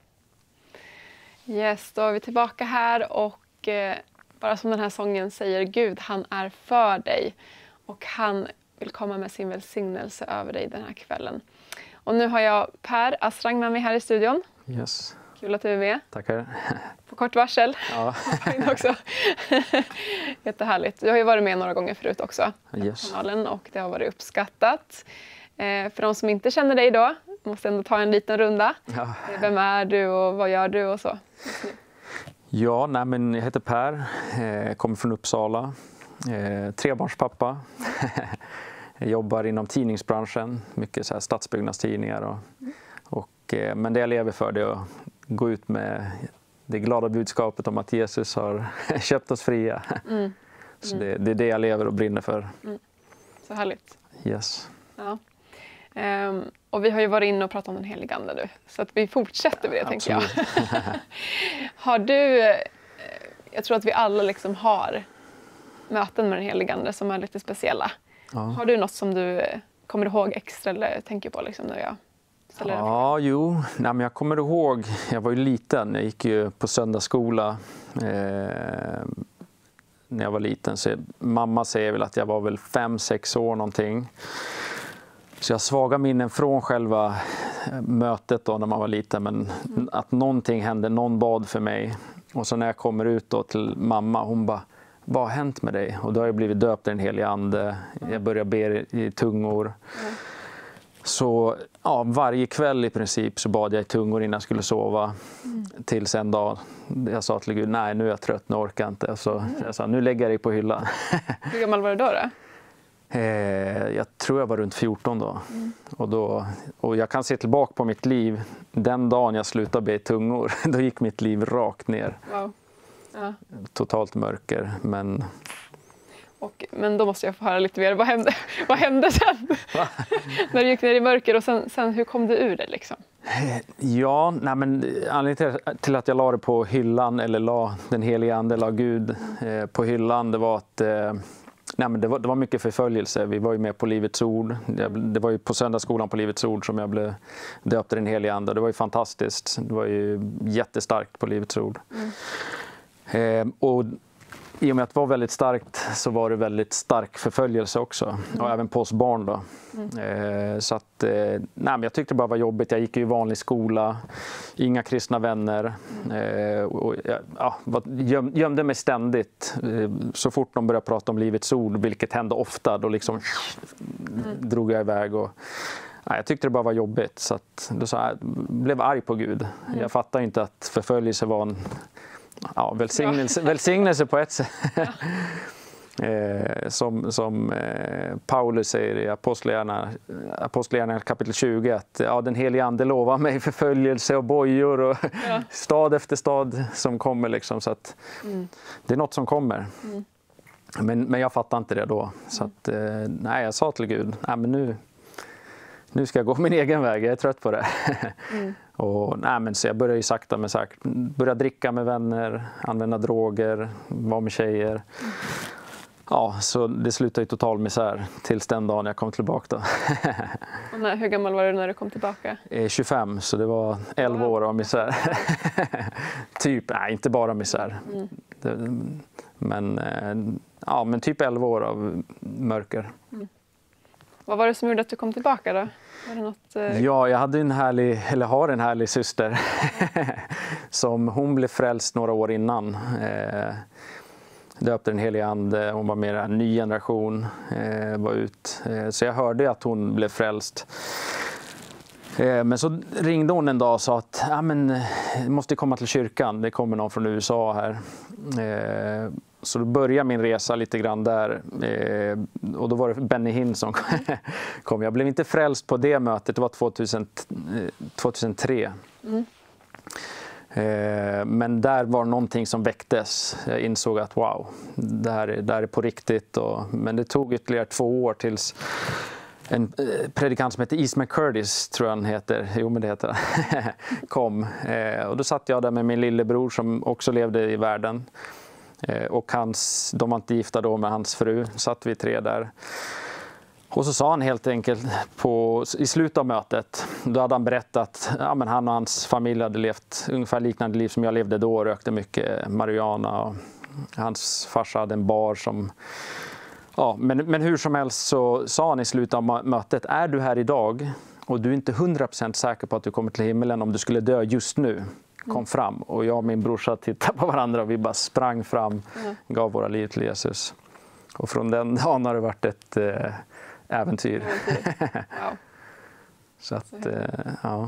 Yes, då är vi tillbaka här och eh, bara som den här sången säger, Gud han är för dig och han vill komma med sin välsignelse över dig den här kvällen. Och nu har jag Per Asrang med mig här i studion. Yes. Kul att du är med. Tackar. På kort varsel. Ja. också. Jättehärligt. Du har ju varit med några gånger förut också. Yes. Kanalen, och det har varit uppskattat. Eh, för de som inte känner dig då, måste ändå ta en liten runda. Ja. Vem är du och vad gör du och så? Ja, nej, men jag heter Per, eh, kommer från Uppsala, eh, trebarnspappa. Jag jobbar inom tidningsbranschen, mycket så här stadsbyggnadstidningar. Och, och, eh, men det jag lever för det är att gå ut med det glada budskapet om att Jesus har köpt oss fria. Mm. Mm. Så det, det är det jag lever och brinner för. Mm. Så härligt. Yes. Ja. Um, och vi har ju varit inne och pratat om den helige Ande nu, så att vi fortsätter med det. Absolut. Tänker jag. Har du, jag tror att vi alla liksom har möten med den helige Ande som är lite speciella. Ja. Har du något som du kommer ihåg extra eller tänker på liksom när jag ställer den? Ja, jo. Nej, men jag kommer ihåg, jag var ju liten, jag gick ju på söndagsskola eh, när jag var liten. Så mamma säger väl att jag var väl fem, sex år någonting. Så jag har svaga minnen från själva mötet då när man var liten, men mm. att någonting hände, någon bad för mig. Och så när jag kommer ut då till mamma, hon bara, vad har hänt med dig? Och då har jag blivit döpt i den helige Ande, jag börjar be i tungor. Mm. Så ja, varje kväll i princip så bad jag i tungor innan jag skulle sova. Mm. Tills en dag jag sa till Gud, nej nu är jag trött, nu orkar jag inte. Så mm. jag sa, nu lägger jag dig på hyllan. Hur gammal var du då då? Jag tror jag var runt fjorton då. Mm. Och då. Och jag kan se tillbaka på mitt liv. Den dagen jag slutade be i tungor, då gick mitt liv rakt ner. Wow. Ja. Totalt mörker. Men... Och, men då måste jag få höra lite mer. Vad hände, vad hände sen? När du gick ner i mörker och sen, sen hur kom du ur det liksom? Ja, nej men anledningen till att jag la det på hyllan, eller la den helige Ande, la Gud eh, på hyllan, det var att eh, nej, men det, var, det var mycket förföljelse. Vi var ju med på Livets ord. Det var ju på söndagsskolan på Livets ord som jag blev döpt i den helige Ande. Det var ju fantastiskt. Det var ju jättestarkt på Livets ord. Mm. Eh, och i och med att det var väldigt starkt så var det väldigt stark förföljelse också. Mm. Och även på oss barn då. Mm. Eh, så att, eh, nej, men jag tyckte det bara var jobbigt. Jag gick ju i vanlig skola. Inga kristna vänner. Mm. Eh, och, ja, göm, gömde mig ständigt. Eh, så fort de började prata om Livets ord, vilket hände ofta, då liksom mm. drog jag iväg. Och, nej, jag tyckte det bara var jobbigt. Så att, då så här, blev arg på Gud. Mm. Jag fattar inte att förföljelse var en... Ja, välsignelse, välsignelse på ett sätt. Ja. eh, som som eh, Paulus säger i Apostlagärningarna Apostlagärningarna kapitel tjugo, att ja, den helige Ande lovar mig förföljelse och bojor och ja. stad efter stad som kommer. Liksom, så att mm. det är något som kommer. Mm. Men, men jag fattar inte det då. Så att, eh, nej, jag sa till Gud, nej, men nu, nu ska jag gå min egen väg, jag är trött på det. Mm. Och, nej, men så jag började ju sakta med sagt, börja dricka med vänner, använda droger, vara med tjejer. Mm. Ja, så det slutade i total misär tills den dagen jag kom tillbaka då. Och när, hur gammal var du när du kom tillbaka? tjugofem, så det var elva år av misär. Typ, nej inte bara misär. Mm. Det, men, ja, men typ elva år av mörker. Mm. Vad var det som gjorde att du kom tillbaka då? Var det något, eh... Ja, jag hade en härlig, eller har en härlig syster som hon blev frälst några år innan. Eh, döpte den helige Ande, hon var med i en ny generation, eh, var ut. Eh, så jag hörde att hon blev frälst. Eh, men så ringde hon en dag och sa att ah, men, måste komma till kyrkan, det kommer någon från U S A här. Eh, Så då började min resa lite grann där. Eh, och då var det Benny Hinn som kom. Jag blev inte frälst på det mötet, det var tvåtusen, tjugohundratre. Mm. Eh, men där var någonting som väcktes. Jag insåg att wow, det här är, det här är på riktigt. Och, men det tog ytterligare två år tills en eh, predikant som heter East McCurtis, tror jag han heter, jo men det heter kom. Eh, och då satt jag där med min lillebror som också levde i världen. Och hans, de var inte gifta då med hans fru, satt vi tre där. Och så sa han helt enkelt på, i slutet av mötet, då hade han berättat att ja, men han och hans familj hade levt ungefär liknande liv som jag levde då och rökte mycket marijuana. Och hans farsa hade en bar som... Ja, men, men hur som helst så sa han i slutet av mötet, är du här idag och du är inte hundra procent säker på att du kommer till himmelen om du skulle dö just nu, kom mm. fram. Och jag och min brorsa tittade på varandra och vi bara sprang fram, mm. gav våra liv till Jesus. Och från den dagen har det varit ett eh, äventyr. Wow. Så att, eh, ja.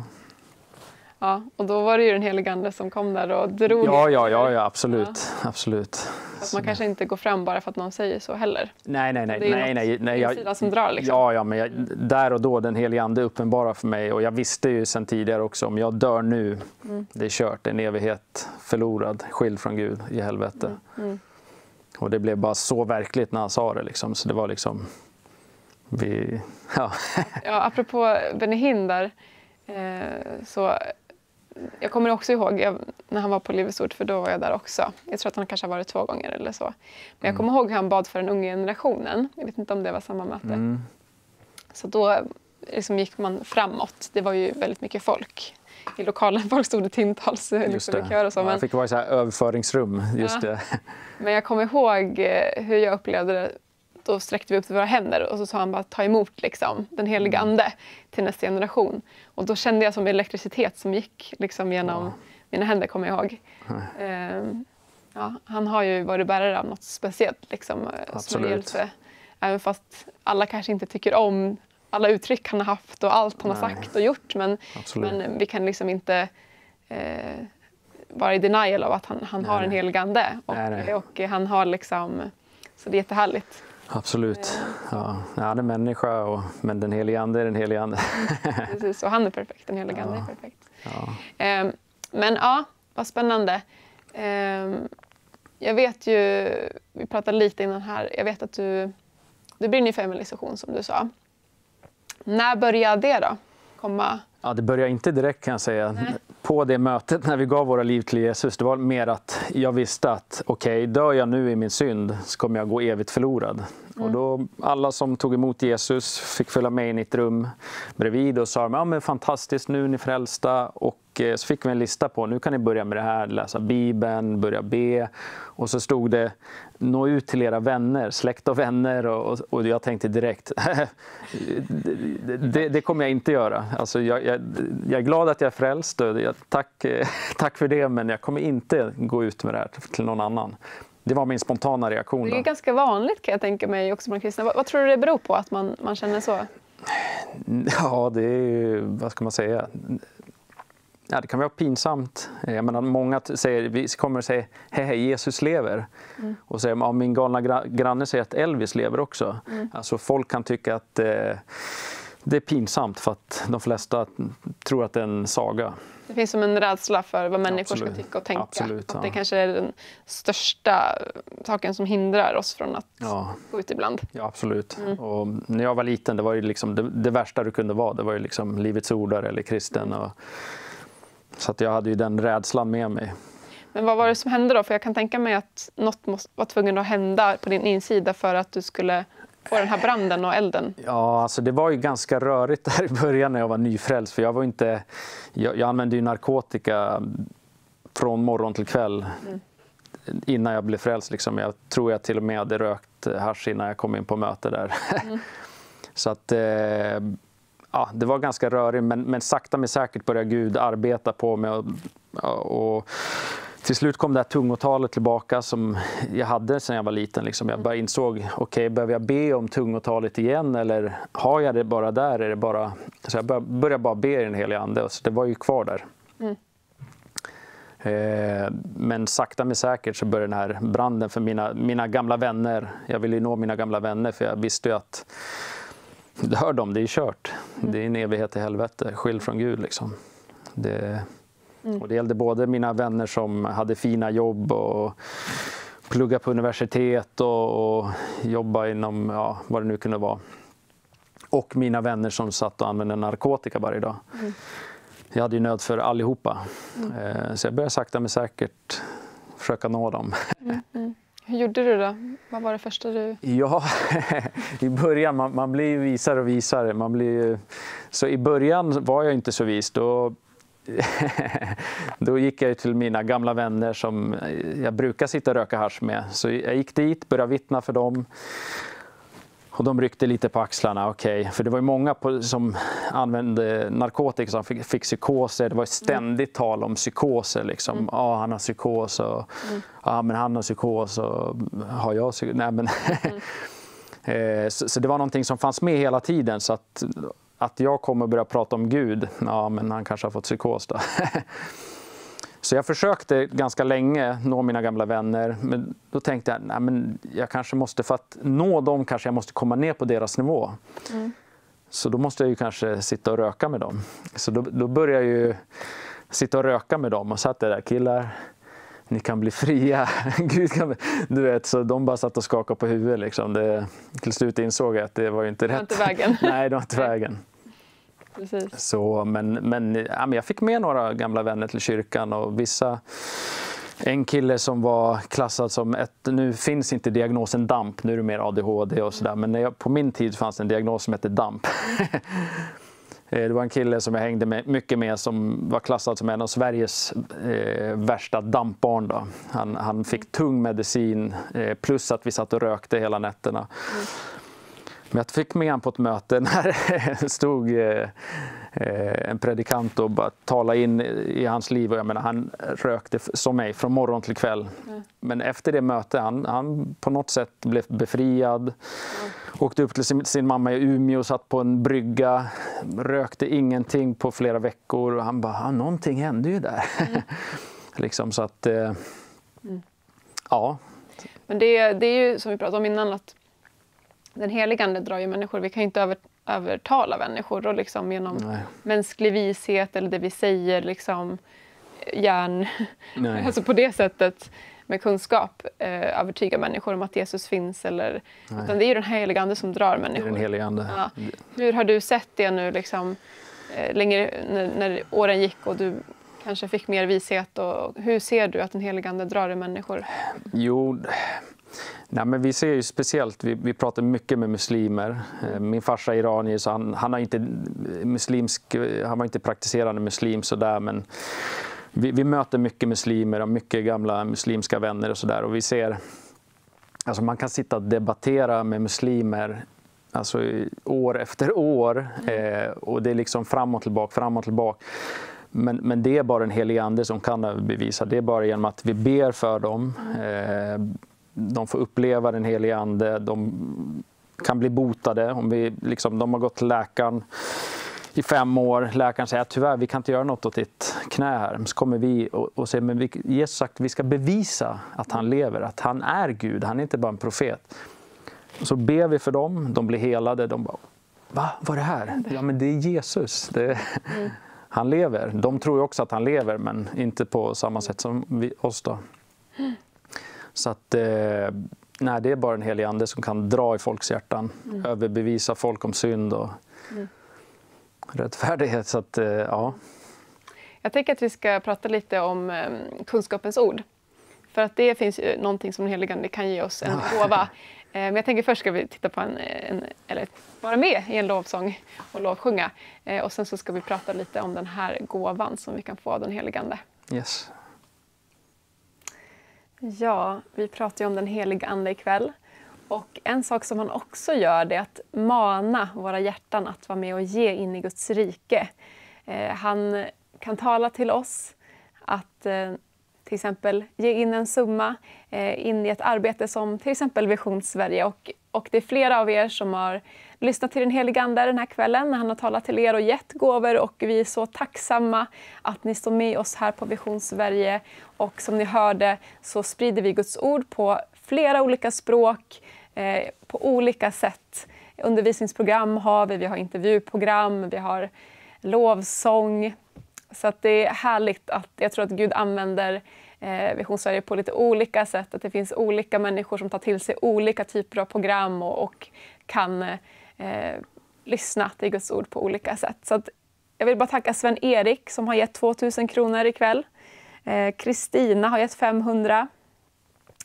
Ja, och då var det ju den helige ande som kom där och drog. Ja, ja, ja, ja absolut. Ja. absolut. Att man kanske inte går fram bara för att någon säger så heller. Nej, nej, nej. Det är nej, nej, nej jag, sidan som drar liksom. Ja, ja, men jag, där och då den helige ande uppenbara för mig. Och jag visste ju sedan tidigare också, om jag dör nu, mm. det är kört. En evighet förlorad, skild från Gud i helvete. Mm. Mm. Och det blev bara så verkligt när han sa det liksom. Så det var liksom... Vi, ja. Ja, apropå Benny Hinn där, eh, så... Jag kommer också ihåg jag, när han var på Livets Ord, för då var jag där också. Jag tror att han kanske har varit två gånger eller så. Men jag mm. kommer ihåg hur han bad för den unga generationen. Jag vet inte om det var samma möte. Mm. Så då liksom gick man framåt. Det var ju väldigt mycket folk i lokalen. Folk stod i timtals liksom, i kör och så. Men, ja, det fick vara i så här överföringsrum. Just ja. det. Men jag kommer ihåg hur jag upplevde det. Då sträckte vi upp våra händer och så sa han bara ta emot liksom, den heliga ande till nästa generation. Och då kände jag som elektricitet som gick liksom, genom wow. mina händer, kommer jag ihåg. Mm. Ja, han har ju varit bärare av något speciellt. Liksom, Absolut. Även fast alla kanske inte tycker om alla uttryck han har haft och allt han Nej. har sagt och gjort. Men, men vi kan liksom inte eh, vara i denial av att han, han nej, har en helig ande. Och, nej, nej. och han har liksom... Så det är jättehärligt. Absolut. Ja, han är människa, och, men den helige ande är den helige ande. Precis, och han är perfekt. Den helige ande ja. är perfekt. Ja. Um, men ja, vad spännande. Um, jag vet ju, vi pratade lite innan här, jag vet att du, du brinner för evangelisation som du sa. När började det då komma? Ja, det började inte direkt kan jag säga. Nej. På det mötet när vi gav våra liv till Jesus, det var mer att jag visste att okej, okay, dör jag nu i min synd så kommer jag gå evigt förlorad. Mm. Och då alla som tog emot Jesus fick följa med in i ett rum bredvid och sa ja, men fantastiskt, nu är ni frälsta. Och så fick vi en lista på, nu kan ni börja med det här, läsa Bibeln, börja be. Och så stod det, nå ut till era vänner, släkt och vänner. Och, och jag tänkte direkt, det, det, det kommer jag inte göra. Alltså jag, jag, jag är glad att jag är frälst, jag, tack, tack för det, men jag kommer inte gå ut med det här till någon annan. Det var min spontana reaktion. Det är då. ganska vanligt kan jag tänka mig också bland kristna. Vad, vad tror du det beror på att man, man känner så? Ja, det är ju, vad ska man säga... Ja, det kan vara pinsamt. Jag menar, många säger, vi kommer att säga hej, hej, Jesus lever. Mm. Och säger, ja, min galna granne säger att Elvis lever också. Mm. Alltså, folk kan tycka att eh, det är pinsamt för att de flesta tror att det är en saga. Det finns som en rädsla för vad människor Absolut. ska tycka och tänka. Absolut, att ja. det kanske är den största saken som hindrar oss från att ja. gå ut ibland. Ja, absolut. Mm. Och när jag var liten, det var ju liksom det, det värsta du kunde vara. Det var ju liksom Livets Ordare eller kristen. Och, så att jag hade ju den rädslan med mig. Men vad var det som hände då? För jag kan tänka mig att något måste, var tvungen att hända på din insida för att du skulle få den här branden och elden. Ja, alltså det var ju ganska rörigt där i början när jag var nyfrälst. För jag var inte, jag, jag använde ju narkotika från morgon till kväll mm. innan jag blev frälst. Liksom. Jag tror jag till och med hade rökt hasch innan jag kom in på möte där. Mm. Så att... Eh, Ja, det var ganska rörigt, men, men sakta men säkert började Gud arbeta på mig. Och, och till slut kom det här tungotalet tillbaka som jag hade sedan jag var liten. Liksom. Jag bara insåg, okej, okay, behöver jag be om tungotalet igen? Eller har jag det bara där? Är det bara... Så jag började bara be i den heliga ande, så det var ju kvar där. Mm. Eh, men sakta men säkert så började den här branden för mina, mina gamla vänner. Jag ville ju nå mina gamla vänner, för jag visste ju att det hör dem, det är kört. Mm. Det är en evighet i helvete, skild från Gud liksom. Det, mm. Och det gällde både mina vänner som hade fina jobb och plugga på universitet och, och jobba inom, ja, vad det nu kunde vara. Och mina vänner som satt och använde narkotika varje dag. Mm. Jag hade ju nöd för allihopa. Mm. Så jag började sakta men säkert försöka nå dem. Mm. Mm. Hur gjorde du då? Vad var det första du... Ja, i början, man, man blir ju visare och visare. Man blir, så i början var jag inte så vis. Då, då gick jag till mina gamla vänner som jag brukar sitta och röka hasch med. Så jag gick dit, började vittna för dem. Och de ryckte lite på axlarna, okej. Okay. För det var ju många på, som använde narkotika som fick, fick psykoser. Det var ständigt tal om psykoser. Liksom. Mm. Ah, han har psykos och mm. ah, men han har psykos och har jag psykos? Nej, men mm. så, så det var någonting som fanns med hela tiden. Så att, att jag kommer börja prata om Gud, ja men han kanske har fått psykos då. Så jag försökte ganska länge nå mina gamla vänner, men då tänkte jag, nej men jag kanske måste, för att nå dem kanske jag måste komma ner på deras nivå. Mm. Så då måste jag ju kanske sitta och röka med dem. Så då, då började jag ju sitta och röka med dem och satt där, killar, ni kan bli fria. Gud kan, du vet, så de bara satt och skakade på huvudet liksom. Det, till slut insåg jag att det var ju inte rätt. Det var inte vägen. Nej, det var inte vägen. Precis. Så, men, men, ja, men jag fick med några gamla vänner till kyrkan och vissa, en kille som var klassad som ett, nu finns inte diagnosen DAMP, nu är det mer A D H D och sådär, men när jag, på min tid fanns det en diagnos som hette DAMP. Det var en kille som jag hängde med, mycket med som var klassad som en av Sveriges eh, värsta dampbarn. Då. Han, han fick tung medicin eh, plus att vi satt och rökte hela nätterna. Mm. Men jag fick med honom på ett möte när det stod eh, en predikant och bara talade in i hans liv. Och jag menar, han rökte som mig från morgon till kväll. Mm. Men efter det mötet, han, han på något sätt blev befriad. Mm. Åkte upp till sin, sin mamma i Umeå och satt på en brygga. Rökte ingenting på flera veckor. Och han bara, ah, någonting hände ju där. Mm. liksom så att, eh, mm. ja. Men det, det är ju som vi pratade om innan, att den helige ande drar ju människor. Vi kan ju inte över, övertala människor och liksom genom Nej. mänsklig vishet eller det vi säger, liksom hjärn. alltså på det sättet med kunskap eh, övertyga människor om att Jesus finns. Eller, utan det är ju den helige ande som drar människor. Det är den helige ande. Ja. Hur har du sett det nu liksom, eh, längre, när, när åren gick och du kanske fick mer vishet? Och hur ser du att den helige ande drar i människor? Jo... Nej, men vi ser ju speciellt, vi, vi pratar mycket med muslimer. Min farsa är iranier, så han, han, har inte muslimsk, han var inte praktiserande muslim så där, men vi, vi möter mycket muslimer och mycket gamla muslimska vänner och sådär. Och vi ser, alltså man kan sitta och debattera med muslimer alltså år efter år eh, och det är liksom fram och tillbaka, fram och tillbaka. Men, men det är bara en helig ande som kan bevisa. Det är bara genom att vi ber för dem. Eh, de får uppleva den helige ande. De kan bli botade. Om vi, liksom, de har gått till läkaren i fem år. Läkaren säger att tyvärr, vi kan inte göra något åt ditt knä här. Så kommer vi och, och säger, men vi, Jesus sagt vi ska bevisa att han lever. Att han är Gud. Han är inte bara en profet. Och så ber vi för dem. De blir helade. De bara, va? Vad är det här? Ja, men det är Jesus. Det mm. Han lever. De tror ju också att han lever, men inte på samma sätt som vi, oss då. Mm. Så att, eh, nej, det är bara en helig ande som kan dra i folks hjärtan. Mm. Överbevisa folk om synd och mm. rättfärdighet. Så att, eh, ja. Jag tänker att vi ska prata lite om eh, kunskapens ord. För att det finns ju någonting som den helige ande kan ge oss en gåva. Eh, men jag tänker först ska vi titta på en, en eller vara med i en lovsång och lovsjunga. Eh, och sen så ska vi prata lite om den här gåvan som vi kan få av den helige ande. Yes. Ja, vi pratar ju om den heliga ande ikväll. Och en sak som han också gör det är att mana våra hjärtan att vara med och ge in i Guds rike. Eh, han kan tala till oss att eh, till exempel ge in en summa eh, in i ett arbete som till exempel Vision Sverige. Och, och det är flera av er som har lyssnat till den heliga ande den här kvällen när han har talat till er och gett gåvor. Och vi är så tacksamma att ni står med oss här på Vision Sverige. Och som ni hörde så sprider vi Guds ord på flera olika språk, eh, på olika sätt. Undervisningsprogram har vi, vi har intervjuprogram, vi har lovsång. Så att det är härligt att jag tror att Gud använder eh, Vision Sverige på lite olika sätt. Att det finns olika människor som tar till sig olika typer av program och, och kan eh, lyssna till Guds ord på olika sätt. Så att jag vill bara tacka Sven-Erik som har gett tvåtusen kronor ikväll. Kristina eh, har gett femhundra.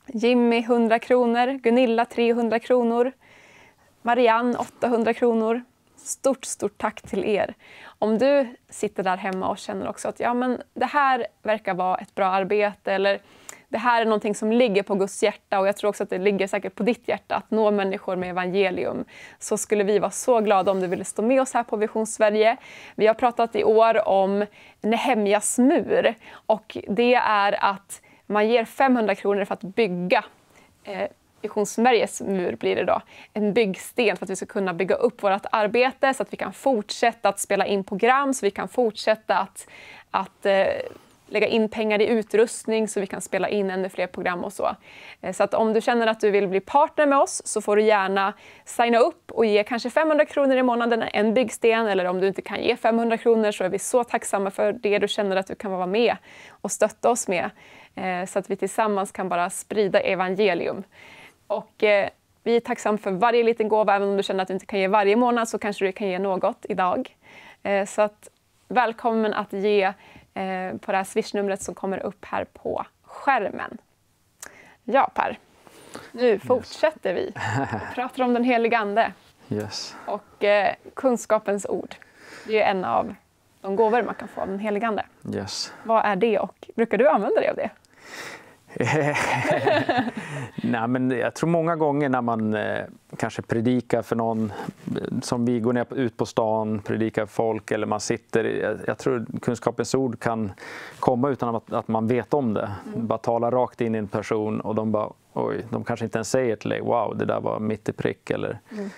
Jimmy hundra kronor, Gunilla trehundra kronor, Marianne åttahundra kronor. Stort, stort tack till er. Om du sitter där hemma och känner också att ja, men det här verkar vara ett bra arbete eller det här är någonting som ligger på Guds hjärta och jag tror också att det ligger säkert på ditt hjärta att nå människor med evangelium, så skulle vi vara så glada om du ville stå med oss här på Vision Sverige. Vi har pratat i år om Nehemjas mur och det är att man ger femhundra kronor för att bygga eh, Vision Sveriges mur blir det då. En byggsten för att vi ska kunna bygga upp vårt arbete så att vi kan fortsätta att spela in program, så vi kan fortsätta att, att eh, lägga in pengar i utrustning så vi kan spela in ännu fler program och så. Eh, så att om du känner att du vill bli partner med oss så får du gärna signa upp och ge kanske femhundra kronor i månaden en byggsten, eller om du inte kan ge femhundra kronor så är vi så tacksamma för det du känner att du kan vara med och stötta oss med. Eh, så att vi tillsammans kan bara sprida evangelium. Och eh, vi är tacksamma för varje liten gåva, även om du känner att du inte kan ge varje månad så kanske du kan ge något idag. Eh, så att välkommen att ge eh, på det här Swish-numret som kommer upp här på skärmen. Ja, Per. Nu fortsätter vi. Vi pratar om den heliga ande. Yes. Och eh, kunskapens ord. Det är en av de gåvor man kan få av den heliga ande. Yes. Vad är det och brukar du använda dig av det? Nej, men jag tror många gånger när man eh, kanske predikar för någon, som vi går ner på, ut på stan, predikar för folk eller man sitter, jag, jag tror kunskapens ord kan komma utan att, att man vet om det. Mm. Bara tala rakt in i en person och de bara, oj, de kanske inte ens säger till dig, wow, det där var mitt i prick eller mm.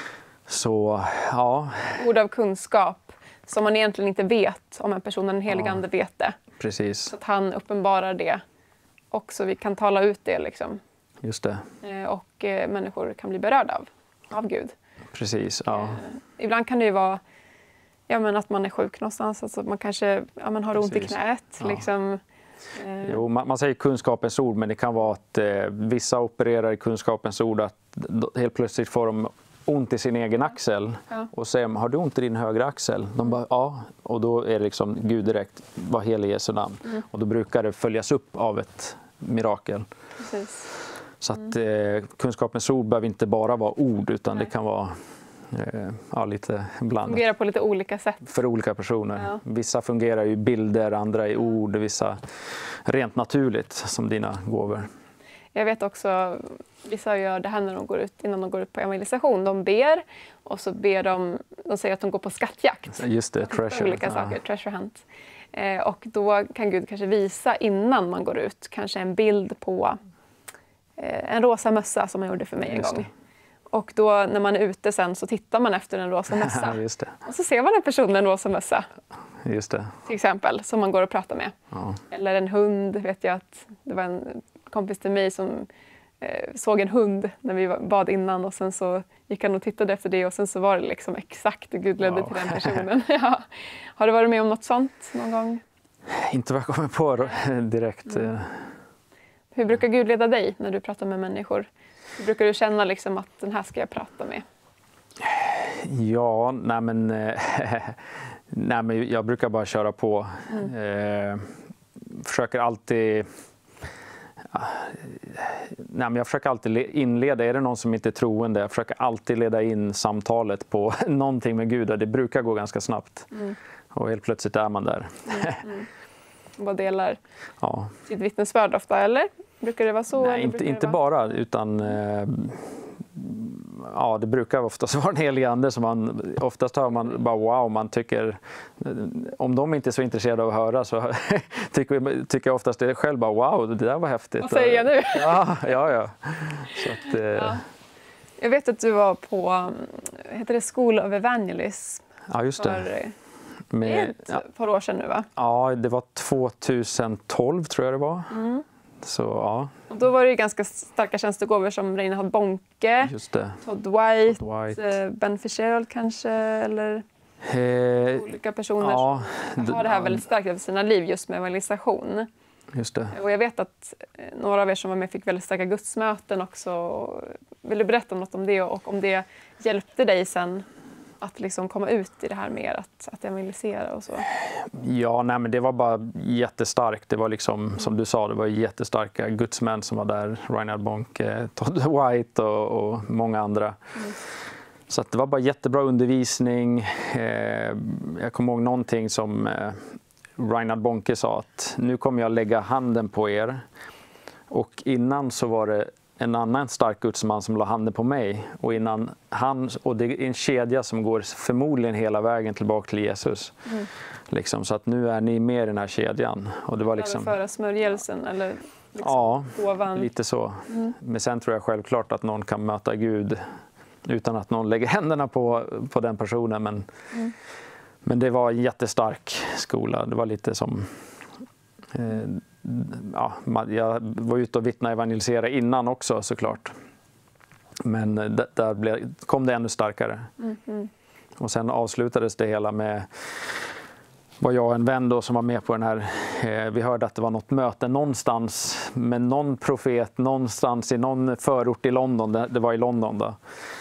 Så, ja. Ord av kunskap som man egentligen inte vet om en person, den helige ande vet det. Precis. Så att han uppenbarar det. Och så vi kan tala ut det liksom. Just det. Eh, och eh, människor kan bli berörda av, av Gud. Precis, ja. Eh, ibland kan det ju vara ja, men att man är sjuk någonstans. Alltså man kanske ja, man har ont Precis. i knät. Ja. Liksom. Eh. Jo, man, man säger kunskapens ord, men det kan vara att eh, vissa opererar i kunskapens ord att helt plötsligt får de ont i sin egen axel. Ja. Och säger, har du ont i din högra axel? De bara, ja. Och då är det liksom Gud direkt, var helig Jesu namn. Mm. Och då brukar det följas upp av ett mirakel. Precis. Så att eh, kunskapens ord behöver inte bara vara ord, utan Nej. Det kan vara eh, ja, lite blandat. Fungerar på lite olika sätt. För olika personer. Ja. Vissa fungerar i bilder, andra i ord, vissa rent naturligt som dina gåvor. Jag vet också, vissa gör det här när de går ut, innan de går ut på evangelisation. De ber och så ber de, de säger att de går på skattjakt. Just det, treasure. Olika saker, ja. Treasure hunt. Eh, och då kan Gud kanske visa innan man går ut, kanske en bild på eh, en rosa mössa som han gjorde för mig en Just gång. det. Och då när man är ute sen så tittar man efter en rosa mössa. Just det. Och så ser man en person med en rosa mössa. Just det. Till exempel, som man går och pratar med. Ja. Eller en hund, vet jag att det var en kompis till mig som eh, såg en hund när vi bad innan och sen så gick han och tittade efter det och sen så var det liksom exakt Gud ledde wow. till den personen. Ja. Har du varit med om något sånt någon gång? Inte vad jag kommer på direkt. Mm. Hur brukar Gud leda dig när du pratar med människor? Hur brukar du känna liksom att den här ska jag prata med? Ja, nej men, nej men jag brukar bara köra på. Mm. Eh, försöker alltid... Nej, men jag försöker alltid inleda, är det någon som inte är troende, jag försöker alltid leda in samtalet på någonting med Gud och det brukar gå ganska snabbt. Mm. Och helt plötsligt är man där. Mm, mm. Vad delar ja. sitt vittnesbörd ofta, eller? Brukar det vara så? Nej, inte, inte bara, utan eh, ja, det brukar oftast vara en helig ande som man, oftast hör man bara wow, man tycker, om de inte är så intresserade av att höra så tycker, tycker jag oftast det är själv bara wow, det där var häftigt. Vad säger jag nu? Ja, ja, ja. Så att, eh, ja. Jag vet att du var på, heter det School of Evangelism? Ja, just det. För, Med, ett ja. par år sedan nu, va? Ja, det var tjugotolv tror jag det var. Mm. Så, ja. Och då var det ju ganska starka tjänstegåvor som Reinhard Bonke, Just det. Todd White, Todd White. Ben Fitzgerald kanske, eller eh, olika personer ja, som har det här väldigt starkt över sina liv just med evangelisation. Just det. Och jag vet att några av er som var med fick väldigt starka gudsmöten också. Vill du berätta något om det och om det hjälpte dig sen att liksom komma ut i det här mer, att, att evangelisera och så? Ja, nej, men det var bara jättestarkt. Det var liksom, mm. som du sa, det var jättestarka gudsmän som var där. Reinhard Bonke, Todd White och, och många andra. Mm. Så att det var bara jättebra undervisning. Eh, jag kommer ihåg någonting som eh, Reinhard Bonke sa, att nu kommer jag lägga handen på er. Och innan så var det en annan stark gudsman som la handen på mig. Och, innan han, och det är en kedja som går förmodligen hela vägen tillbaka till Jesus. Mm. Liksom, så att nu är ni med i den här kedjan. Och det var liksom... Föra smörjelsen eller liksom ja, gåvan. Lite så. Mm. Men sen tror jag självklart att någon kan möta Gud utan att någon lägger händerna på, på den personen. Men, mm. men det var en jättestark skola. Det var lite som... Eh, ja, jag var ute och vittna och evangelisera innan också såklart. Men där blev, kom det ännu starkare. Mm, mm. Och sen avslutades det hela med var jag och en vän då som var med på den här. Eh, vi hörde att det var något möte någonstans med någon profet någonstans i någon förort i London. Det, det var i London då.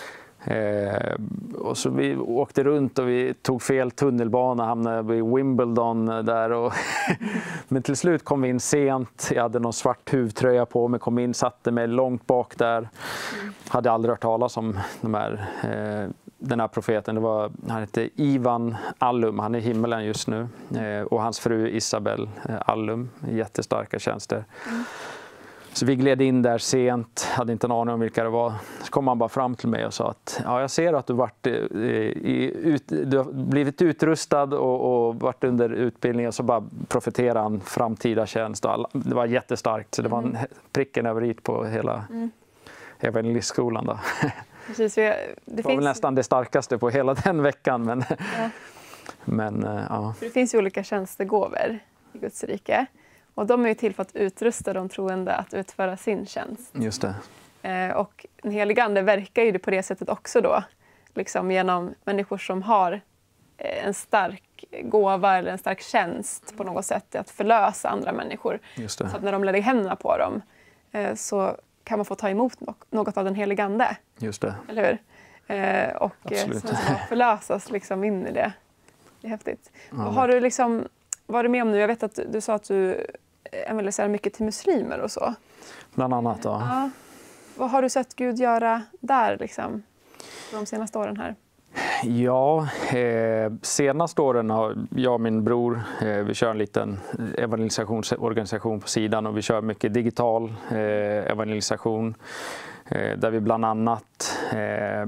Eh, och så vi åkte runt och vi tog fel tunnelbana, hamnade vid Wimbledon där och men till slut kom vi in sent. Jag hade någon svart huvtröja på mig, kom in, satte mig långt bak där. Mm. Hade aldrig hört talas om de här, eh, den här profeten. Det var, han hette Ivan Allum, han är i himmelen just nu. Eh, och hans fru Isabel eh, Allum, jättestarka tjänster. Mm. Så vi gled in där sent, hade inte en aning om vilka det var. Så kom han bara fram till mig och sa att ja, jag ser att du, varit, i, ut, du har blivit utrustad och, och varit under utbildning. Och så bara profeterade han framtida tjänst. Och alla, det var jättestarkt, så det var en pricken över i på hela mm. evangelistskolan. Då. Precis, det, det var finns... väl nästan det starkaste på hela den veckan. Men, ja. men, ja. Det finns ju olika tjänstegåvor i Guds rike. Och de är ju till för att utrusta de troende att utföra sin tjänst. Just det. Eh, och den heliga ande verkar ju på det sättet också då. Liksom genom människor som har eh, en stark gåva eller en stark tjänst på något sätt. Att förlösa andra människor. Just det. Så att när de lägger händerna på dem eh, så kan man få ta emot något av den heliga ande. Just det. Eller hur? Eh, och Absolut. Sen förlösas liksom in i det. Det är häftigt. Ja, har du liksom... Vad är du med om nu? Jag vet att du, du sa att du evangeliserar mycket till muslimer och så. Bland annat, ja. ja. Vad har du sett Gud göra där liksom, de senaste åren här? Ja, eh, senaste åren har jag och min bror, eh, vi kör en liten evangelisationsorganisation på sidan och vi kör mycket digital eh, evangelisation. Eh, där vi bland annat eh,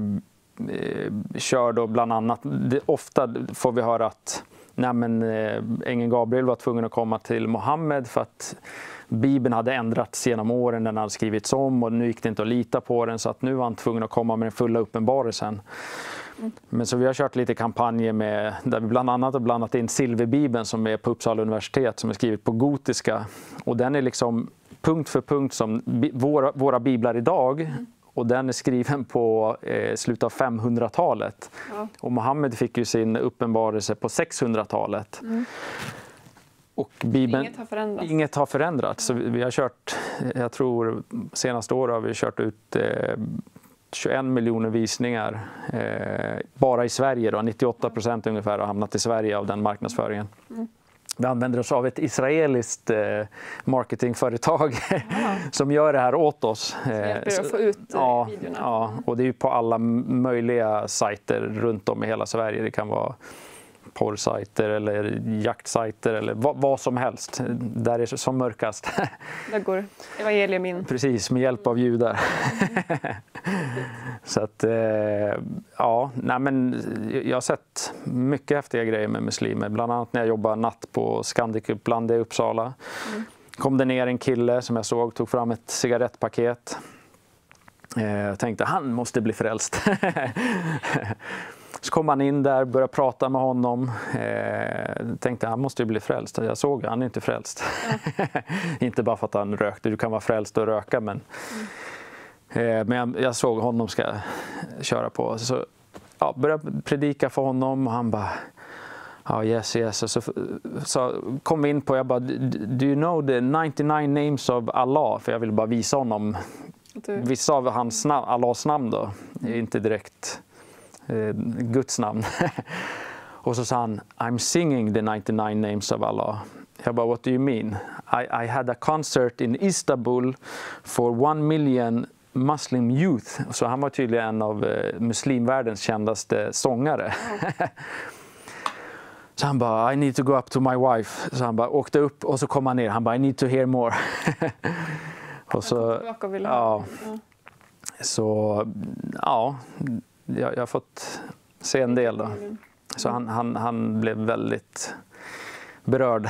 kör då bland annat, det, ofta får vi höra att nej, men, eh, ängeln Gabriel var tvungen att komma till Mohammed för att Bibeln hade ändrats genom åren, den hade skrivits om och nu gick det inte att lita på den, så att nu var han tvungen att komma med den fulla uppenbarelsen. Mm. Men så vi har kört lite kampanjer med, där vi bland annat har blandat in Silverbibeln som är på Uppsala universitet, som är skrivet på gotiska, och den är liksom punkt för punkt som bi- våra, våra biblar idag. Mm. Och den är skriven på eh, slutet av femhundratalet. Ja. Och Mohammed fick ju sin uppenbarelse på sexhundratalet. Mm. Och Bibeln, inget har förändrats. Inget har förändrats. Så vi, vi har kört, jag tror senaste året har vi kört ut eh, tjugoen miljoner visningar. Eh, bara i Sverige då, nittioåtta procent ungefär har hamnat i Sverige av den marknadsföringen. Mm. Vi använder oss av ett israeliskt eh, marketingföretag ja. som gör det här åt oss. Så hjälper det att få ut ja, videorna. Ja, och det är ju på alla möjliga sajter runt om i hela Sverige. Det kan vara porrsajter eller jaktsajter eller vad, vad som helst. Där är det som mörkast. Där går evangelium in. Precis, med hjälp av judar. Mm. Så att, eh, ja, nej men jag har sett mycket häftiga grejer med muslimer. Bland annat när jag jobbade natt på Scandic Uppland i Uppsala. Mm. Kom det ner en kille som jag såg, tog fram ett cigarettpaket. Eh, jag tänkte, han måste bli frälst. Så kom han in där, började prata med honom. Eh, tänkte han måste ju bli frälst. Jag såg han är inte frälst. Mm. Inte bara för att han rökte. Du kan vara frälst och röka. Men, mm. eh, men jag, jag såg honom ska köra på. Så ja, började predika för honom. Och han bara, ja oh, yes yes. Och så, så kom in på, jag bara, do you know the ninety-nine names of Allah? För jag ville bara visa honom. Du. Vissa av hans namn, Allahs namn då. Är inte direkt... eh, Guds namn. Och så sa han, I'm singing the ninety-nine names of Allah. Jag bara, what do you mean? I, I had a concert in Istanbul for one million Muslim youth. Så han var tydligen en av eh, muslimvärldens kändaste sångare. Mm. Så han bara, I need to go up to my wife. Så han bara åkte upp och så kom han ner. Han bara, I need to hear more. Och så, ja, så ja, jag, jag har fått se en del då. Så han, han, han blev väldigt berörd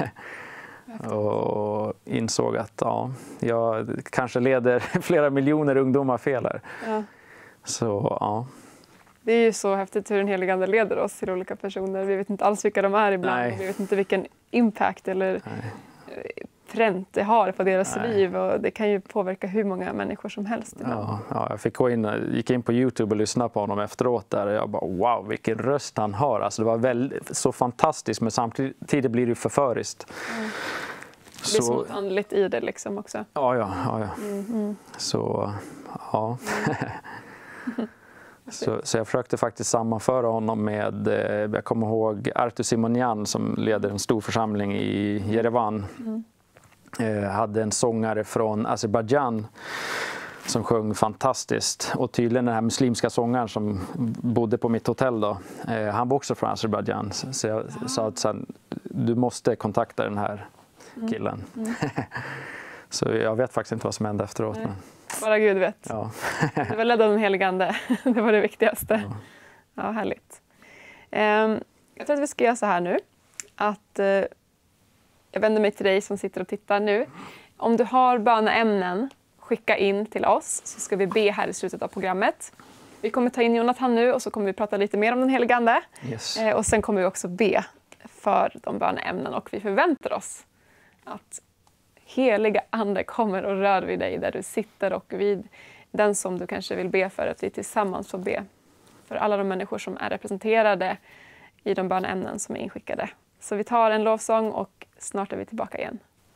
och insåg att ja, jag kanske leder flera miljoner ungdomar fel här. Ja. Så ja. Det är ju så häftigt hur den heliga ande leder oss till olika personer. Vi vet inte alls vilka de är ibland. Nej. Vi vet inte vilken impact eller Nej. pränt det har på deras Nej. liv. Och det kan ju påverka hur många människor som helst. Ja, ja, jag fick gå in, gick in på YouTube och lyssna på honom efteråt där. Och jag bara, wow, vilken röst han har. Alltså, det var väldigt, så fantastiskt, men samtidigt blir det förföriskt. Mm. Det är så något andligt i det liksom också. Ja, ja. ja, ja. Mm, mm. Så, ja. Mm. Så, så jag försökte faktiskt sammanföra honom med, eh, jag kommer ihåg Artur Simonian som leder en stor församling i Jerevan. Mm. Eh, hade en sångare från Azerbaijan som sjöng fantastiskt. Och tydligen den här muslimska sångaren som bodde på mitt hotell då, eh, han var också från Azerbaijan. Så jag ah. sa att sen, du måste kontakta den här killen. Mm. Mm. Så jag vet faktiskt inte vad som hände efteråt. Men... Bara Gud vet. Ja. Det var ledd av den helige ande. Det var det viktigaste. Ja, ja härligt. Um, jag tror att vi ska göra så här nu. Att uh, jag vänder mig till dig som sitter och tittar nu. Om du har böneämnen, skicka in till oss så ska vi be här i slutet av programmet. Vi kommer ta in Jonathan nu och så kommer vi prata lite mer om den helige ande. Yes. Uh, och sen kommer vi också be för de böneämnen och vi förväntar oss att heliga ande kommer och rör vid dig där du sitter och vid den som du kanske vill be för, att vi tillsammans får be för alla de människor som är representerade i de böneämnen som är inskickade. Så vi tar en lovsång och snart är vi tillbaka igen.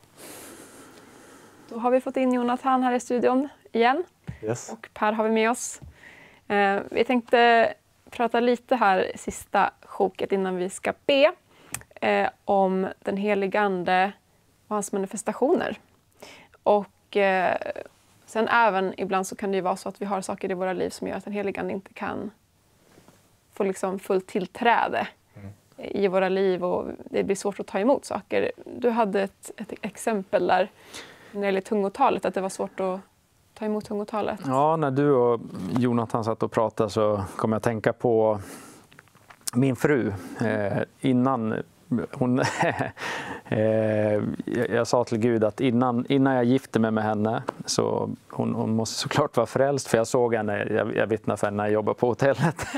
Då har vi fått in Jonathan här i studion igen. Yes. Och Per har vi med oss. Eh, vi tänkte prata lite här sista sjoket innan vi ska be eh, om den heliga ande och hans manifestationer. Och eh, sen även ibland så kan det ju vara så att vi har saker i våra liv som gör att den heliga ande inte kan få liksom fullt tillträde mm. i våra liv och det blir svårt att ta emot saker. Du hade ett, ett exempel där när det gäller tungotalet, att det var svårt att ta emot tungotalet. Ja, när du och Jonathan satt och pratade så kom jag att tänka på min fru eh, innan hon, eh, jag sa till Gud att innan, innan jag gifte mig med henne så hon, hon måste såklart vara frälst, för jag såg henne, jag, jag vittnade för henne när jag jobbade på hotellet.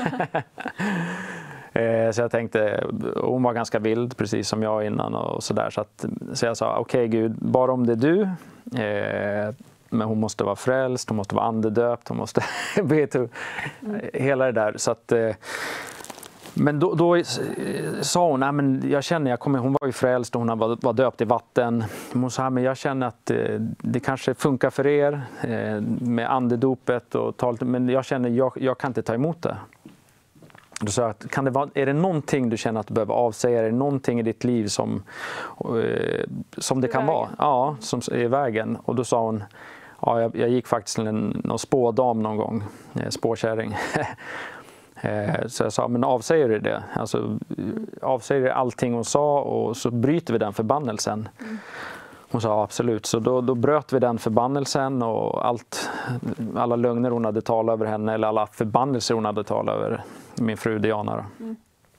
eh, så jag tänkte, hon var ganska vild precis som jag innan och sådär, så, att, så jag sa okej okay, Gud, bara om det är du, eh, men hon måste vara frälst, hon måste vara andedöpt, hon måste be till hela det där, så att eh, men då, då sa hon, nej, men jag känner, jag kommer, hon var ju frälst och hon var, var döpt i vatten. Hon sa, men jag känner att eh, det kanske funkar för er eh, med andedopet och talet, men jag känner, jag, jag kan inte ta emot det. Då sa jag, kan det vara, är det någonting du känner att du behöver avsäga? Är det någonting i ditt liv som, eh, som det kan vara? Ja, som är i vägen. Och då sa hon, ja, jag, jag gick faktiskt till en, någon spådam någon gång, eh, spåkärring. Så jag sa, men avsäger du det? Alltså, avsäger du allting hon sa och så bryter vi den förbannelsen. Mm. Hon sa absolut. Så då, då bröt vi den förbannelsen och allt, alla lögner hon hade talat över henne, eller alla förbannelser hon hade talat över min fru Diana. Mm.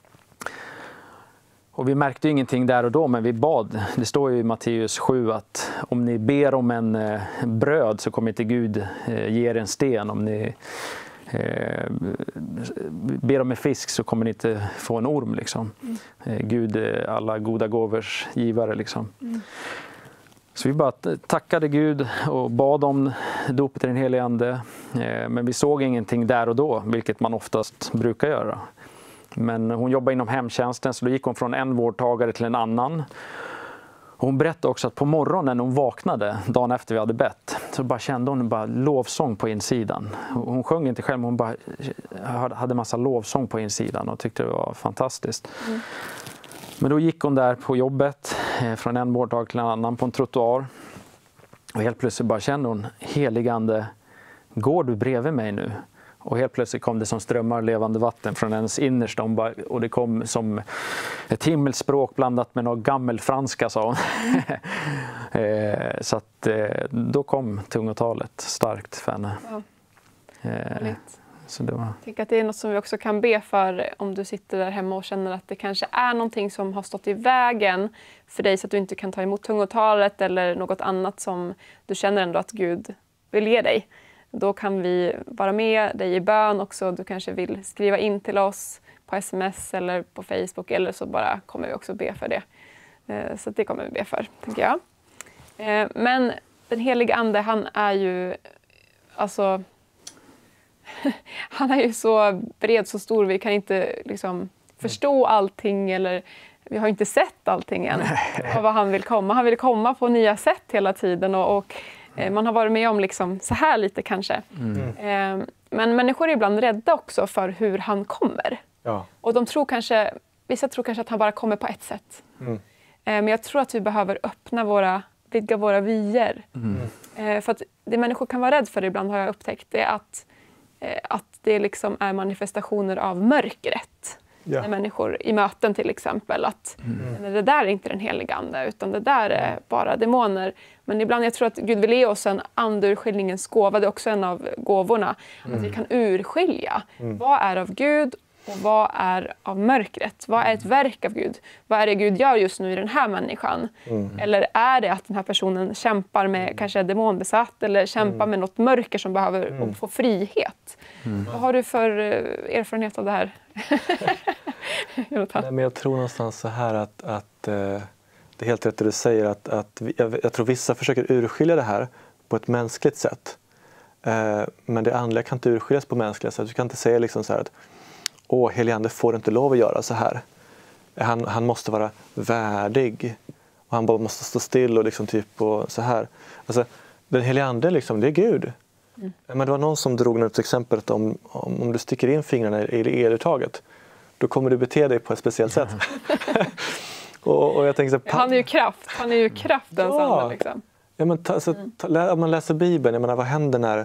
Och vi märkte ingenting där och då, men vi bad. Det står ju i Matteus sju att om ni ber om en bröd så kommer inte Gud ge er en sten. Om ni Eh, ber om en fisk så kommer ni inte få en orm liksom. Mm. eh, Gud är alla goda gåvors givare liksom. Mm. Så vi bara tackade Gud och bad om dopet i den helige ande, eh, men vi såg ingenting där och då, vilket man oftast brukar göra. Men hon jobbar inom hemtjänsten, så då gick hon från en vårdtagare till en annan. Hon berättade också att på morgonen när hon vaknade, dagen efter vi hade bett, så bara kände hon bara lovsång på insidan. Hon sjöng inte själv, men hon bara hade massa lovsång på insidan och tyckte det var fantastiskt. Mm. Men då gick hon där på jobbet, från en vårddag till en annan på en trottoar. Och helt plötsligt bara kände hon, heligande, går du bredvid mig nu? Och helt plötsligt kom det som strömmar levande vatten från hennes innersta. Bara, och det kom som ett himmelsspråk blandat med något gammelfranska, sa hon. eh, så att eh, då kom tungotalet starkt för henne. Ja. Eh, så det var... Jag tänker att det är något som vi också kan be för om du sitter där hemma och känner att det kanske är någonting som har stått i vägen för dig så att du inte kan ta emot tungotalet eller något annat som du känner ändå att Gud vill ge dig. Då kan vi vara med dig i bön också. Du kanske vill skriva in till oss på sms eller på Facebook, eller så bara kommer vi också be för det. Så det kommer vi be för, tänker jag. Men den helige ande, han är ju alltså han är ju så bred, så stor. Vi kan inte liksom förstå allting, eller vi har inte sett allting än av vad han vill komma. Han vill komma på nya sätt hela tiden och, och man har varit med om liksom så här lite kanske. Mm. Men människor är ibland rädda också för hur han kommer. Ja. Och de tror kanske, vissa tror kanske att han bara kommer på ett sätt. Mm. Men jag tror att vi behöver öppna våra, vidga våra vyer. Mm. För att det människor kan vara rädd för ibland, har jag upptäckt, det är att, att det liksom är manifestationer av mörkret. Ja. När människor i möten till exempel, att mm. det där är inte den heliga ande, utan det där är bara demoner. Men ibland, jag tror att Gud vill ge oss en andurskiljningens gåva. Det är också en av gåvorna. Mm. Att vi kan urskilja. Mm. Vad är av Gud och vad är av mörkret? Vad är ett verk av Gud? Vad är det Gud gör just nu i den här människan? Mm. Eller är det att den här personen kämpar med mm. kanske demonbesatt, eller kämpar mm. med något mörker som behöver mm. få frihet? Mm. Vad har du för erfarenhet av det här? Nej, men jag tror någonstans så här att, att eh, det är helt rätt det du säger, att, att vi, jag, jag tror vissa försöker urskilja det här på ett mänskligt sätt. Eh, men det andliga kan inte urskiljas på mänskliga sätt. Du kan inte säga liksom så här att åh, helige ande får inte lov att göra så här. Han, han måste vara värdig och han bara måste stå still och liksom typ och så här. Alltså, den helige ande liksom, det är Gud. Mm. Men det var någon som drog något exempel att om, om, om du sticker in fingrarna i eluttaget, då kommer du bete dig på ett speciellt sätt. och, och jag tänkte så, han är ju kraft, han är ju kraftens ja. ande liksom. Ja, men ta, så, ta, om man läser Bibeln, jag menar, vad händer när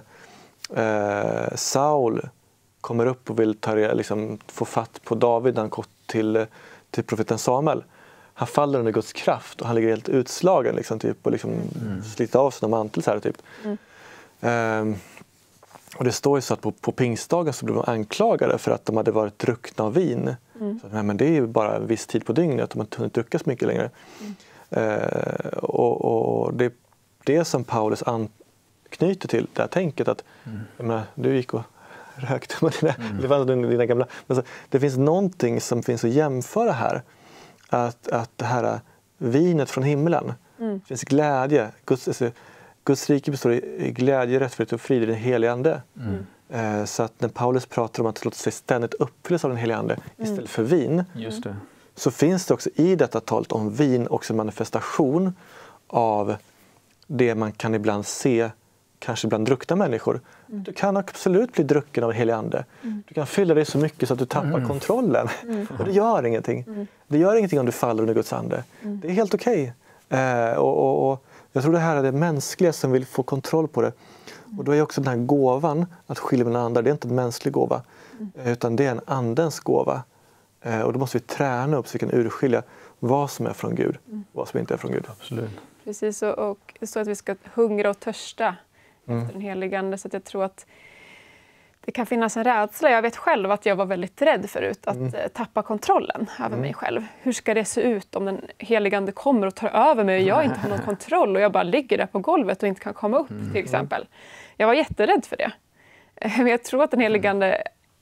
eh, Saul kommer upp och vill ta, liksom, få fatt på David när han gått till, till profeten Samuel. Han faller under Guds kraft och han ligger helt utslagen liksom, typ, och liksom mm. sliter av sig mantel så här typ. Mm. Um, och det står ju så att på, på pingstdagen så blev de anklagade för att de hade varit druckna av vin. Mm. Så, men det är ju bara en viss tid på dygnet att de inte hunnit dricka så mycket längre. Mm. Uh, och, och det är det som Paulus anknyter till det här tänket att mm. jag menar, du gick och rökte med dina, mm. det var dina gamla. Men så, det finns någonting som finns att jämföra här. Att, att det här vinet från himlen, mm. finns glädje. Guds, alltså, Guds rike består i glädje, rättfärdighet och frid i den helige ande. Mm. Eh, så att när Paulus pratar om att låta sig ständigt uppfyllas av den helige ande mm. istället för vin, just det. Så finns det också i detta talet om vin också en manifestation av det man kan ibland se kanske bland druckna människor. Mm. Du kan absolut bli drucken av helig ande. Mm. Du kan fylla dig så mycket så att du tappar mm. kontrollen. Mm. Och det gör ingenting. Mm. Det gör ingenting om du faller under Guds ande. Mm. Det är helt okej. Okay. Eh, och, och, och jag tror det här är det mänskliga som vill få kontroll på det. Mm. Och då är också den här gåvan att skilja mellan andra. Det är inte en mänsklig gåva. Mm. Utan det är en andens gåva. Eh, och då måste vi träna upp så vi kan urskilja vad som är från Gud. Mm. Vad som inte är från Gud. Absolut. Precis, och, och det står att vi ska hungra och törsta. Mm. Efter den helige ande, så att jag tror att det kan finnas en rädsla. Jag vet själv att jag var väldigt rädd förut att mm. tappa kontrollen över mm. mig själv. Hur ska det se ut om den helige ande kommer och tar över mig och jag inte har någon kontroll och jag bara ligger där på golvet och inte kan komma upp mm. till exempel. Jag var jätterädd för det. Men jag tror att den helige ande,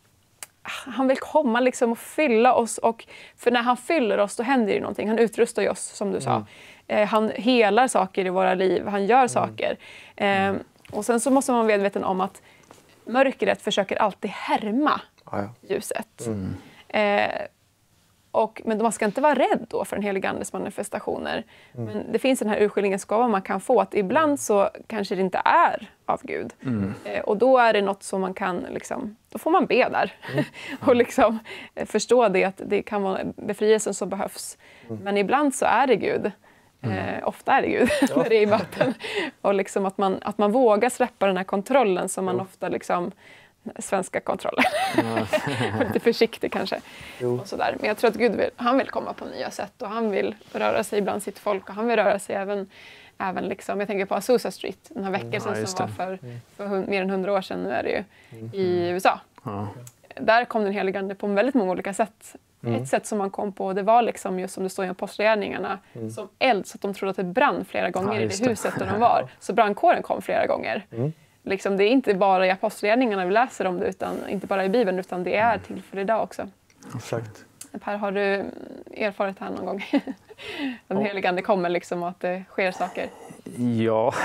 han vill komma liksom och fylla oss, och för när han fyller oss då händer det någonting. Han utrustar ju oss, som du sa. Mm. Han helar saker i våra liv, han gör mm. saker. Mm. Och sen så måste man vara medveten om att mörkret försöker alltid härma ah, ja. ljuset. Mm. Eh, Och, men man ska inte vara rädd då för den helige Andes manifestationer. Mm. Men det finns den här urskiljningsgåvan man kan få. Att ibland så kanske det inte är av Gud. Mm. Eh, och då är det något som man kan, liksom, då får man be där. Mm. och liksom eh, förstå det att det kan vara befrielsen som behövs. Mm. Men ibland så är det Gud. Mm. Eh, ofta är det Gud ja. när det är i möten. Och liksom att, man, att man vågar släppa den här kontrollen som man jo. ofta liksom, svenska kontrollen. Ja. Lite försiktig kanske. Och sådär. Men jag tror att Gud vill, han vill komma på nya sätt och han vill röra sig bland sitt folk och han vill röra sig även, även liksom, jag tänker på Azusa Street, den här väckelsen ja, som var för, för hund, mer än hundra år sedan, nu är det ju mm. i U S A. Ja. Där kom den helige Ande på väldigt många olika sätt. Mm. Ett sätt som man kom på, det var liksom just som det står i Apostlagärningarna, mm. som eld, så att de trodde att det brann flera gånger ja, i det huset där de var. Så brandkåren kom flera gånger. Mm. Liksom, det är inte bara i Apostlagärningarna vi läser om det, utan inte bara i Bibeln, utan det är till för idag också. Exakt. Per, har du erfarit det här någon gång? Den helige Ande kommer liksom och att det sker saker? Ja,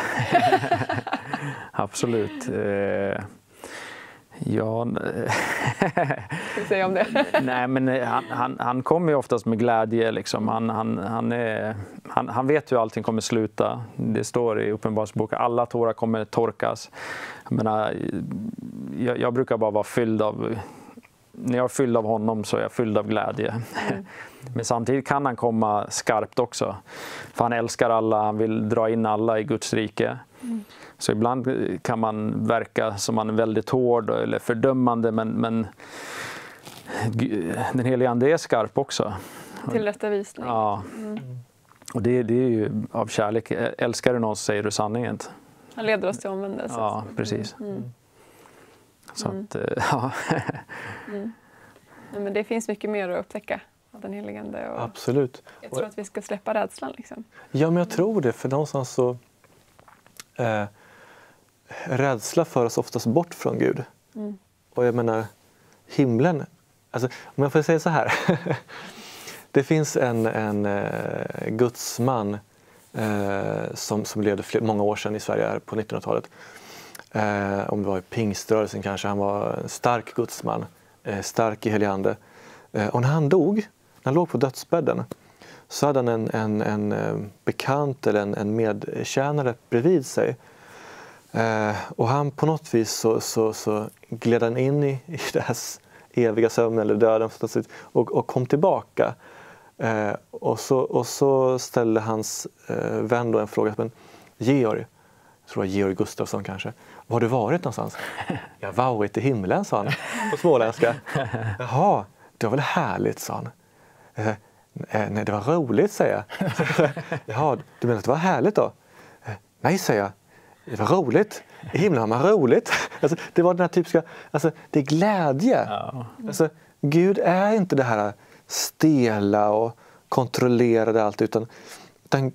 absolut. Eh... Ja, ska vi säga om det? Nej, men han, han, han kommer ju oftast med glädje. Liksom. Han, han, han, är, han, han vet hur allting kommer sluta. Det står i Uppenbarelseboken, alla tårar kommer torkas. Jag, menar, jag, jag brukar bara vara fylld av... När jag är fylld av honom så är jag fylld av glädje. Mm. Men samtidigt kan han komma skarpt också. För han älskar alla, han vill dra in alla i Guds rike. Mm. Så ibland kan man verka som man är väldigt hård eller fördömande, men, men den helige Ande är skarp också. Tillrättavisning. Ja. Mm. Och det, det är ju av kärlek. Älskar du någon så säger du sanningen. Han leder oss till omvändelse. Ja, precis. Mm. Så mm. att, ja. mm. Nej, men det finns mycket mer att upptäcka av den helige Ande. Och absolut. Jag tror att vi ska släppa rädslan. Liksom. Ja, men jag tror det. För någonstans så... Eh, rädsla för oss oftast bort från Gud. Mm. Och jag menar, himlen... Alltså, om jag får säga så här. Det finns en, en eh, gudsman eh, som, som levde fler, många år sedan i Sverige på nittonhundratalet. Eh, om det var i pingströrelsen kanske. Han var en stark gudsman. Eh, stark i helig ande. Eh, och när han dog, när han låg på dödsbädden, så hade han en, en, en bekant eller en, en medtjänare bredvid sig. Eh, och han på något vis så, så, så gled han in i, i det här eviga sömnen eller döden och, och kom tillbaka. Eh, och, så, och så ställde hans eh, vän då en fråga. Men Georg, jag tror det var Georg Gustafsson kanske. Var har du varit någonstans? Jag har varit i himlen, sa han på småländska. Jaha, det var väl härligt, sa han. Eh, nej, det var roligt, säger jag. Jaha, du menar att det var härligt då? Eh, nej, säger jag. Det var roligt. I himlen har man roligt. Alltså, det var den här typiska... Alltså, det är glädje. Ja. Alltså, Gud är inte det här stela och kontrollerade allt, utan, utan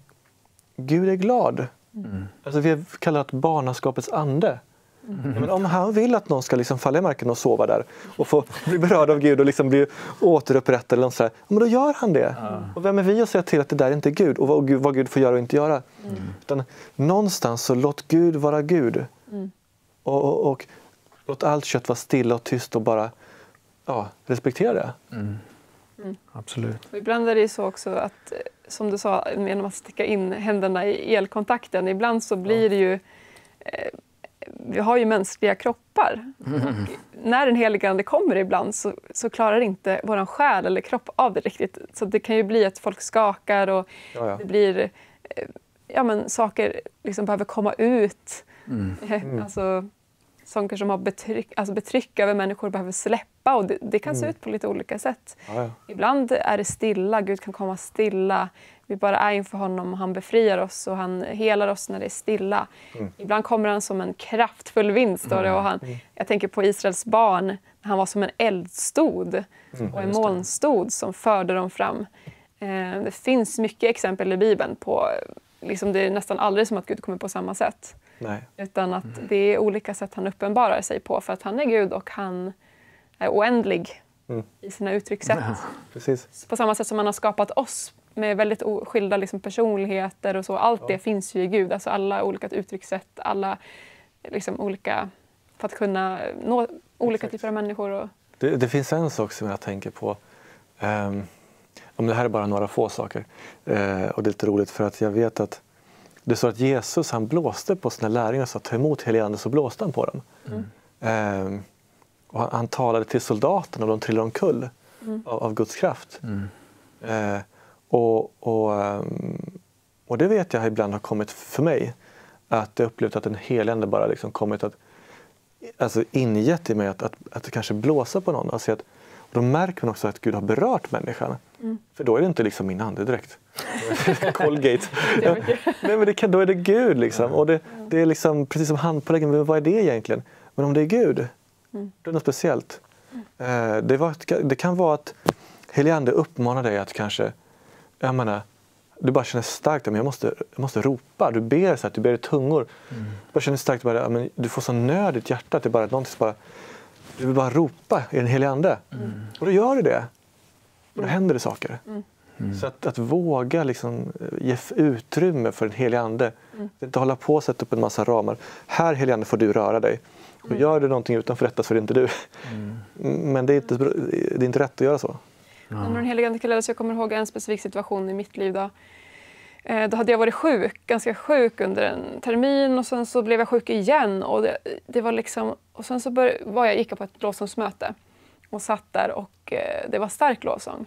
Gud är glad. Mm. Alltså, vi kallar det barnaskapets ande. Mm. Men om han vill att någon ska liksom falla i marken och sova där och få bli berörd av Gud och liksom bli återupprättad eller något sådär, men då gör han det. Mm. Och vem är vi att säga till att det där inte är Gud och vad Gud, vad Gud får göra och inte göra? Mm. Utan någonstans så låt Gud vara Gud. Mm. Och, och, och låt allt kött vara stilla och tyst och bara ja, respektera det. Mm. Mm. Absolut. Och ibland är det så också att, som du sa, genom att sticka in händerna i elkontakten, ibland så blir det ju eh, vi har ju mänskliga kroppar. Mm. När den helige Ande kommer ibland så, så klarar inte våran själ eller kropp av det riktigt. Så det kan ju bli att folk skakar och ja, ja. det blir ja, men saker liksom behöver komma ut. Mm. Mm. Alltså, saker som har betryck, alltså betryck över människor behöver släppa och det, det kan mm. se ut på lite olika sätt. Ja, ja. Ibland är det stilla, Gud kan komma stilla. Vi bara är inför honom och han befriar oss och han helar oss när det är stilla. Mm. Ibland kommer han som en kraftfull vind, står det. Och han, jag tänker på Israels barn, när han var som en eldstod mm, och en molnstod som förde dem fram. Eh, det finns mycket exempel i Bibeln på, liksom det är nästan aldrig som att Gud kommer på samma sätt. Nej. Utan att mm. det är olika sätt han uppenbarar sig på, för att han är Gud och han är oändlig mm. i sina uttryckssätt. Ja, precis. På samma sätt som han har skapat oss med väldigt skilda liksom, personligheter och så. Allt ja. det finns ju i Gud. Alltså alla olika uttryckssätt, alla liksom, olika, för att kunna nå olika Exakt. typer av människor. Och... Det, det finns en sak som jag tänker på. Um, men det här är bara några få saker. Eh, och det är lite roligt för att jag vet att det står att Jesus han blåste på sina lärjungar så att ta emot helig ande så blåste han på dem. Mm. Eh, och han, han talade till soldaterna och de trillade omkull mm. av, av Guds kraft. Mm. Eh, och, och, och det vet jag ibland har kommit för mig. Att jag upplevt att en helig ande bara liksom kommit att alltså ingett i mig att, att, att det kanske blåser på någon. Alltså att, och då märker man också att Gud har berört människan. Mm. För då är det inte liksom min ande direkt. Colgate. Ja, nej, men det kan, då är det Gud. Liksom. Och det, det är liksom, precis som handpåläggen, men vad är det egentligen? Men om det är Gud, mm. då är det något speciellt. Mm. Eh, det, var, det kan vara att helig ande uppmanar dig att kanske, jag menar, du bara känner starkt att jag måste, jag måste ropa. Du ber så att du ber i tungor. Mm. Du bara känner starkt att men du får sån nöd i ditt hjärta att det är bara någonting som bara, du vill bara ropa i den heliga ande. Mm. Och då gör du det. Och då händer det saker. Mm. Mm. Så att, att våga liksom ge utrymme för den heliga ande. Mm. Inte hålla på och sätta upp en massa ramar. Här heliga ande får du röra dig. Och mm. gör du någonting utanför detta så är det inte du. Mm. Men det är inte, det är inte rätt att göra så. Ja. När den heliga ande kallades, jag kommer ihåg en specifik situation i mitt liv då. Eh, då hade jag varit sjuk, ganska sjuk under en termin och sen så blev jag sjuk igen och det, det var liksom och sen så bör, var jag gick jag på ett lovsångsmöte och satt där och eh, det var stark lovsång.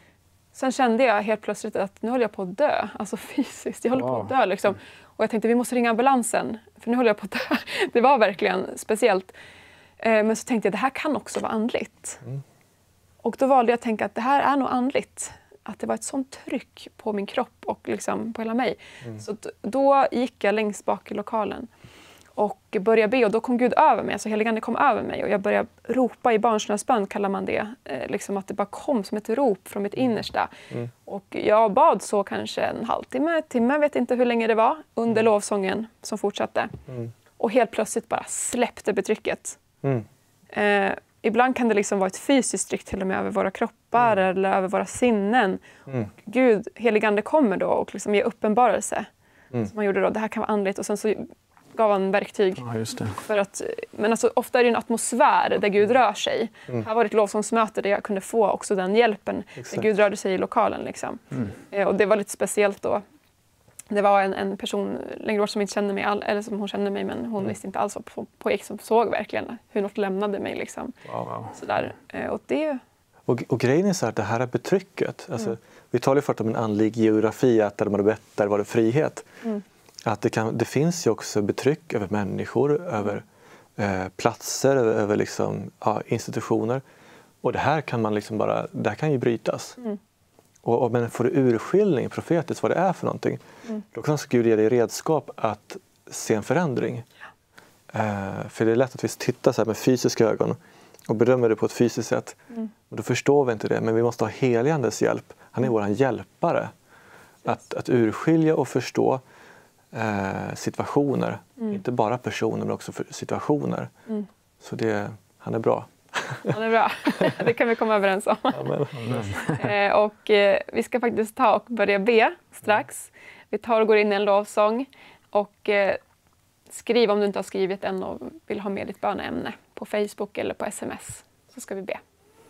Sen kände jag helt plötsligt att nu håller jag på att dö, alltså fysiskt, jag håller wow. på att dö liksom. Och jag tänkte vi måste ringa ambulansen för nu håller jag på att dö. Det var verkligen speciellt. Eh, men så tänkte jag det här kan också vara andligt. Mm. Och då valde jag att tänka att det här är nog andligt. Att det var ett sånt tryck på min kropp och liksom på hela mig. Mm. Så då gick jag längst bak i lokalen och började be. Och då kom Gud över mig. Alltså heligande kom över mig. Och jag började ropa i barnsnösbön kallar man det. Eh, liksom att det bara kom som ett rop från mitt innersta. Mm. Och jag bad så kanske en halvtimme, timme, vet inte hur länge det var. Under mm. lovsången som fortsatte. Mm. Och helt plötsligt bara släppte betrycket. Mm. Eh, Ibland kan det liksom vara ett fysiskt tryck till och med över våra kroppar mm. eller över våra sinnen. Mm. Gud, heligande kommer då och liksom ger uppenbarelse. Mm. Som han gjorde då, det här kan vara andligt. Och sen så gav han verktyg. Ja, just det. För att, men alltså, ofta är det en atmosfär där Gud rör sig. Mm. Här var det ett lovsångsmöte där jag kunde få också den hjälpen. Exakt. Där Gud rörde sig i lokalen. Liksom. Mm. Eh, och det var lite speciellt då. Det var en, en person längre bort som inte kände mig, all, eller som hon kände mig men hon mm. visste inte alls vad på, på gick som såg verkligen hur något lämnade mig. Liksom. Wow. Sådär. Och, det... och, och grejen är så här, det här är betrycket. Alltså, mm. Vi talar ju förut om en andlig geografi, att där man är bett, där var det frihet. Mm. Att det, kan, det finns ju också betryck över människor, över eh, platser, över, över liksom, ja, institutioner. Och det här kan man liksom bara, det här kan ju brytas. Mm. Och, och, men får du urskiljning profetiskt vad det är för någonting, mm. då kan också Gud ge dig redskap att se en förändring. Ja. Eh, för det är lätt att vi tittar så här med fysiska ögon och bedömer det på ett fysiskt sätt. Mm. Och då förstår vi inte det, men vi måste ha heligandes hjälp. Han är mm. vår hjälpare. Yes. Att, att urskilja och förstå eh, situationer. Mm. Inte bara personer men också för situationer. Mm. Så det, han är bra. Han är bra. Det kan vi komma överens om. eh, och eh, vi ska faktiskt ta och börja be strax. Vi tar och går in i en lovsång. Och eh, skriv om du inte har skrivit än och vill ha med ditt böneämne på Facebook eller på sms. Så ska vi be.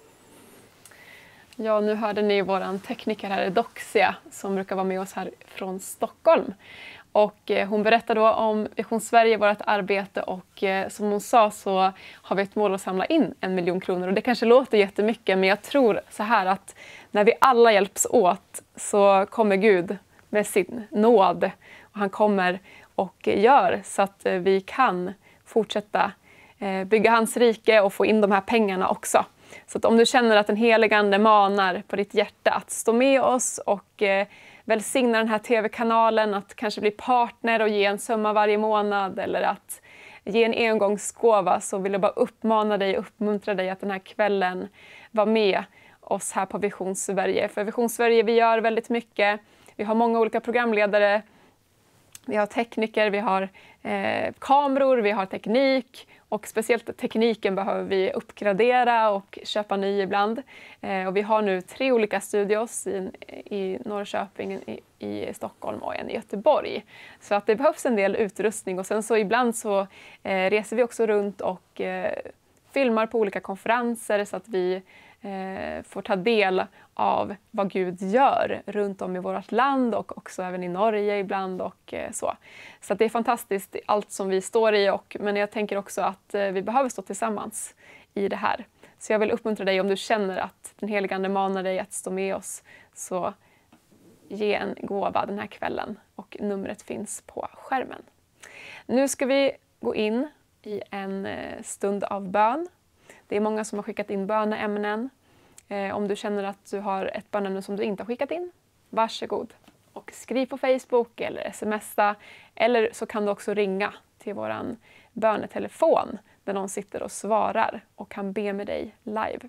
Ja, nu hörde ni våran tekniker här, Doxia, som brukar vara med oss här från Stockholm. Och eh, hon berättar då om Vision Sverige, vårt arbete, och eh, som hon sa så har vi ett mål att samla in en miljon kronor. Och det kanske låter jättemycket, men jag tror så här att när vi alla hjälps åt så kommer Gud med sin nåd. Och han kommer och gör så att eh, vi kan fortsätta eh, bygga hans rike och få in de här pengarna också. Så att om du känner att den helige ande manar på ditt hjärta att stå med oss och eh, välsigna den här tv-kanalen, att kanske bli partner och ge en summa varje månad eller att ge en engångsgåva, så vill jag bara uppmana dig och uppmuntra dig att den här kvällen vara med oss här på Vision Sverige. För Vision Sverige, vi gör väldigt mycket. Vi har många olika programledare. Vi har tekniker, vi har eh, kameror, vi har teknik. Och speciellt tekniken behöver vi uppgradera och köpa ny ibland. Eh, och vi har nu tre olika studios i, i Norrköping, i, i Stockholm och en i Göteborg. Så att det behövs en del utrustning. Och sen så ibland så eh, reser vi också runt och eh, filmar på olika konferenser så att vi eh, får ta del av vad Gud gör runt om i vårt land och också även i Norge ibland och eh, så. Så att det är fantastiskt allt som vi står i, och, men jag tänker också att eh, vi behöver stå tillsammans i det här. Så jag vill uppmuntra dig, om du känner att den helige Ande manar dig att stå med oss, så ge en gåva den här kvällen, och numret finns på skärmen. Nu ska vi gå in i en stund av bön. Det är många som har skickat in böneämnen. Eh, om du känner att du har ett böneämne som du inte har skickat in, varsågod. Och skriv på Facebook eller smsa, eller så kan du också ringa till våran bönetelefon där någon sitter och svarar och kan be med dig live.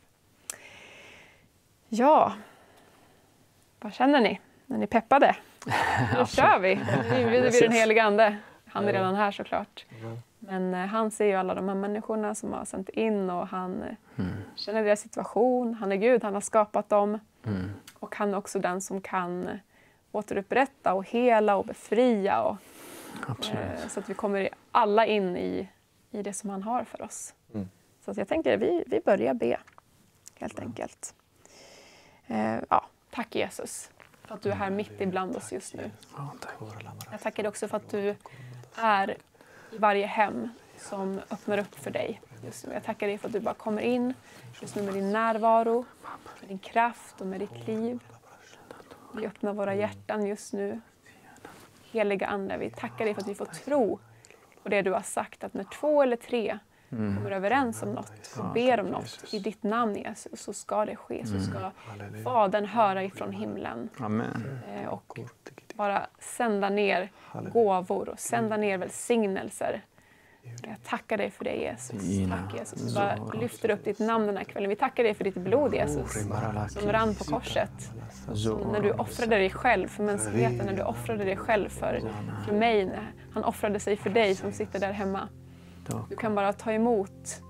Ja, vad känner ni? När ni peppade? Nu kör vi! Nu invider vi den helige Ande. Han är redan här såklart. Men eh, han ser ju alla de här människorna som har sänt in, och han eh, mm. känner deras situation. Han är Gud, han har skapat dem. Mm. Och han är också den som kan återupprätta och hela och befria. Och, eh, så att vi kommer alla in i, i det som han har för oss. Mm. Så att jag tänker att vi, vi börjar be, helt mm. enkelt. Eh, ja, tack Jesus för att du är här mitt ibland oss just nu. Jag tackar dig också för att du är i varje hem som öppnar upp för dig just nu. Jag tackar dig för att du bara kommer in just nu med din närvaro, med din kraft och med ditt liv. Vi öppnar våra hjärtan just nu. Heliga Ande, vi tackar dig för att vi får tro på det du har sagt, att när två eller tre mm. kommer överens om något och ber om något i ditt namn, Jesus, så ska det ske. Så ska mm. Fadern höra ifrån himlen. Amen. Eh, och bara sända ner gåvor och sända ner välsignelser. Jag tackar dig för det, Jesus. Tack, Jesus. Vi bara lyfter upp ditt namn den här kvällen. Vi tackar dig för ditt blod, Jesus, som rann på korset. Som när du offrade dig själv för mänskligheten, när du offrade dig själv för, för mig. När han offrade sig för dig som sitter där hemma. Du kan bara ta emot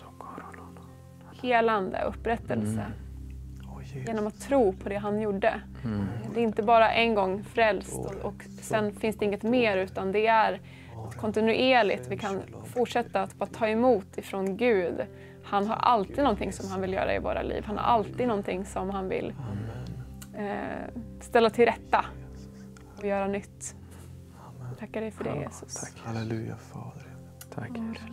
helande, upprättelse. Genom att tro på det han gjorde. Mm. Det är inte bara en gång frälst och, och sen finns det inget mer, utan det är kontinuerligt. Vi kan fortsätta att bara ta emot ifrån Gud. Han har alltid någonting som han vill göra i våra liv. Han har alltid någonting som han vill eh, ställa till rätta och göra nytt. Jag tackar dig för det, Jesus. Tack. Halleluja, Fader. Tack.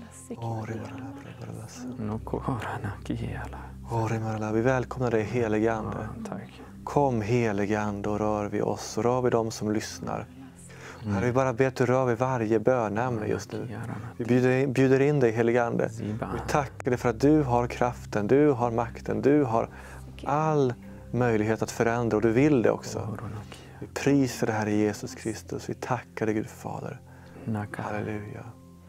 Vi välkomnar dig, helige Ande. Tack. Kom, helige Ande, och rör vid oss och rör vid dem som lyssnar. Mm. Herre, vi bara ber att du rör vid varje bönämne just nu. Vi bjuder in, bjuder in dig, helige Ande. Vi tackar dig för att du har kraften, du har makten, du har all möjlighet att förändra, och du vill det också. Vi prisar det här i Jesus Kristus. Vi tackar dig, Gud Fader. Halleluja.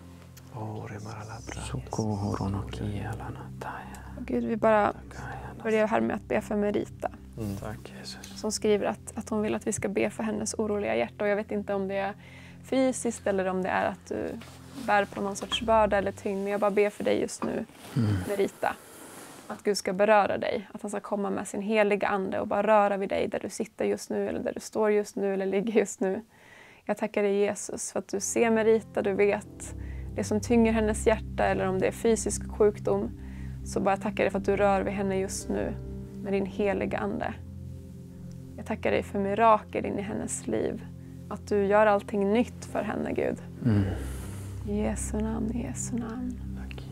Gud, vi bara börjar här med att be för Merita. Mm. Tack, Jesus. Som skriver att, att hon vill att vi ska be för hennes oroliga hjärta. Och jag vet inte om det är fysiskt eller om det är att du bär på någon sorts börda eller tyngd. Men jag bara ber för dig just nu, mm. Merita. Att Gud ska beröra dig. Att han ska komma med sin heliga ande och bara röra vid dig där du sitter just nu, eller där du står just nu, eller ligger just nu. Jag tackar dig, Jesus, för att du ser Merita, du vet det som tynger hennes hjärta, eller om det är fysisk sjukdom. Så bara tackar dig för att du rör vid henne just nu med din heliga ande. Jag tackar dig för mirakel in i hennes liv. Att du gör allting nytt för henne, Gud. Mm. I Jesu namn, i Jesu namn.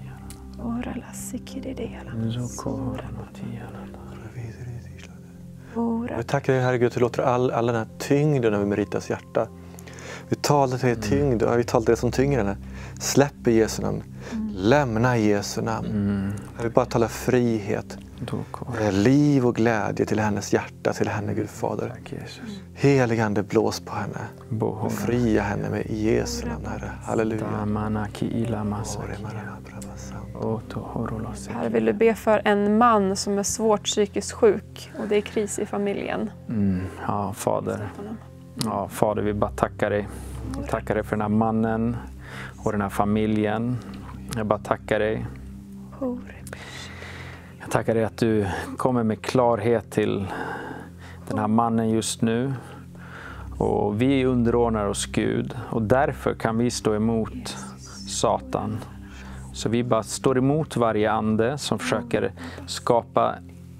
Vi tackar dig, Herre Gud, att du låter all, all den här tyngden över Meritas hjärta. Vi talar till dig tyngd, och vi talar till det som tynger henne. Släpp i Jesu namn. Mm. Lämna i Jesu namn. Mm. Jag vill bara tala frihet. Liv och glädje till hennes hjärta, till henne, Gud Fader. Helig Ande, blås på henne. Befria henne med i Jesu namn, Herre. Halleluja. Här vill du be för en man som är svårt psykiskt sjuk, och det är kris i familjen. Mm. Ja, Fader. Ja, Fader, vi bara tackar dig. Vi tackar dig för den här mannen och den här familjen. Jag bara tackar dig. Jag tackar dig att du kommer med klarhet till den här mannen just nu. Och vi underordnar oss Gud, och därför kan vi stå emot Satan Så vi bara står emot varje ande som försöker skapa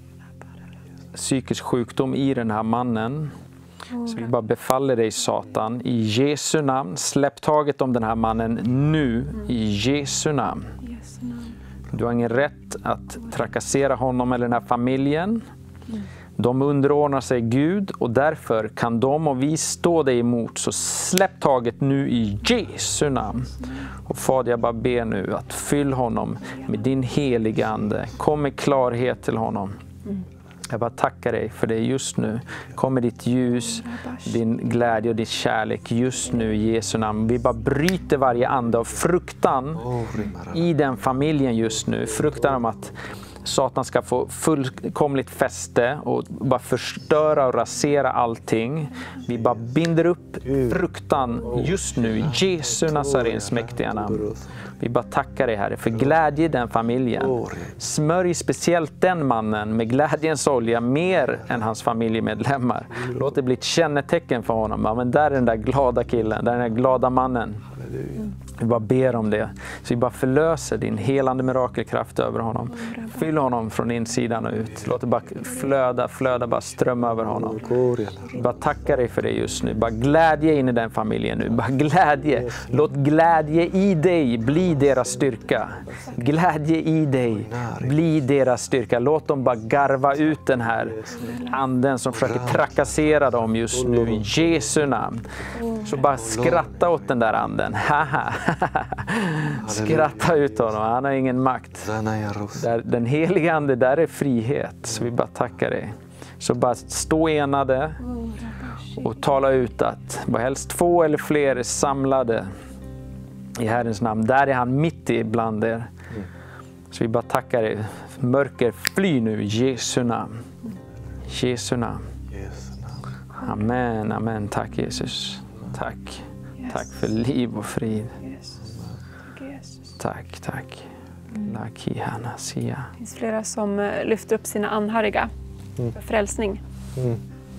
psykisk sjukdom i den här mannen. Så vi bara befaller dig, Satan, i Jesu namn. Släpp taget om den här mannen nu, i Jesu namn. Du har ingen rätt att trakassera honom eller den här familjen. De underordnar sig Gud och därför kan de och vi stå dig emot. Så släpp taget nu i Jesu namn. Och Fader, jag bara ber nu att fyll honom med din heliga ande. Kom med klarhet till honom. Jag bara tackar dig för det just nu. Kom med ditt ljus, din glädje och din kärlek just nu i Jesu namn. Vi bara bryter varje ande av fruktan i den familjen just nu. Fruktan om att Satan ska få fullkomligt fäste och bara förstöra och rasera allting. Vi bara binder upp fruktan just nu i Jesu Nazarens mäktiga namn. Vi bara tackar dig, Herre, för glädje i den familjen. Smörj speciellt den mannen med glädjens olja mer än hans familjemedlemmar. Låt det bli ett kännetecken för honom. Ja, men där är den där glada killen, där är den där glada mannen. Vi bara ber om det. Så vi bara förlöser din helande mirakelkraft över honom. Fyll honom från insidan och ut. Låt det bara flöda, flöda, bara strömma över honom. Vi bara tackar dig för det just nu. Bara glädje in i den familjen nu. Bara glädje. Låt glädje i dig bli deras styrka. Glädje i dig bli deras styrka. Låt dem bara garva ut den här anden som försöker trakassera dem just nu i Jesu namn. Så bara skratta åt den där anden. Haha. Skratta ut honom, han har ingen makt. Där, den heliga ande, där är frihet. Så vi bara tackar dig. Så bara stå enade och tala ut att vad helst två eller fler är samlade i Herrens namn. Där är han mitt i bland er. Så vi bara tackar dig. Mörker, fly nu i Jesu namn. Jesu namn. Amen, amen. Tack Jesus. Tack. Tack för liv och frid. Tack, tack. Det finns flera som lyfter upp sina anhöriga mm. för frälsning. Mm.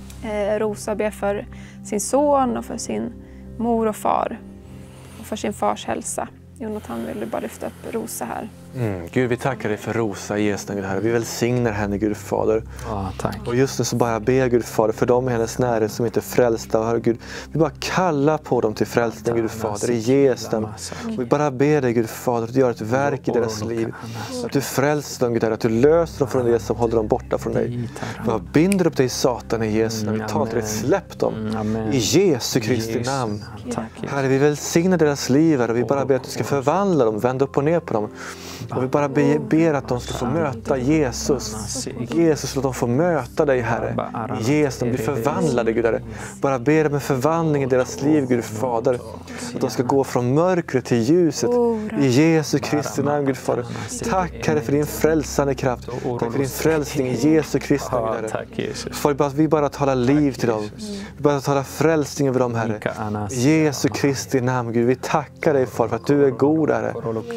Eh, Rosa ber för sin son och för sin mor och far. Och för sin fars hälsa. Jonathan vill bara lyfta upp Rosa här. Mm. Gud, vi tackar dig för Rosa i Jesu namn, Herre. Vi välsignar henne, Gud Fader. Ja, tack. Och just nu så bara ber Gud Fader för dem i hennes närhet som inte är frälsta. Herre, Gud, vi bara kallar på dem till frälsning, Gud Fader, i Jesu namn. Och vi bara ber dig, Gud Fader, att du gör ett verk i deras liv. Att du frälser dem, Gud Herre, att du löser dem från det som håller dem borta från dig. Vi bara binder upp dig i Satan i Jesu namn. Vi talar till dig, släpp dem. I Jesu Kristi namn. Herre, vi välsignar deras liv, Herre. Vi bara ber att du ska förvandla dem, vända upp och ner på dem. Och vi bara ber, ber att de ska få möta Jesus. Jesus, låt dem få möta dig, Herre. Jesus, de blir förvandlade, Gud Herre. Bara ber om en förvandling i deras liv, Gud Fader. Att de ska gå från mörkret till ljuset. I Jesu Kristi namn, Gud Fader. Tack, Herre, för din frälsande kraft. Tack för din frälsning i Jesu Kristi namn, Herre. För vi bara talar liv till dem. Vi bara talar frälsning över dem, Herre. I Jesu Kristi namn, Gud. Vi tackar dig för att du är god, Herre.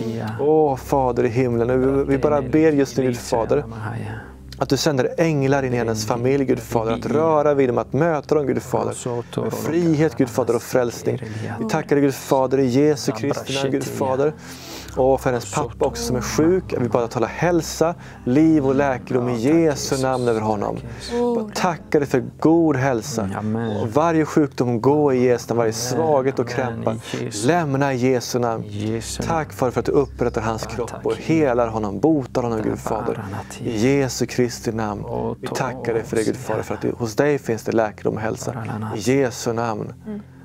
Åh, Fader i himlen. Vi bara ber just nu, Gud Fader, att du sänder änglar in i hennes familj, Gud Fader, att röra vid dem, att möta dem, Gud Fader, med frihet, Gud Fader, och frälsning. Vi tackar dig, Gud Fader, i Jesu Kristi namn, Gud Fader. Och för hennes pappa också som är sjuk. Vi bara talar hälsa, liv och läkedom i Jesu namn över honom. Bara tackar dig för god hälsa. Och varje sjukdom gå i Jesu namn, varje svaghet och krämpa. Lämna i Jesu namn. Tack för, för att du upprättar hans kropp och helar honom, botar honom, Gud Fader. I Jesu Kristi namn. Vi tackar dig för det, Gud Fader, för att det, hos dig finns det läkedom och hälsa. I Jesu namn.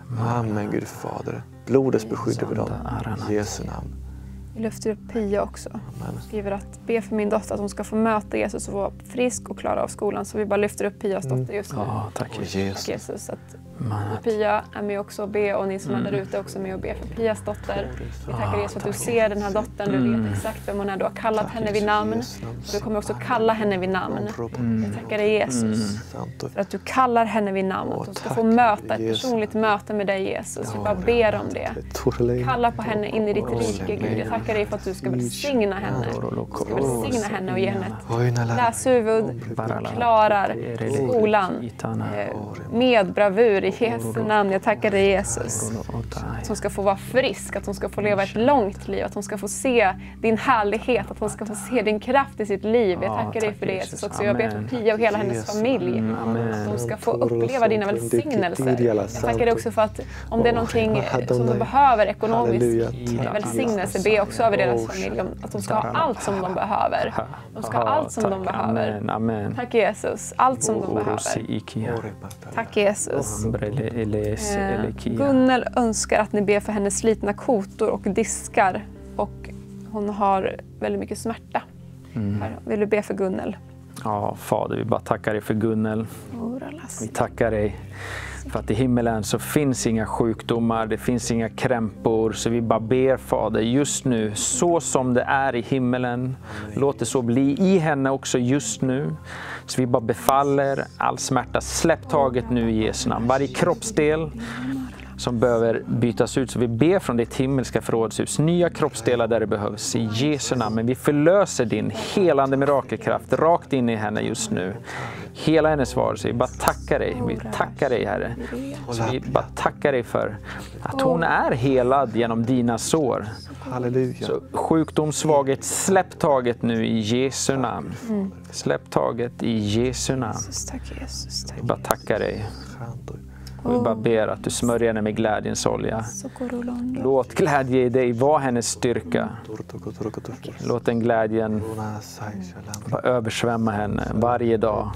Amen, Gud Fader. Blodets beskydd över dem. I Jesu namn. Vi lyfter upp Pia också. Hon skriver att be för min dotter att hon ska få möta Jesus och vara frisk och klara av skolan. Så vi bara lyfter upp Pias dotter just nu. Ja, tack Jesus. Tack Jesus. Att Pia är med också och be, och ni som är där ute också med och be för Pias dotter. Vi tackar Jesus för att du ser den här dottern. Du vet exakt vem hon är. Du har kallat henne vid namn. Och du kommer också kalla henne vid namn. Jag tackar dig Jesus för att du kallar henne vid namn. Att hon ska få möta ett personligt möte med dig, Jesus. Vi bara ber om det. Kalla på henne in i ditt rike, Gud. Jag tackar tackar dig för att du ska välsigna henne. Du ska välsigna henne och ge henne ett läshuvud, klarar skolan med bravur i Jesu namn. Jag tackar dig Jesus. Att hon ska få vara frisk, att hon ska få leva ett långt liv, att hon ska få se din härlighet, att hon ska få se din kraft i sitt liv. Jag tackar dig för det Jesus också. Jag ber för Pia och hela hennes familj. Att de ska få uppleva dina välsignelser. Jag tackar dig också för att om det är någonting som de behöver ekonomisk välsignelse, be också över deras familj. Att de ska ha allt som de behöver. De ska ha allt som de behöver. Tack Jesus. Allt som de behöver. Tack Jesus. Gunnel önskar att ni ber för hennes slitna kotor och diskar. Och hon har väldigt mycket smärta. Mm. Vill du be för Gunnel? Ja, Fader, vi bara tackar dig för Gunnel. Vi tackar dig för att i himmelen så finns inga sjukdomar, det finns inga krämpor. Så vi bara ber, Fader, just nu, så som det är i himmelen, låt det så bli i henne också just nu. Så vi bara befaller all smärta, släpp taget nu i Jesu namn. Varje kroppsdel som behöver bytas ut. Så vi ber från ditt himmelska förrådshus. Nya kroppsdelar där det behövs. I Jesu namn. Men vi förlöser din helande mirakelkraft rakt in i henne just nu. Hela hennes varelse. Vi bara tackar dig. Vi tackar dig, Herre. Så vi bara tackar dig för att hon är helad genom dina sår. Halleluja. Så sjukdom, svaghet, släpp taget nu i Jesu namn. Släpp taget i Jesu namn. Vi bara tackar dig. Och vi bara ber att du smörjer henne med glädjens olja. Låt glädje i dig vara hennes styrka. Låt den glädjen bara översvämma henne varje dag.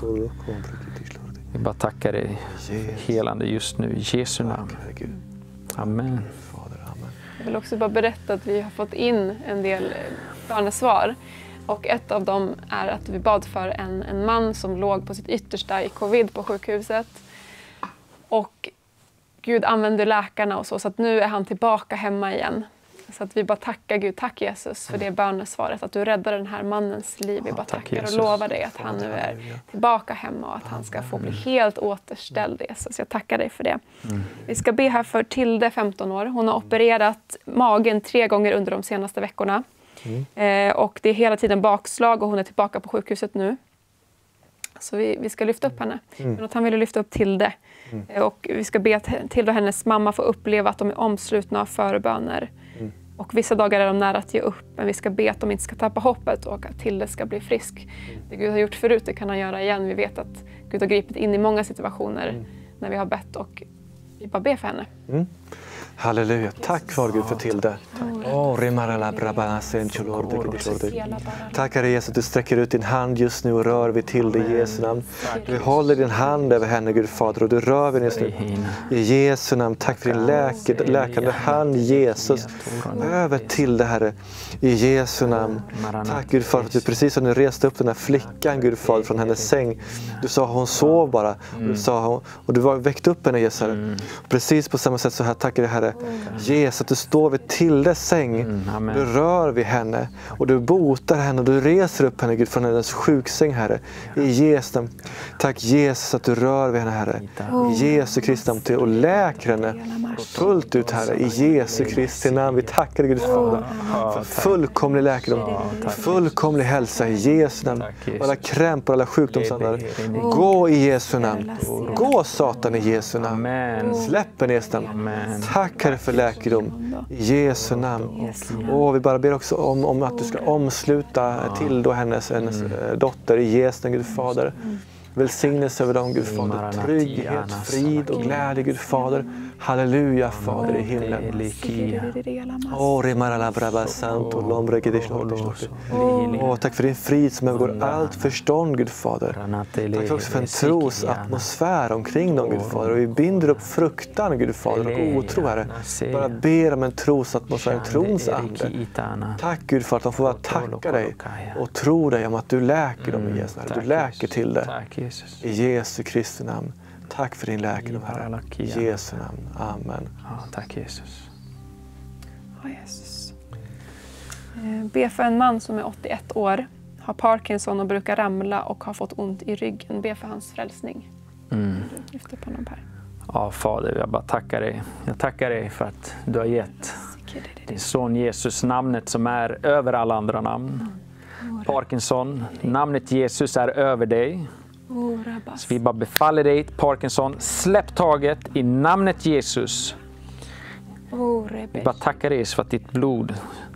Vi bara tackar dig för helande just nu i Jesu namn. Amen. Jag vill också bara berätta att vi har fått in en del bönesvar. Och ett av dem är att vi bad för en, en man som låg på sitt yttersta i covid på sjukhuset. Och Gud använder läkarna och så, så att nu är han tillbaka hemma igen. Så att vi bara tackar Gud, tack Jesus för det bönesvaret, att du räddar den här mannens liv. Vi bara tackar och lovar dig att han nu är tillbaka hemma och att han ska få bli helt återställd, Jesus. Jag tackar dig för det. Mm. Vi ska be här för Tilde, femton år. Hon har opererat magen tre gånger under de senaste veckorna. Mm. Eh, och det är hela tiden bakslag och hon är tillbaka på sjukhuset nu. Så vi, vi ska lyfta upp henne. Mm. Men att han vill lyfta upp Tilde. Mm. Och vi ska be till då hennes mamma få uppleva att de är omslutna av föreböner. Mm. Och vissa dagar är de nära att ge upp. Men vi ska be att de inte ska tappa hoppet och att Tilde ska bli frisk. Mm. Det Gud har gjort förut, det kan han göra igen. Vi vet att Gud har gripit in i många situationer mm. när vi har bett. Och vi bara ber för henne. Mm. Halleluja. Tack för Gud för Tilde. Tack Herre Jesus att du sträcker ut din hand just nu och rör vid Tilde i Jesu namn. Du håller din hand över henne, Gud Fader, och du rör vid just nu. I Jesu namn. Tack för din läke, läkande hand, Jesus. Över Tilde, Herre. I Jesu namn. Tack Gud Fader att du precis som du reste upp den här flickan, Gud Fader, från hennes säng. Du sa hon sov bara. Du sa hon, och du var väckt upp henne, Jesus. Herre. Precis på samma sätt så här tackar jag, Herre. Jesus, att du står vid Tildes säng. Mm, du rör vid henne. Och du botar henne. Och du reser upp henne, Gud, från hennes sjuksäng, Herre. I Jesu namn. Tack Jesus att du rör vid henne, Herre. I Jesu Kristi namn. Och läker henne fullt ut, Herre. I Jesu Kristi namn. Vi tackar Gud Fader för fullkomlig läkedom. Fullkomlig hälsa i Jesu namn. Alla krämpor, alla sjukdomsandar. Gå i Jesu namn. Gå Satan i Jesu namn. Släpp en i Jesu namn. Tack Herre för läkedom i Jesu namn. Och vi bara ber också om, om att du ska omsluta till då hennes, hennes mm. dotter i Jesu namn, Gud Fader. Välsignelse över dem, Gud Fader. Trygghet, frid och glädje, Gud Fader. Halleluja, Fader i himlen. Åh, tack för din frid som övergår allt förstånd, Gud Fader. Tack också för en trosatmosfär omkring dem, Gud Fader. Och vi binder upp fruktan, Gud Fader, och otro, Herre. Bara ber om en trosatmosfär, en trons ande. Tack Gud för att de får bara tacka dig och tro dig om att du läker dem i Jesu namn. Du läker till det. I Jesu Kristi namn. Tack för din läkedom, Herre. I Jesu namn. Amen. Ja, tack Jesus. Ja, Jesus. Be för en man som är åttioett år. Har Parkinson och brukar ramla och har fått ont i ryggen. Be för hans frälsning. Mm. Lyft upp honom här. Ja, Fader, jag bara tackar dig. Jag tackar dig för att du har gett Din son Jesus, namnet som är över alla andra namn. Parkinson, namnet Jesus är över dig. Så vi bara befaller dig, Parkinson, släpp taget i namnet Jesus. Vi bara tackar dig för att ditt blod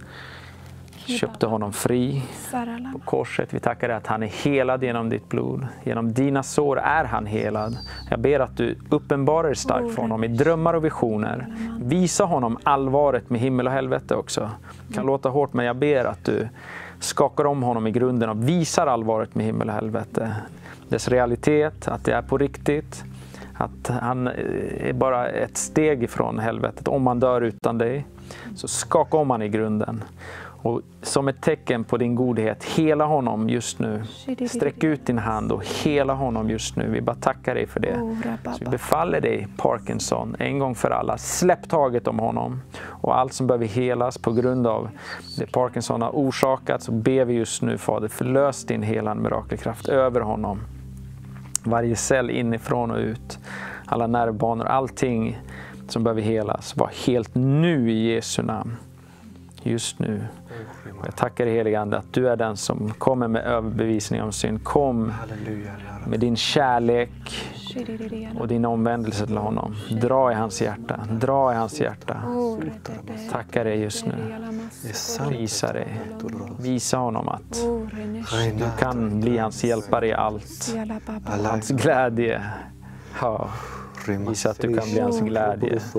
köpte honom fri på korset. Vi tackar dig att han är helad genom ditt blod. Genom dina sår är han helad. Jag ber att du uppenbarar dig starkt för honom i drömmar och visioner. Visa honom allvaret med himmel och helvete också. Det kan låta hårt, men jag ber att du skakar om honom i grunden och visar allvaret med himmel och helvete. Dess realitet, att det är på riktigt. Att han är bara ett steg ifrån helvetet. Om man dör utan dig, så skaka om han i grunden. Och som ett tecken på din godhet, hela honom just nu. Sträck ut din hand och hela honom just nu. Vi bara tackar dig för det. Så vi befaller dig, Parkinson, en gång för alla. Släpp taget om honom. Och allt som behöver helas på grund av det Parkinson har orsakat, så ber vi just nu, Fader, förlös din helande mirakelkraft över honom. Varje cell inifrån och ut. Alla nervbanor, allting som behöver helas. Var helt nu i Jesu namn. Just nu. Jag tackar dig, helige Ande, att du är den som kommer med överbevisning om synd. Kom med din kärlek och din omvändelse till honom. Dra i hans hjärta. Dra i hans hjärta. Tackar dig just nu. Prisa dig. Visa honom att du kan bli hans hjälpare i allt. Hans glädje. Ja. Visa att du kan bli hans glädje. Så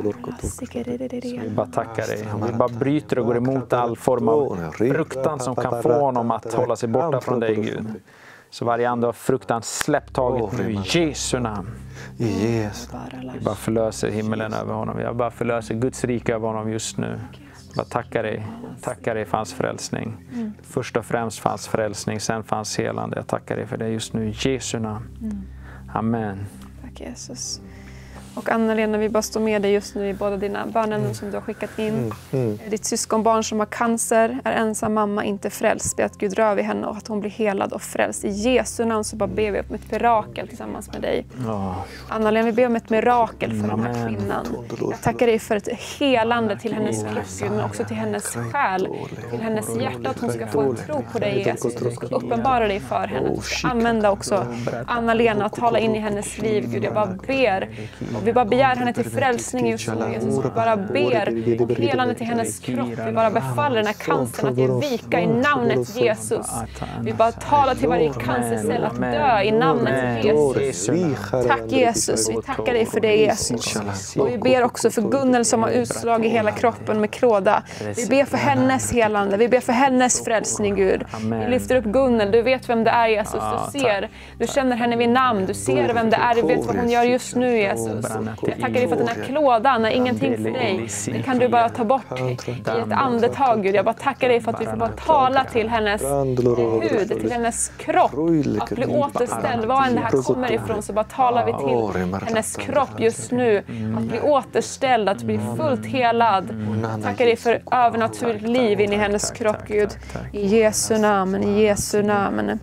vi bara tackar dig. Vi bara bryter och går emot all form av fruktan som kan få honom att hålla sig borta från dig, Gud. Så varje ande av fruktan, släpp taget nu i Jesu namn. Vi bara förlöser himmelen över honom. Vi bara förlöser Guds rike över honom just nu. Vi bara tackar dig. Tackar dig för hans frälsning. Först och främst för hans frälsning, sen för hans helande. Jag tackar dig för det just nu i Jesu namn. Amen. Tack Jesus. Och Anna-Lena, vi bara står med dig just nu i båda dina bönämnen som du har skickat in. Mm, mm. Ditt syskonbarn som har cancer, är ensam mamma, inte frälst. Be att Gud rör vid henne och att hon blir helad och frälst. I Jesu namn så bara ber vi om ett mirakel tillsammans med dig. Oh. Anna-Lena, vi ber om ett mirakel för Amen. Den här kvinnan. Jag tackar dig för ett helande till hennes kropp, men också till hennes själ, till hennes hjärta, att hon ska få en tro på dig, Jesus. Du ska uppenbara dig för henne. Du ska använda också Anna-Lena och tala in i hennes liv, Gud. Jag bara ber. Vi bara begär henne till frälsning just nu, Jesus. Vi bara ber helande till hennes kropp. Vi bara befaller den här cancern att ge vika i namnet Jesus. Vi bara talar till varje cancercell att dö i namnet Jesus. Tack Jesus, vi tackar dig för det, Jesus. Och vi ber också för Gunnel som har utslag i hela kroppen med klåda. Vi ber för hennes helande. Vi ber för hennes frälsning, Gud. Vi lyfter upp Gunnel. Du vet vem det är, Jesus. Du ser. Du känner henne vid namn. Du ser vem det är. Du vet vad hon gör just nu, Jesus. Jag tackar dig för att den här klådan är ingenting för dig. Det kan du bara ta bort i ett andetag, Gud. Jag bara tackar dig för att vi får bara tala till hennes hud, till hennes kropp. Att bli återställd. Var än det här kommer ifrån så bara talar vi till hennes kropp just nu. Att bli återställd, att bli fullt helad. Jag tackar dig för övernaturligt liv in i hennes kropp, Gud. I Jesu namn, i Jesu namn.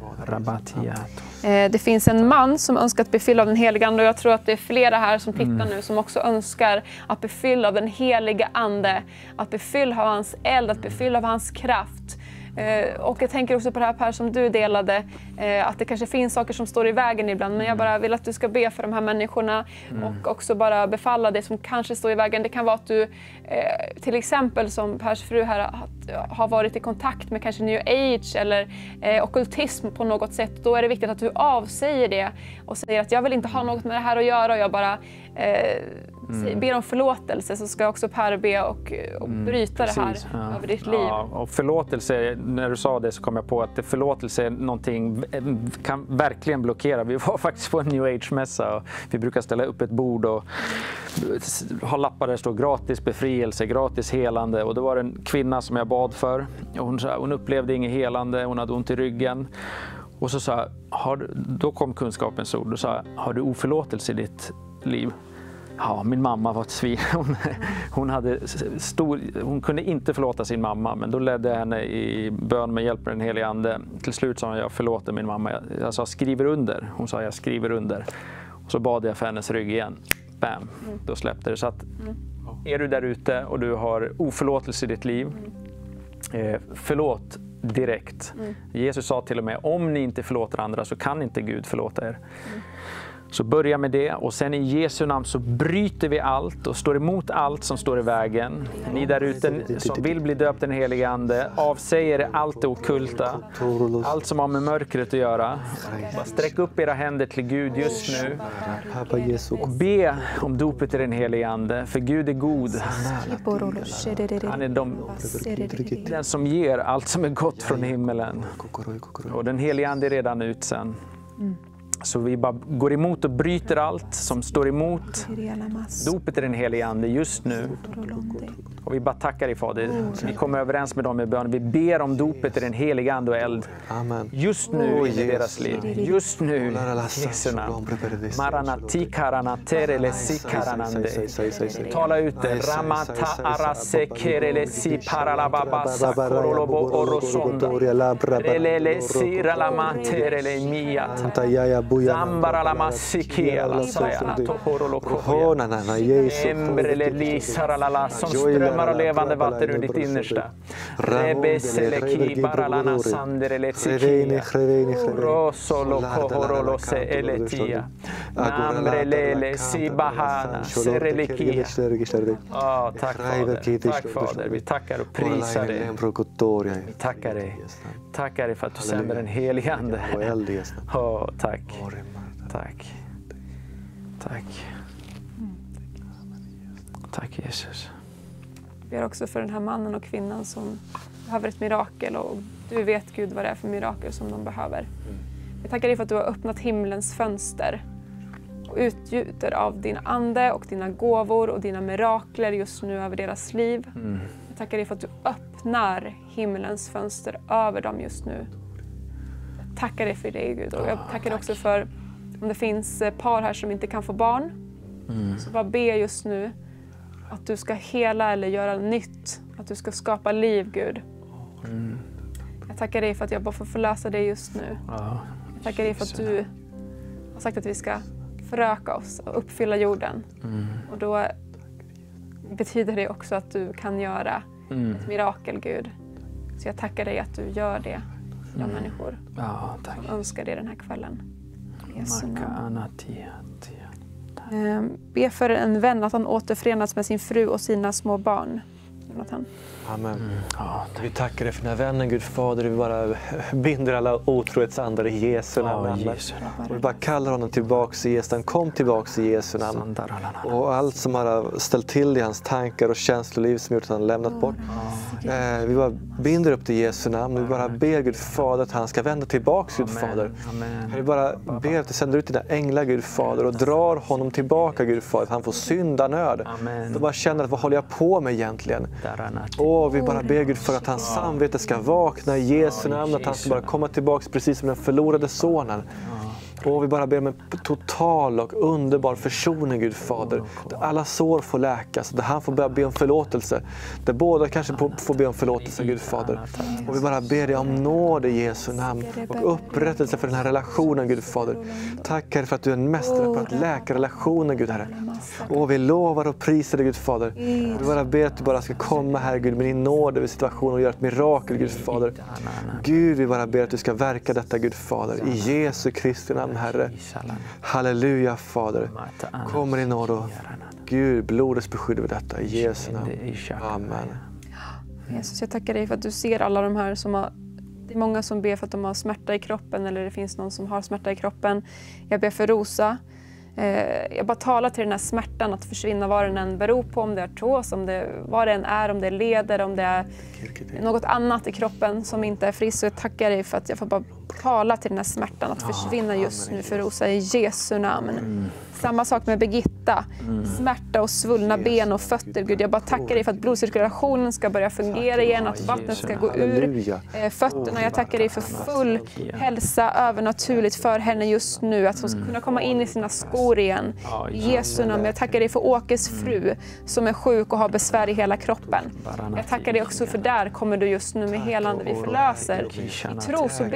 Det finns en man som önskar att befylla av den heliga ande och jag tror att det är flera här som tittar mm. nu som också önskar att befylla av den heliga ande, att befylla av hans eld, att befylla av hans kraft. Eh, och jag tänker också på det här, Per, som du delade, eh, att det kanske finns saker som står i vägen ibland, men jag bara vill att du ska be för de här människorna mm. och också bara befalla det som kanske står i vägen. Det kan vara att du eh, till exempel som Pers fru här har, har varit i kontakt med kanske new age eller eh, ockultism på något sätt. Då är det viktigt att du avsäger det och säger att jag vill inte ha något med det här att göra och jag bara eh, Mm. ber om förlåtelse, så ska också Per be och, och bryta mm, det här ja. över ditt liv. Ja, och förlåtelse, när du sa det så kom jag på att det, förlåtelse är någonting kan verkligen blockera. Vi var faktiskt på en new age-mässa och vi brukar ställa upp ett bord och ha lappar där det står gratis befrielse, gratis helande, och det var en kvinna som jag bad för och hon, hon upplevde inget helande, hon hade ont i ryggen. Och så sa har, då kom kunskapens ord och sa, har du oförlåtelse i ditt liv? Ja, min mamma var ett svin. Hon, hon, hade stor, hon kunde inte förlåta sin mamma, men då ledde jag henne i bön med hjälp av den helige ande. Till slut sa hon, jag förlåter min mamma. Jag, jag sa, skriver under. Hon sa, jag skriver under. Och så bad jag för hennes rygg igen. Bam, då släppte det. Så att, är du där ute och du har oförlåtelse i ditt liv, eh, förlåt direkt. Mm. Jesus sa till och med, om ni inte förlåter andra så kan inte Gud förlåta er. Mm. Så börja med det, och sen i Jesu namn så bryter vi allt och står emot allt som står i vägen. Ni där ute som vill bli döpt den helige Ande, avsäger allt det ockulta, allt som har med mörkret att göra. Bara sträck upp era händer till Gud just nu och be om dopet i den helige Ande, för Gud är god. Han är de, den som ger allt som är gott från himmelen. Och den helige Ande är redan utsänd. Så vi bara går emot och bryter allt som står emot dopet i den helige Ande just nu. Och vi bara tackar dig, Fader. Vi kommer överens med dem i bön. Vi ber om dopet i den helige Ande och eld. Amen. Just nu i deras liv. Just nu i Jesu namn. Maranati karanatere si karanande. Tala ut det. Ramata arase kerele si paralababasa korolobo orosonda. Relele si ralamantere miata. Zambara la massikia la sayana tohorolo kohona embrele li saralala som strömmar av levande vatten ur ditt innersta. Rebe seleki baralana sandere letsiki rosolo kohorolo se eletia namrelele si bahana serelikia. Oh, tack Fader, tack Fader, vi tackar och prisar dig. Vi tackar dig. Tackar dig för att du sänder en helig Ande. Oh, tack. Tack. Tack. Tack Jesus. Vi ber också för den här mannen och kvinnan som behöver ett mirakel, och du vet Gud vad det är för mirakel som de behöver. Vi tackar dig för att du har öppnat himlens fönster och utgjuter av din ande och dina gåvor och dina mirakler just nu över deras liv. Mm. Jag tackar dig för att du öppnar himlens fönster över dem just nu. Jag tackar dig för det, Gud. Och jag tackar dig också för om det finns par här som inte kan få barn. Mm. Så bara be just nu att du ska hela eller göra nytt. Att du ska skapa liv, Gud. Mm. Jag tackar dig för att jag bara får förlösa dig just nu. Ja. Jag tackar dig för att du har sagt att vi ska föröka oss och uppfylla jorden. Mm. Och då betyder det också att du kan göra mm. ett mirakel, Gud. Så jag tackar dig att du gör det för de mm. människor ja, tack. som önskar det den här kvällen. Anatia. Be för en vän att han återförenas med sin fru och sina små barn. Jonathan. Amen. Mm. Ja, vi tackar dig för den här vännen, Gud Fader. Vi bara binder alla otrohetsandar i Jesu namn. Ja, och vi bara kallar honom tillbaka i Jesu namn. Kom tillbaka i Jesu namn. Och allt som har ställt till i hans tankar och känsloliv som gjort att han lämnat bort. Eh, vi bara binder upp till Jesu namn. Vi bara ber Gud Fader att han ska vända tillbaka, Gud Fader. Vi bara ber att du sänder ut dina änglar, Gud Fader, och drar honom tillbaka, Gud Fader. Att han får syndanöd. Du bara känner att vad håller jag på med egentligen? Och vi bara ber Gud för att hans samvete ska vakna i Jesu namn. Att han ska bara komma tillbaka precis som den förlorade sonen. Och vi bara ber om en total och underbar försoning, Gud Fader. Där alla sår får läkas. Där han får börja be om förlåtelse. Där båda kanske får be om förlåtelse, Gud Fader. Och vi bara ber dig om nåd i Jesu namn. Och upprättelse för den här relationen, Gud Fader. Tack Herre för att du är en mästare på att läka relationen, Gud Herre. Och vi lovar och prisar dig, Gud Fader. Och vi bara ber att du bara ska komma här, Gud, med din nåd över situationen och göra ett mirakel, Gud Fader. Gud, vi bara ber att du ska verka detta, Gud Fader. I Jesu Kristi namn, Herre. Halleluja, Fader. Kommer i nåd och Gud, blodets beskydd över detta. I Jesu namn. Amen. Jesus, jag tackar dig för att du ser alla de här som har... Det är många som ber för att de har smärta i kroppen, eller det finns någon som har smärta i kroppen. Jag ber för Rosa. Jag bara talar till den här smärtan att försvinna, vad den än beror på, om det är artros, om det, vad det än är, om det är leder, om det är något annat i kroppen som inte är frisk. Så jag tackar dig för att jag får bara tala till den här smärtan att försvinna just nu för Rosa i Jesu namn. Mm. Samma sak med Birgitta. Mm. Smärta och svullna ben och fötter. Gud, jag bara tackar dig för att blodcirkulationen ska börja fungera igen, att vattnet ska gå ur eh, fötterna. Jag tackar dig för full hälsa övernaturligt för henne just nu. Att hon ska kunna komma in i sina skor igen. I Jesu namn. Jag tackar dig för Åkes fru som är sjuk och har besvär i hela kroppen. Jag tackar dig också för där kommer du just nu med helande. Vi förlöser. I tro så ber vi Jesus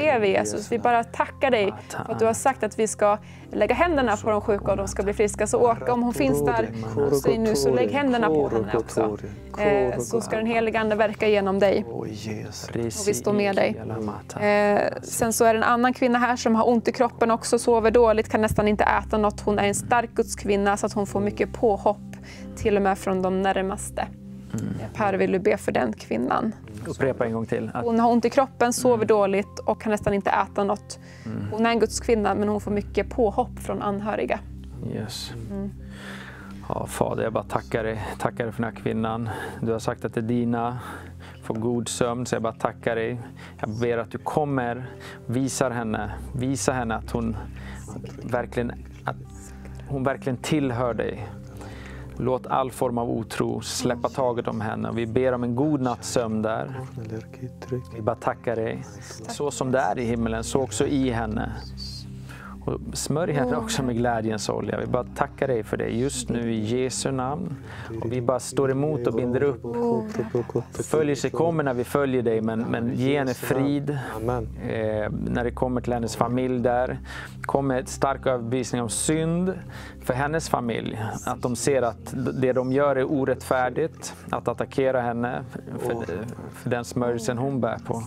Jesus. Vi bara tackar dig för att du har sagt att vi ska lägga händerna på de sjuka och de ska bli friska. Så åka, om hon finns där så nu, så lägg händerna på henne också. Eh, så ska den heliga ande verka genom dig. Och vi står med dig. Eh, sen så är det en annan kvinna här som har ont i kroppen också, sover dåligt, kan nästan inte äta något. Hon är en stark Guds kvinna så att hon får mycket påhopp, till och med från de närmaste. Mm. Per, vill du be för den kvinnan? Upprepa en gång till. Att... Hon har ont i kroppen, sover mm. dåligt och kan nästan inte äta något. Mm. Hon är en Guds kvinna, men hon får mycket påhopp från anhöriga. Yes. Mm. Ja, Fader, jag bara tackar dig. Tackar dig för den här kvinnan. Du har sagt att det är dina. Får god sömn, så jag bara tackar dig. Jag ber att du kommer, visar henne, visa henne att hon verkligen, att hon verkligen tillhör dig. Låt all form av otro släppa taget om henne. Vi ber om en god natts sömn där. Vi bara tackar dig. Så som det är i himmelen, så också i henne. Och smörj henne också med glädjens olja. Vi bara tackar dig för det just nu i Jesu namn. Och vi bara står emot och binder upp. Förföljelse kommer när vi följer dig, men, men ge henne frid. Eh, när det kommer till hennes familj där. Kom med ett stark överbevisning om synd för hennes familj. Att de ser att det de gör är orättfärdigt. Att attackera henne för, för den smörjelsen hon bär på.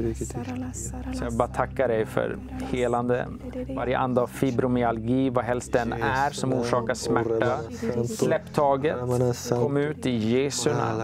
Så jag bara tackar dig för helande. Varje ande av fibromyalgi, vad helst den är som orsakar smärta. Släpp taget. Kom ut i Jesu namn.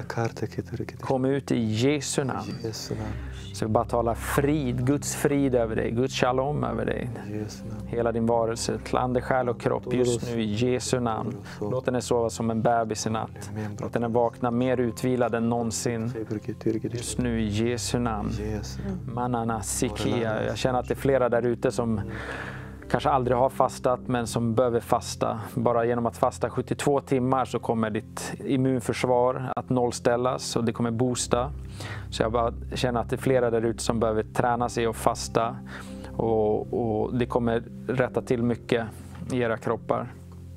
Kom ut i Jesu namn. Så vi bara talar frid, Guds frid över dig, Guds shalom över dig. Hela din varelse, ande, själ och kropp just nu i Jesu namn. Låt henne sova som en bebis i natt. Låt henne vakna mer utvilad än någonsin. Just nu i Jesu namn. Manana sikia. Jag känner att det är flera där ute som kanske aldrig har fastat, men som behöver fasta. Bara genom att fasta sjuttiotvå timmar så kommer ditt immunförsvar att nollställas och det kommer boosta. Så jag bara känner att det är flera där ute som behöver träna sig och fasta. Och, och det kommer rätta till mycket i era kroppar.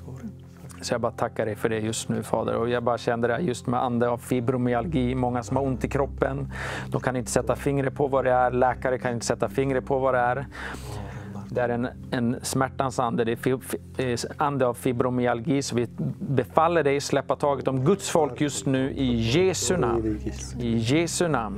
Så jag bara tackar dig för det just nu, Fader. Och jag bara kände det just med ande av fibromyalgi. Många som har ont i kroppen. De kan inte sätta fingret på vad det är. Läkare kan inte sätta fingret på vad det är. Det är en, en smärtans ande, det är fi, fi, ande av fibromyalgi, så vi befaller dig släppa taget om Guds folk just nu i Jesu namn. I Jesu namn.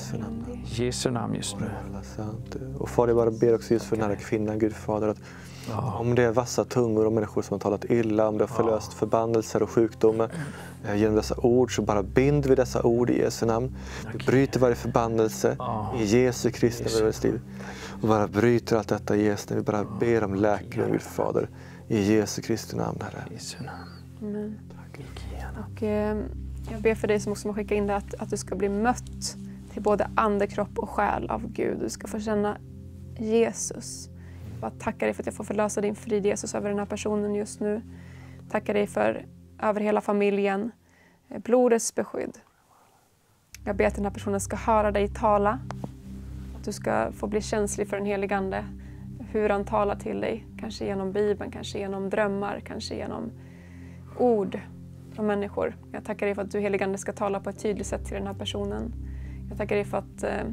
Jesu namn just nu. Och Fader, jag bara ber också just för den här kvinnan, Gud Fader, att ja. Om det är vassa tungor och människor som har talat illa, om det har förlöst ja. förbannelser och sjukdomar eh, genom dessa ord, så bara binder vi dessa ord i Jesu namn. Vi bryter varje förbannelse ja. i Jesu Kristi över liv. Och bara bryter allt detta i Jesu namn. Vi bara ber om läkning, Gud Fader, i Jesu Kristi namn, Herre. Amen. Och eh, jag ber för dig som också har skickat in det, att, att du ska bli mött till både ande, kropp och själ av Gud. Du ska få känna Jesus. Jag tackar dig för att jag får förlösa din frid, Jesus, över den här personen just nu. Tackar dig för över hela familjen, blodets beskydd. Jag ber att den här personen ska höra dig tala. Att du ska få bli känslig för den helige ande. Hur han talar till dig. Kanske genom Bibeln, kanske genom drömmar, kanske genom ord från människor. Jag tackar dig för att du, helige ande, ska tala på ett tydligt sätt till den här personen. Jag tackar dig för att eh,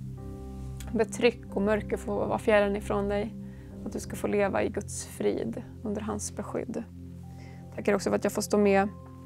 betryck och mörker får vara fjärran ifrån dig. Att du ska få leva i Guds frid under hans beskydd. Tackar också för att jag får stå med.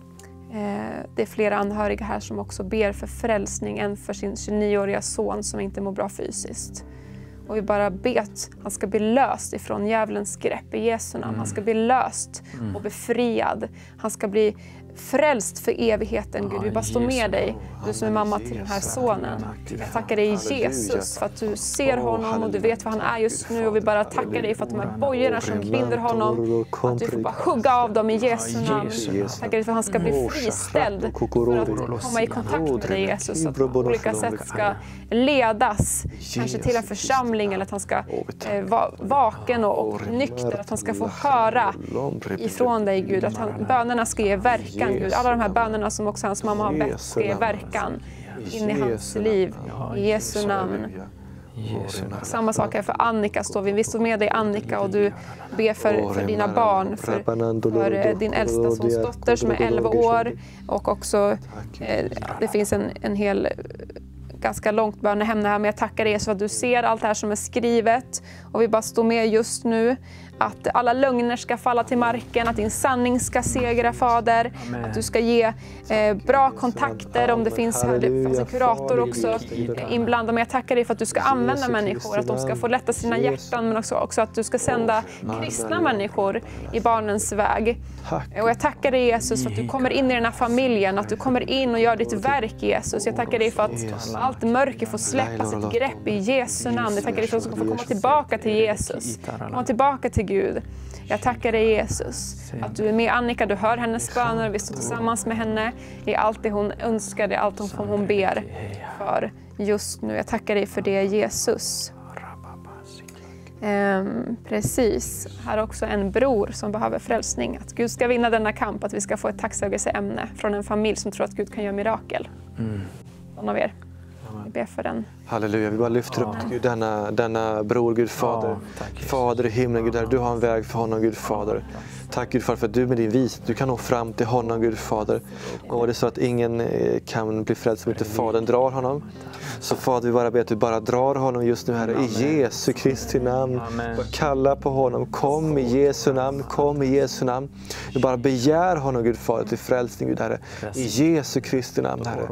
Eh, det är flera anhöriga här som också ber för frälsning. En för sin tjugonioåriga son som inte mår bra fysiskt. Och vi bara ber att han ska bli löst ifrån djävulens grepp i Jesu namn. Han ska bli löst och befriad. Han ska bli frälst för evigheten, Gud. Vi bara står med dig, du som är mamma till den här sonen. Jag tackar dig, Jesus, för att du ser honom och du vet vad han är just nu. Och vi bara tackar dig för att de här bojorna som binder honom, att du får bara hugga av dem i Jesu namn. Jag tackar dig för att han ska bli friställd för att komma i kontakt med dig, Jesus. Att han på olika sätt ska ledas, kanske till en församling, eller att han ska eh, vara vaken och, och nykter. Att han ska få höra ifrån dig, Gud. Att han, bönerna ska ge verkan. Gud. Alla de här bönerna som också hans mamma har bett ska ge verkan in i hans liv. I Jesu namn. Samma sak här för Annika. Står vi. vi står med dig, Annika, och du ber för, för dina barn. För, för din äldsta sons dotter som är elva år. Och också eh, det finns en, en hel ganska långt bönehämne här, men jag tackar dig för att du ser allt det här som är skrivet. Och vi bara står med just nu att alla lögner ska falla till marken, att din sanning ska segra, Fader. Amen. Att du ska ge eh, bra kontakter, om det finns, det finns en kurator också inblandad. Men jag tackar dig för att du ska använda människor, att de ska få lätta sina hjärtan, men också, också att du ska sända kristna människor i barnens väg. Och jag tackar dig, Jesus, för att du kommer in i den här familjen, att du kommer in och gör ditt verk, Jesus. Jag tackar dig för att allt mörker får släppa sitt grepp i Jesu namn. Jag tackar dig för att du ska få komma tillbaka till Jesus, komma tillbaka till Gud. Jag tackar dig, Jesus, att du är med Annika, du hör hennes böner, vi står tillsammans med henne i allt det hon önskar, i allt hon, hon ber för just nu. Jag tackar dig för det, Jesus. Um, precis, här är också en bror som behöver frälsning. Att Gud ska vinna denna kamp, att vi ska få ett tacksägelseämne från en familj som tror att Gud kan göra mirakel. Mm. Någon av er? Vi ber för den. Halleluja, vi bara lyfter upp Gud, denna, denna bror, Gud Fader. Ja, tack, Fader i himlen, Gud, där du har en väg för honom, Gud Fader. Tack Gud Fader för att du med din vis, du kan nå fram till honom, Gud Fader. Och det är så att ingen kan bli frälst som inte Fadern drar honom. Så Fader, vi bara ber att du bara drar honom just nu, Herre, i Jesu Kristi namn. Bara kalla på honom, kom i Jesu namn, kom i Jesu namn. Vi bara begär honom, Gud Fader, till frälsning, Gud Herre. I Jesu Kristi namn, Herre.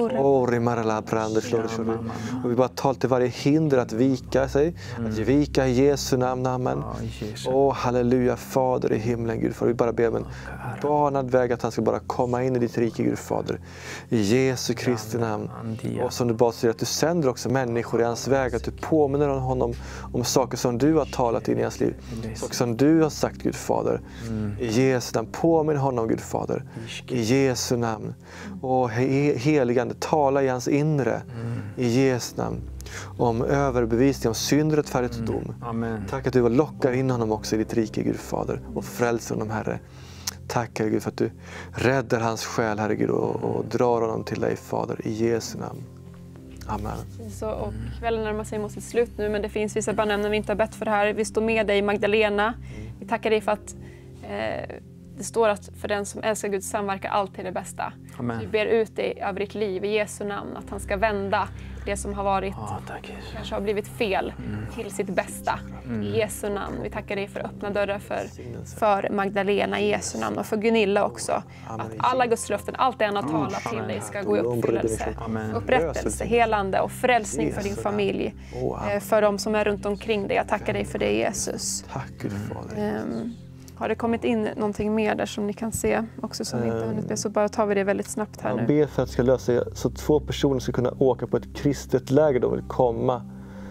Och vi bara talar till varje hinder att vika sig, att vika i Jesu namn, amen. Åh, halleluja, Fader i himlen, Gud Fader. Vi bara ber om en banad väg att han ska bara komma in i ditt rike, Gud Fader. I Jesu Kristi namn. Och som du bara säger, att du sänder också människor i hans väg, att du påminner honom om saker som du har talat in i hans liv. Saker som du har sagt, Gud Fader. I Jesu namn, påminn honom, Gud Fader. I Jesu namn. Och he- heligande, tala i hans inre. I Jesu namn. Om överbevisning, om synd, rättfärdighet och dom. Amen. Tack att du lockar in honom också i ditt rike, Gud Fader, och frälser honom, Herre. Tack, Herre Gud, för att du räddar hans själ, Herre Gud, och, och drar honom till dig, Fader, i Jesu namn. Amen. Så, och kvällen närmar sig mot sitt slut nu, men det finns vissa bönämnen vi inte har bett för det här. Vi står med dig, Magdalena. Vi tackar dig för att eh, det står att för den som älskar Gud samverkar alltid det bästa. Amen. Vi ber ut dig över ditt liv i Jesu namn, att han ska vända det som har varit, oh, kanske har blivit fel, mm. till sitt bästa. Mm. I Jesu namn. Vi tackar dig för öppna dörrar för, för Magdalena i Jesu namn, och för Gunilla också. Att alla Guds löften, allt det han har talat till dig, ska gå i uppfyllelse. Upprättelse, helande och frälsning för din familj. För de som är runt omkring dig. Jag tackar dig för det, Jesus. Tack, Gud Fader. Um, Har det kommit in någonting mer där som ni kan se också som um, inte hunnit med, så bara tar vi det väldigt snabbt här nu. Jag ber för att det ska lösa sig, så två personer ska kunna åka på ett kristet läger då vill komma,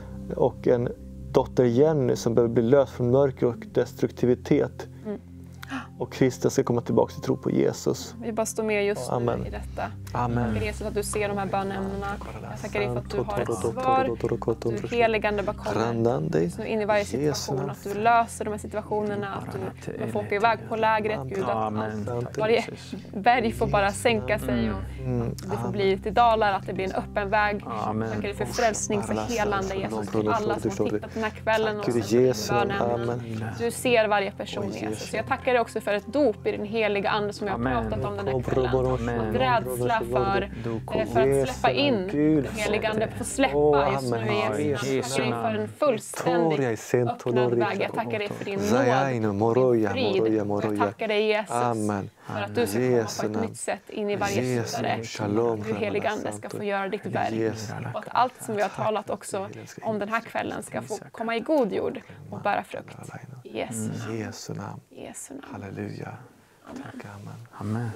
och en dotter Jenny som behöver bli löst från mörker och destruktivitet. Mm. Och Kristus ska komma tillbaka till tro på Jesus. Vi bara står med just Amen. nu i detta. Amen. Jag tackar Jesus att du ser de här bönämnena. Jag tackar dig för att du har ett svar. Att du heligande bara kommer just nu in i varje situation. Att du löser de här situationerna. Att du, du får åka iväg på lägret. Gud, att varje berg får bara sänka sig. Och det får bli till dalar. Att det blir en öppen väg. Jag tackar dig för frälsning, för helande Jesus. Till alla som har tittat den här kvällen och bönämnena. Du ser varje person, Jesus. Så jag tackar dig också för ett dop i den heliga ande som jag har pratat om den här kvällen. Att rädsla för, för att släppa in den heliga ande, få släppa just nu i Jesus. Jag tackar dig för en fullständigt öppnad väg. Jag tackar dig för din nåd, din frid. Jag tackar dig, Jesus, för att du ska komma på ett nytt sätt in i varje syndare. Hur heliga ande ska få göra ditt verk. Och att allt som vi har talat också om den här kvällen ska få komma i god jord och bära frukt. I Jesus namn. Jesu namn. Jesu namn. Halleluja. Amen. Tack, amen. Amen.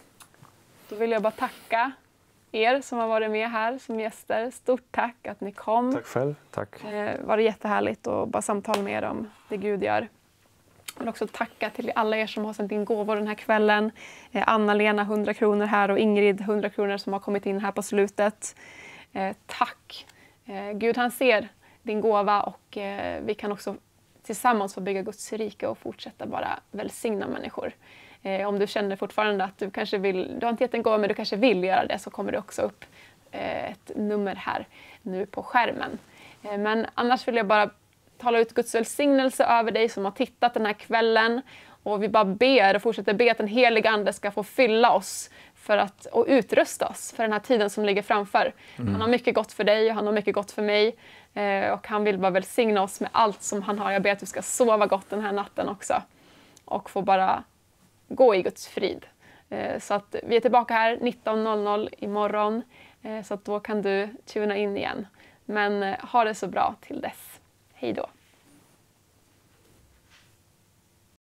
Då vill jag bara tacka er som har varit med här som gäster. Stort tack att ni kom. Tack själv. Tack. Det var jättehärligt att bara samtala med er om det Gud gör. Jag vill också tacka till alla er som har sänt in gåvor den här kvällen. Anna-Lena hundra kronor här och Ingrid hundra kronor som har kommit in här på slutet. Tack. Gud, han ser din gåva, och vi kan också tillsammans få bygga Guds rike och fortsätta bara välsigna människor. Eh, om du känner fortfarande att du kanske vill, du har inte gett en gåva men du kanske vill göra det, så kommer det också upp eh, ett nummer här nu på skärmen. Eh, men annars vill jag bara tala ut Guds välsignelse över dig som har tittat den här kvällen. Och vi bara ber och fortsätter be att den heliga ande ska få fylla oss för att, och utrusta oss för den här tiden som ligger framför. Mm. Han har mycket gott för dig och han har mycket gott för mig. Eh, och han vill bara välsigna oss med allt som han har. Jag ber att du ska sova gott den här natten också. Och få bara gå i Guds frid. Eh, så att vi är tillbaka här nitton noll noll imorgon. Eh, så att då kan du tuna in igen. Men eh, ha det så bra till dess. Hej då!